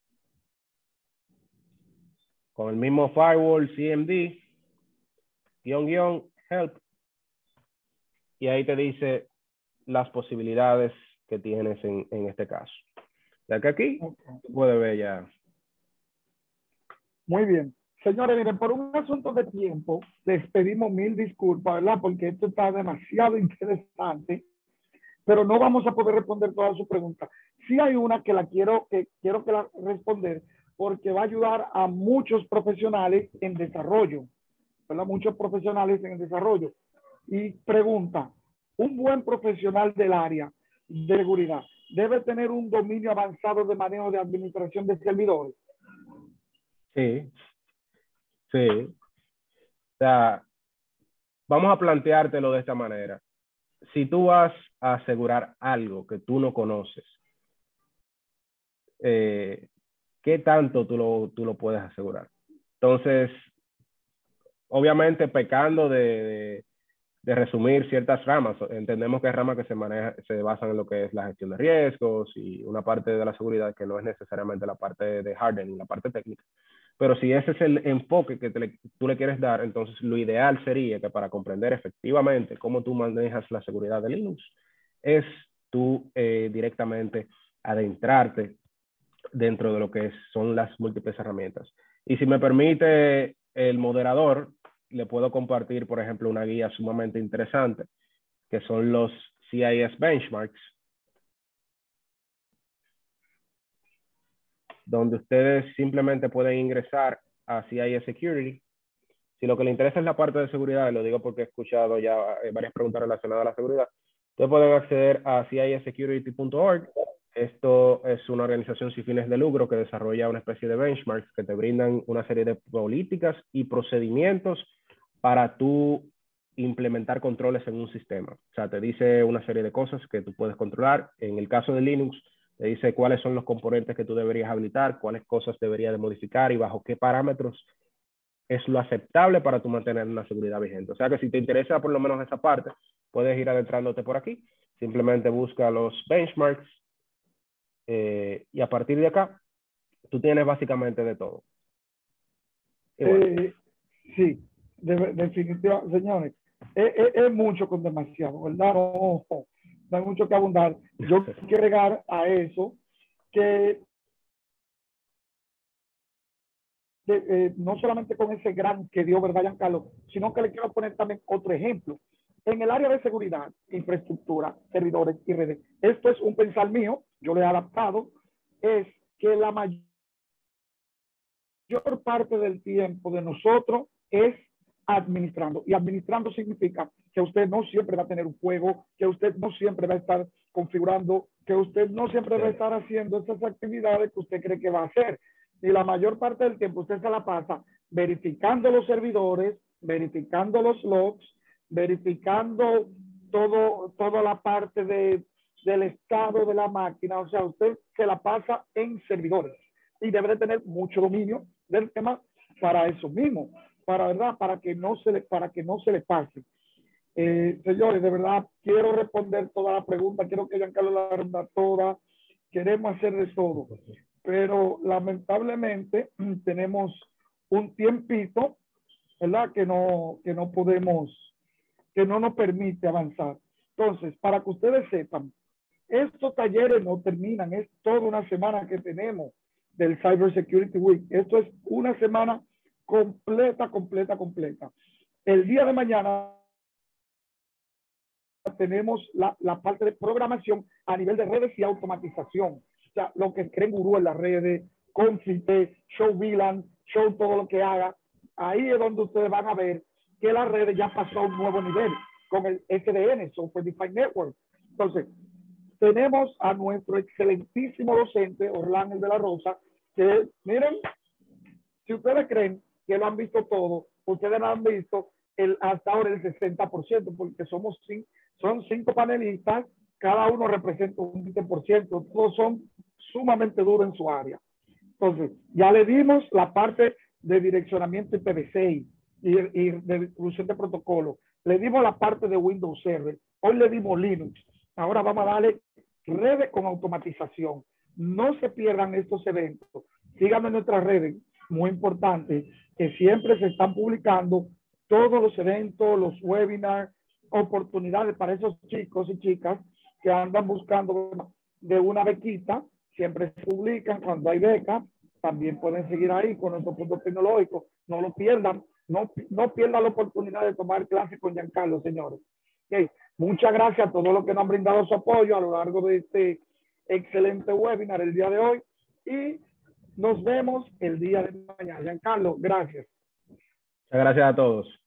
con el mismo firewall cmd, guión, guión, help, y ahí te dice las posibilidades que tienes en, en este caso. Ya que aquí okay. Puedes ver ya. Muy bien. Señores, miren, por un asunto de tiempo, les pedimos mil disculpas, ¿verdad? Porque esto está demasiado interesante, pero no vamos a poder responder todas sus preguntas. Sí hay una que la quiero que quiero que la responder porque va a ayudar a muchos profesionales en desarrollo, ¿verdad? Muchos profesionales en el desarrollo. Y pregunta, ¿un buen profesional del área de seguridad debe tener un dominio avanzado de manejo de administración de servidores? Sí, sí. O sea, vamos a planteártelo de esta manera. Si tú vas a asegurar algo que tú no conoces, eh, ¿qué tanto tú lo, tú lo puedes asegurar? Entonces, obviamente pecando de, de, de resumir ciertas ramas, entendemos que hay ramas que se, maneja, se basan en lo que es la gestión de riesgos y una parte de la seguridad que no es necesariamente la parte de hardening, la parte técnica. Pero si ese es el enfoque que te le, tú le quieres dar, entonces lo ideal sería que para comprender efectivamente cómo tú manejas la seguridad de Linux, es tú eh, directamente adentrarte dentro de lo que es, son las múltiples herramientas. Y si me permite el moderador, le puedo compartir, por ejemplo, una guía sumamente interesante, que son los C I S Benchmarks, donde ustedes simplemente pueden ingresar a C I S Security. Si lo que le interesa es la parte de seguridad, y lo digo porque he escuchado ya varias preguntas relacionadas a la seguridad, ustedes pueden acceder a C I S security punto org. Esto es una organización sin fines de lucro que desarrolla una especie de benchmarks que te brindan una serie de políticas y procedimientos para tú implementar controles en un sistema. O sea, te dice una serie de cosas que tú puedes controlar. En el caso de Linux, te dice cuáles son los componentes que tú deberías habilitar, cuáles cosas deberías de modificar y bajo qué parámetros es lo aceptable para tú mantener una seguridad vigente. O sea que si te interesa por lo menos esa parte, puedes ir adentrándote por aquí. Simplemente busca los benchmarks eh, y a partir de acá, tú tienes básicamente de todo. Bueno. Eh, sí, de, definitivamente, señores, es, es, es mucho con demasiado, ¿verdad? No, no hay mucho que abundar. Yo quiero agregar a eso que de, eh, no solamente con ese gran que dio, ¿verdad, Giancarlo? Sino que le quiero poner también otro ejemplo. En el área de seguridad, infraestructura, servidores y redes, esto es un pensar mío, yo le he adaptado, es que la mayor parte del tiempo de nosotros es administrando. Y administrando significa que usted no siempre va a tener un juego, que usted no siempre va a estar configurando, que usted no siempre va a estar haciendo esas actividades que usted cree que va a hacer. Y la mayor parte del tiempo usted se la pasa verificando los servidores, verificando los logs, verificando todo, toda la parte de, del estado de la máquina. O sea, usted se la pasa en servidores y debe de tener mucho dominio del tema para eso mismo, para verdad, para que no se le, para que no se le pase. Eh, señores, de verdad, quiero responder toda la pregunta, quiero que Giancarlo la ronda toda, queremos hacer de todo, pero lamentablemente tenemos un tiempito, ¿verdad? Que no, que no podemos, que no nos permite avanzar. Entonces, para que ustedes sepan, estos talleres no terminan, es toda una semana que tenemos del Cyber Security Week. Esto es una semana completa, completa, completa. El día de mañana tenemos la, la parte de programación a nivel de redes y automatización. O sea, lo que creen gurú en las redes, Confite, Show V LAN, Show todo lo que haga. Ahí es donde ustedes van a ver que las redes ya pasó a un nuevo nivel con el S D N, Software Defined Network. Entonces, tenemos a nuestro excelentísimo docente, Orlando de la Rosa, que miren, si ustedes creen que lo han visto todo, ustedes no han visto el, hasta ahora el sesenta por ciento, porque somos cinco, son cinco panelistas, cada uno representa un veinte por ciento, todos son sumamente duros en su área. Entonces, ya le dimos la parte de direccionamiento I P v seis y, y de distribución de protocolo, le dimos la parte de Windows Server, hoy le dimos Linux, ahora vamos a darle redes con automatización. No se pierdan estos eventos, síganme en nuestras redes, muy importante, que siempre se están publicando todos los eventos, los webinars, oportunidades para esos chicos y chicas que andan buscando de una bequita, siempre se publican cuando hay becas también pueden seguir ahí con nuestro punto tecnológico. No lo pierdan, no, no pierdan la oportunidad de tomar clases con Giancarlo, señores. Okay. Muchas gracias a todos los que nos han brindado su apoyo a lo largo de este excelente webinar el día de hoy y nos vemos el día de mañana. Giancarlo, gracias. Muchas gracias a todos.